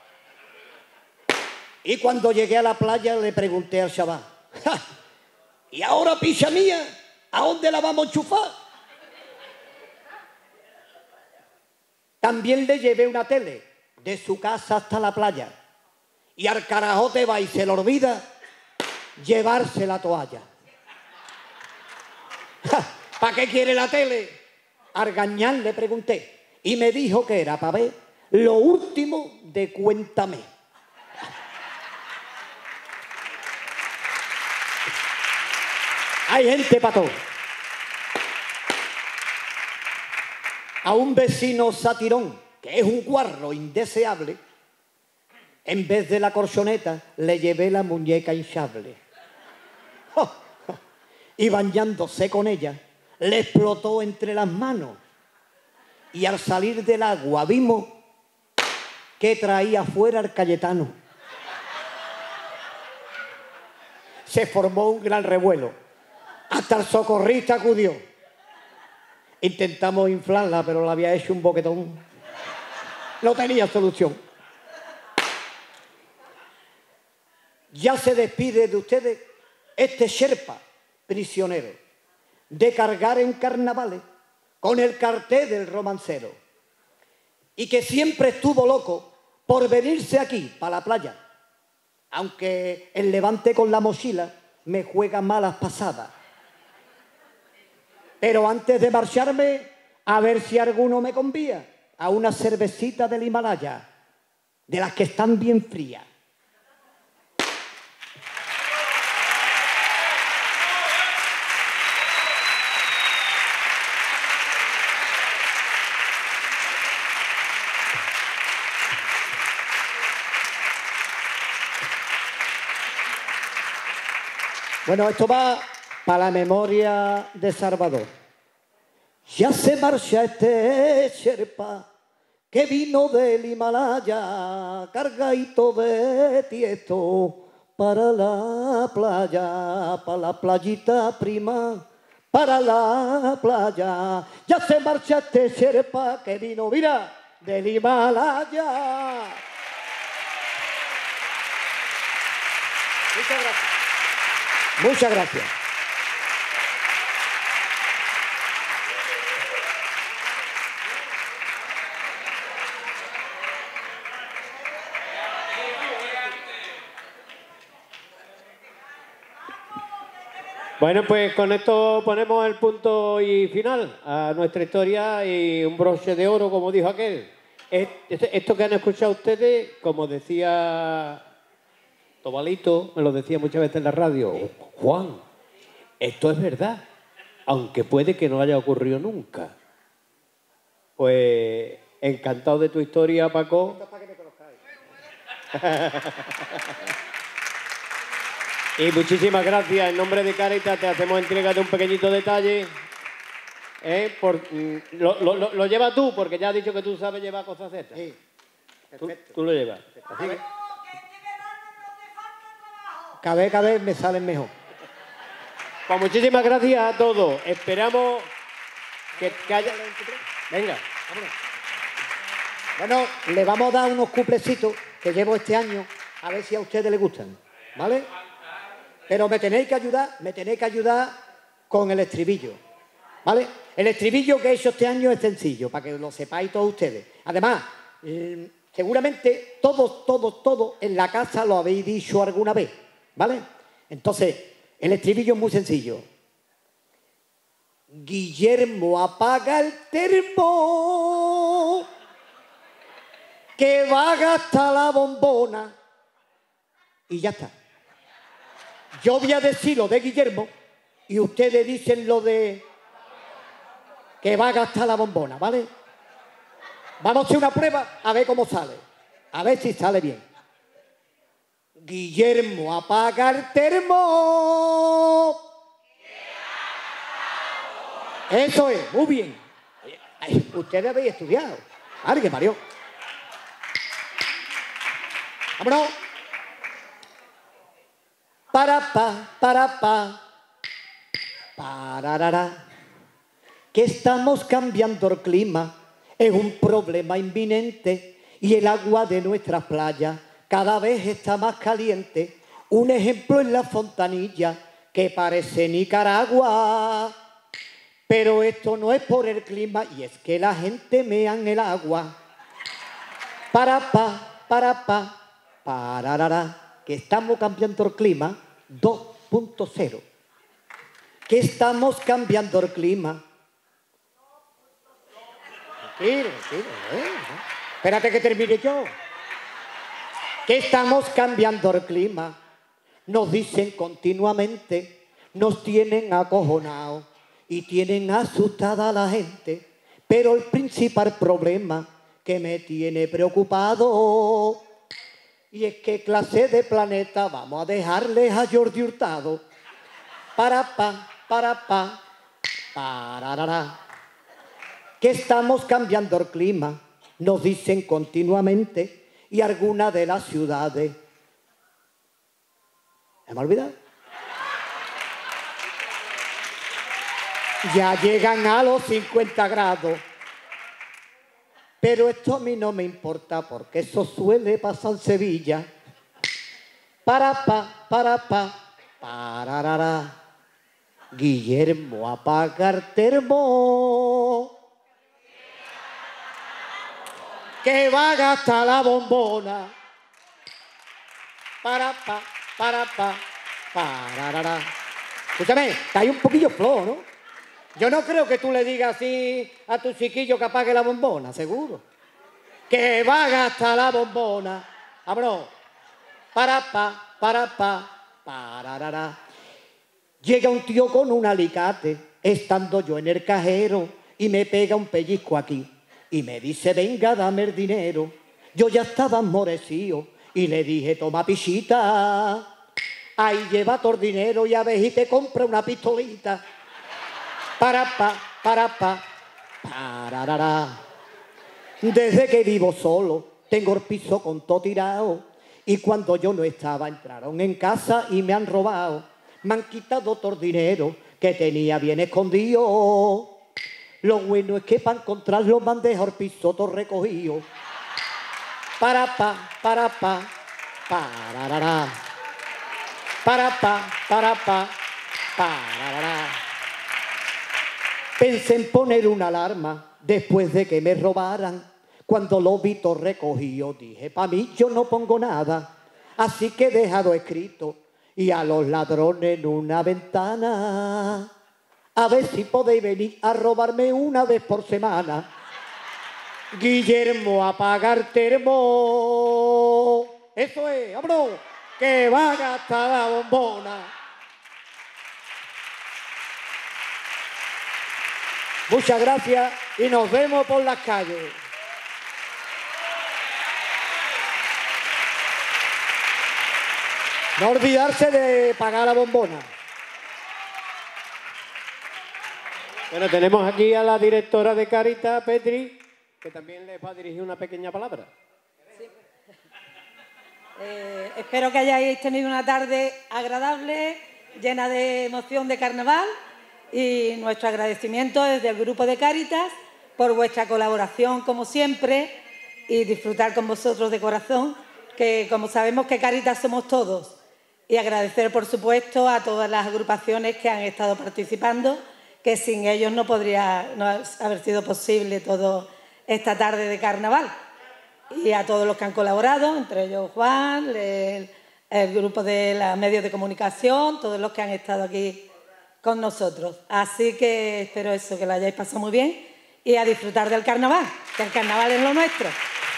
Y cuando llegué a la playa le pregunté al chaval, ¡ja! ¿Y ahora, picha mía, a dónde la vamos a enchufar? También le llevé una tele de su casa hasta la playa. Y al carajote va y se le olvida llevarse la toalla. ¿Para qué quiere la tele? Al gañán le pregunté y me dijo que era para ver lo último de Cuéntame. Hay gente para todo. A un vecino satirón, que es un guarro indeseable, en vez de la colchoneta le llevé la muñeca hinchable. Y bañándose con ella, le explotó entre las manos. Y al salir del agua vimos que traía fuera el Cayetano. Se formó un gran revuelo. Hasta el socorrista acudió. Intentamos inflarla, pero la había hecho un boquetón. No tenía solución. Ya se despide de ustedes este Sherpa prisionero de cargar en carnavales con el cartel del romancero y que siempre estuvo loco por venirse aquí, para la playa, aunque el levante con la mochila me juega malas pasadas. Pero antes de marcharme, a ver si alguno me convía a una cervecita del Himalaya, de las que están bien frías. Bueno, esto va para la memoria de Salvador. Ya se marcha este Sherpa que vino del Himalaya, cargadito de tiesto para la playa, para la playita prima, para la playa. Ya se marcha este Sherpa que vino, mira, del Himalaya. Muchas gracias. Muchas gracias. Bueno, pues con esto ponemos el punto y final a nuestra historia y un broche de oro, como dijo aquel. Esto que han escuchado ustedes, como decía Tobalito, me lo decía muchas veces en la radio, Juan, esto es verdad, aunque puede que no haya ocurrido nunca. Pues encantado de tu historia, Paco. Y muchísimas gracias. En nombre de Cáritas te hacemos entrega de un pequeñito detalle. Lo llevas tú, porque ya has dicho que tú sabes llevar cosas de estas. Sí, tú lo llevas. Así que cada vez me salen mejor. Pues muchísimas gracias a todos. Esperamos que haya... Venga, vámonos. Bueno, le vamos a dar unos cuplecitos que llevo este año, a ver si a ustedes les gustan, ¿vale? Pero me tenéis que ayudar con el estribillo, ¿vale? El estribillo que he hecho este año es sencillo, para que lo sepáis todos ustedes. Además, seguramente todos en la casa lo habéis dicho alguna vez, ¿vale? Entonces, el estribillo es muy sencillo. Guillermo, apaga el termo, que va a gastar la bombona. Y ya está. Yo voy a decir lo de Guillermo y ustedes dicen lo de que va a gastar la bombona, ¿vale? Vamos a hacer una prueba a ver cómo sale. A ver si sale bien. Guillermo, apaga el termo. Eso es, muy bien. Ay, ustedes habéis estudiado. ¡Ay, que parió! ¡Vámonos! Pararara. Que estamos cambiando el clima, es un problema inminente y el agua de nuestras playas cada vez está más caliente. Un ejemplo es la Fontanilla, que parece Nicaragua. Pero esto no es por el clima y es que la gente mea en el agua. Pararara. Que estamos cambiando el clima 2.0. Que estamos cambiando el clima. Tranquilo. Espérate que termine yo. Que estamos cambiando el clima. Nos dicen continuamente, nos tienen acojonados y tienen asustada a la gente. Pero el principal problema que me tiene preocupado, y es que clase de planeta vamos a dejarles a Jordi Hurtado. Pararara. Que estamos cambiando el clima, nos dicen continuamente, y algunas de las ciudades... ¿Me he olvidado? Ya llegan a los 50 grados. Pero esto a mí no me importa porque eso suele pasar en Sevilla. Pararara. Guillermo, apaga el termo, que va a gastar la bombona. Pararara. Escúchame, está ahí un poquillo flojo, ¿no? Yo no creo que tú le digas así a tu chiquillo que apague la bombona, seguro. Que va a gastar la bombona. Abro. Pararara. Llega un tío con un alicate, estando yo en el cajero, y me pega un pellizco aquí. Y me dice, venga, dame el dinero. Yo ya estaba enmorecido y le dije, toma pichita. Ahí lleva todo el dinero y a ver si te compra una pistolita. Pararara. Desde que vivo solo, tengo el piso con todo tirado. Y cuando yo no estaba, entraron en casa y me han robado. Me han quitado todo el dinero que tenía bien escondido. Lo bueno es que para encontrarlo me han dejado el piso todo recogido. Pararara. Pararara. Pensé en poner una alarma después de que me robaran. Cuando lo vi todo recogido, dije, pa' mí yo no pongo nada. Así que he dejado escrito, y a los ladrones en una ventana, a ver si podéis venir a robarme una vez por semana. Guillermo, apaga el termo. Eso es, vámonos, que va a gastar la bombona. Muchas gracias y nos vemos por las calles. No olvidarse de pagar la bombona. Bueno, tenemos aquí a la directora de Cáritas, Petri, que también les va a dirigir una pequeña palabra. Sí. Espero que hayáis tenido una tarde agradable, llena de emoción de carnaval, y nuestro agradecimiento desde el Grupo de Cáritas por vuestra colaboración, como siempre, y disfrutar con vosotros de corazón, que como sabemos que Cáritas somos todos. Y agradecer, por supuesto, a todas las agrupaciones que han estado participando, que sin ellos no podría haber sido posible todo esta tarde de carnaval. Y a todos los que han colaborado, entre ellos Juan, el grupo de los medios de comunicación, todos los que han estado aquí con nosotros. Así que espero eso, que lo hayáis pasado muy bien y a disfrutar del carnaval, que el carnaval es lo nuestro.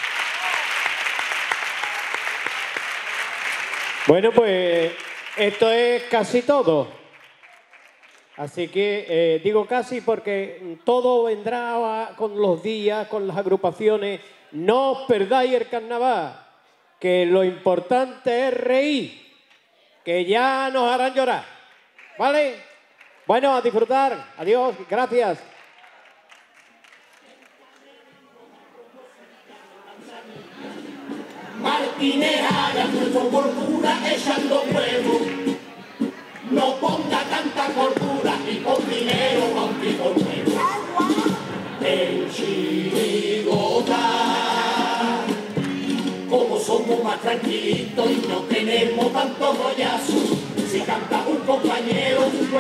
Bueno, pues esto es casi todo. Así que digo casi porque todo vendrá con los días, con las agrupaciones. No os perdáis el carnaval, que lo importante es reír, que ya nos harán llorar. ¿Vale? Bueno, a disfrutar. Adiós, gracias. Martinera ya nuestro cordura echando huevo. No ponga tanta cordura y con dinero a un tipo nuevo. El chirigota, como somos más tranquilitos y no tenemos tanto rollazo, si canta un compañero,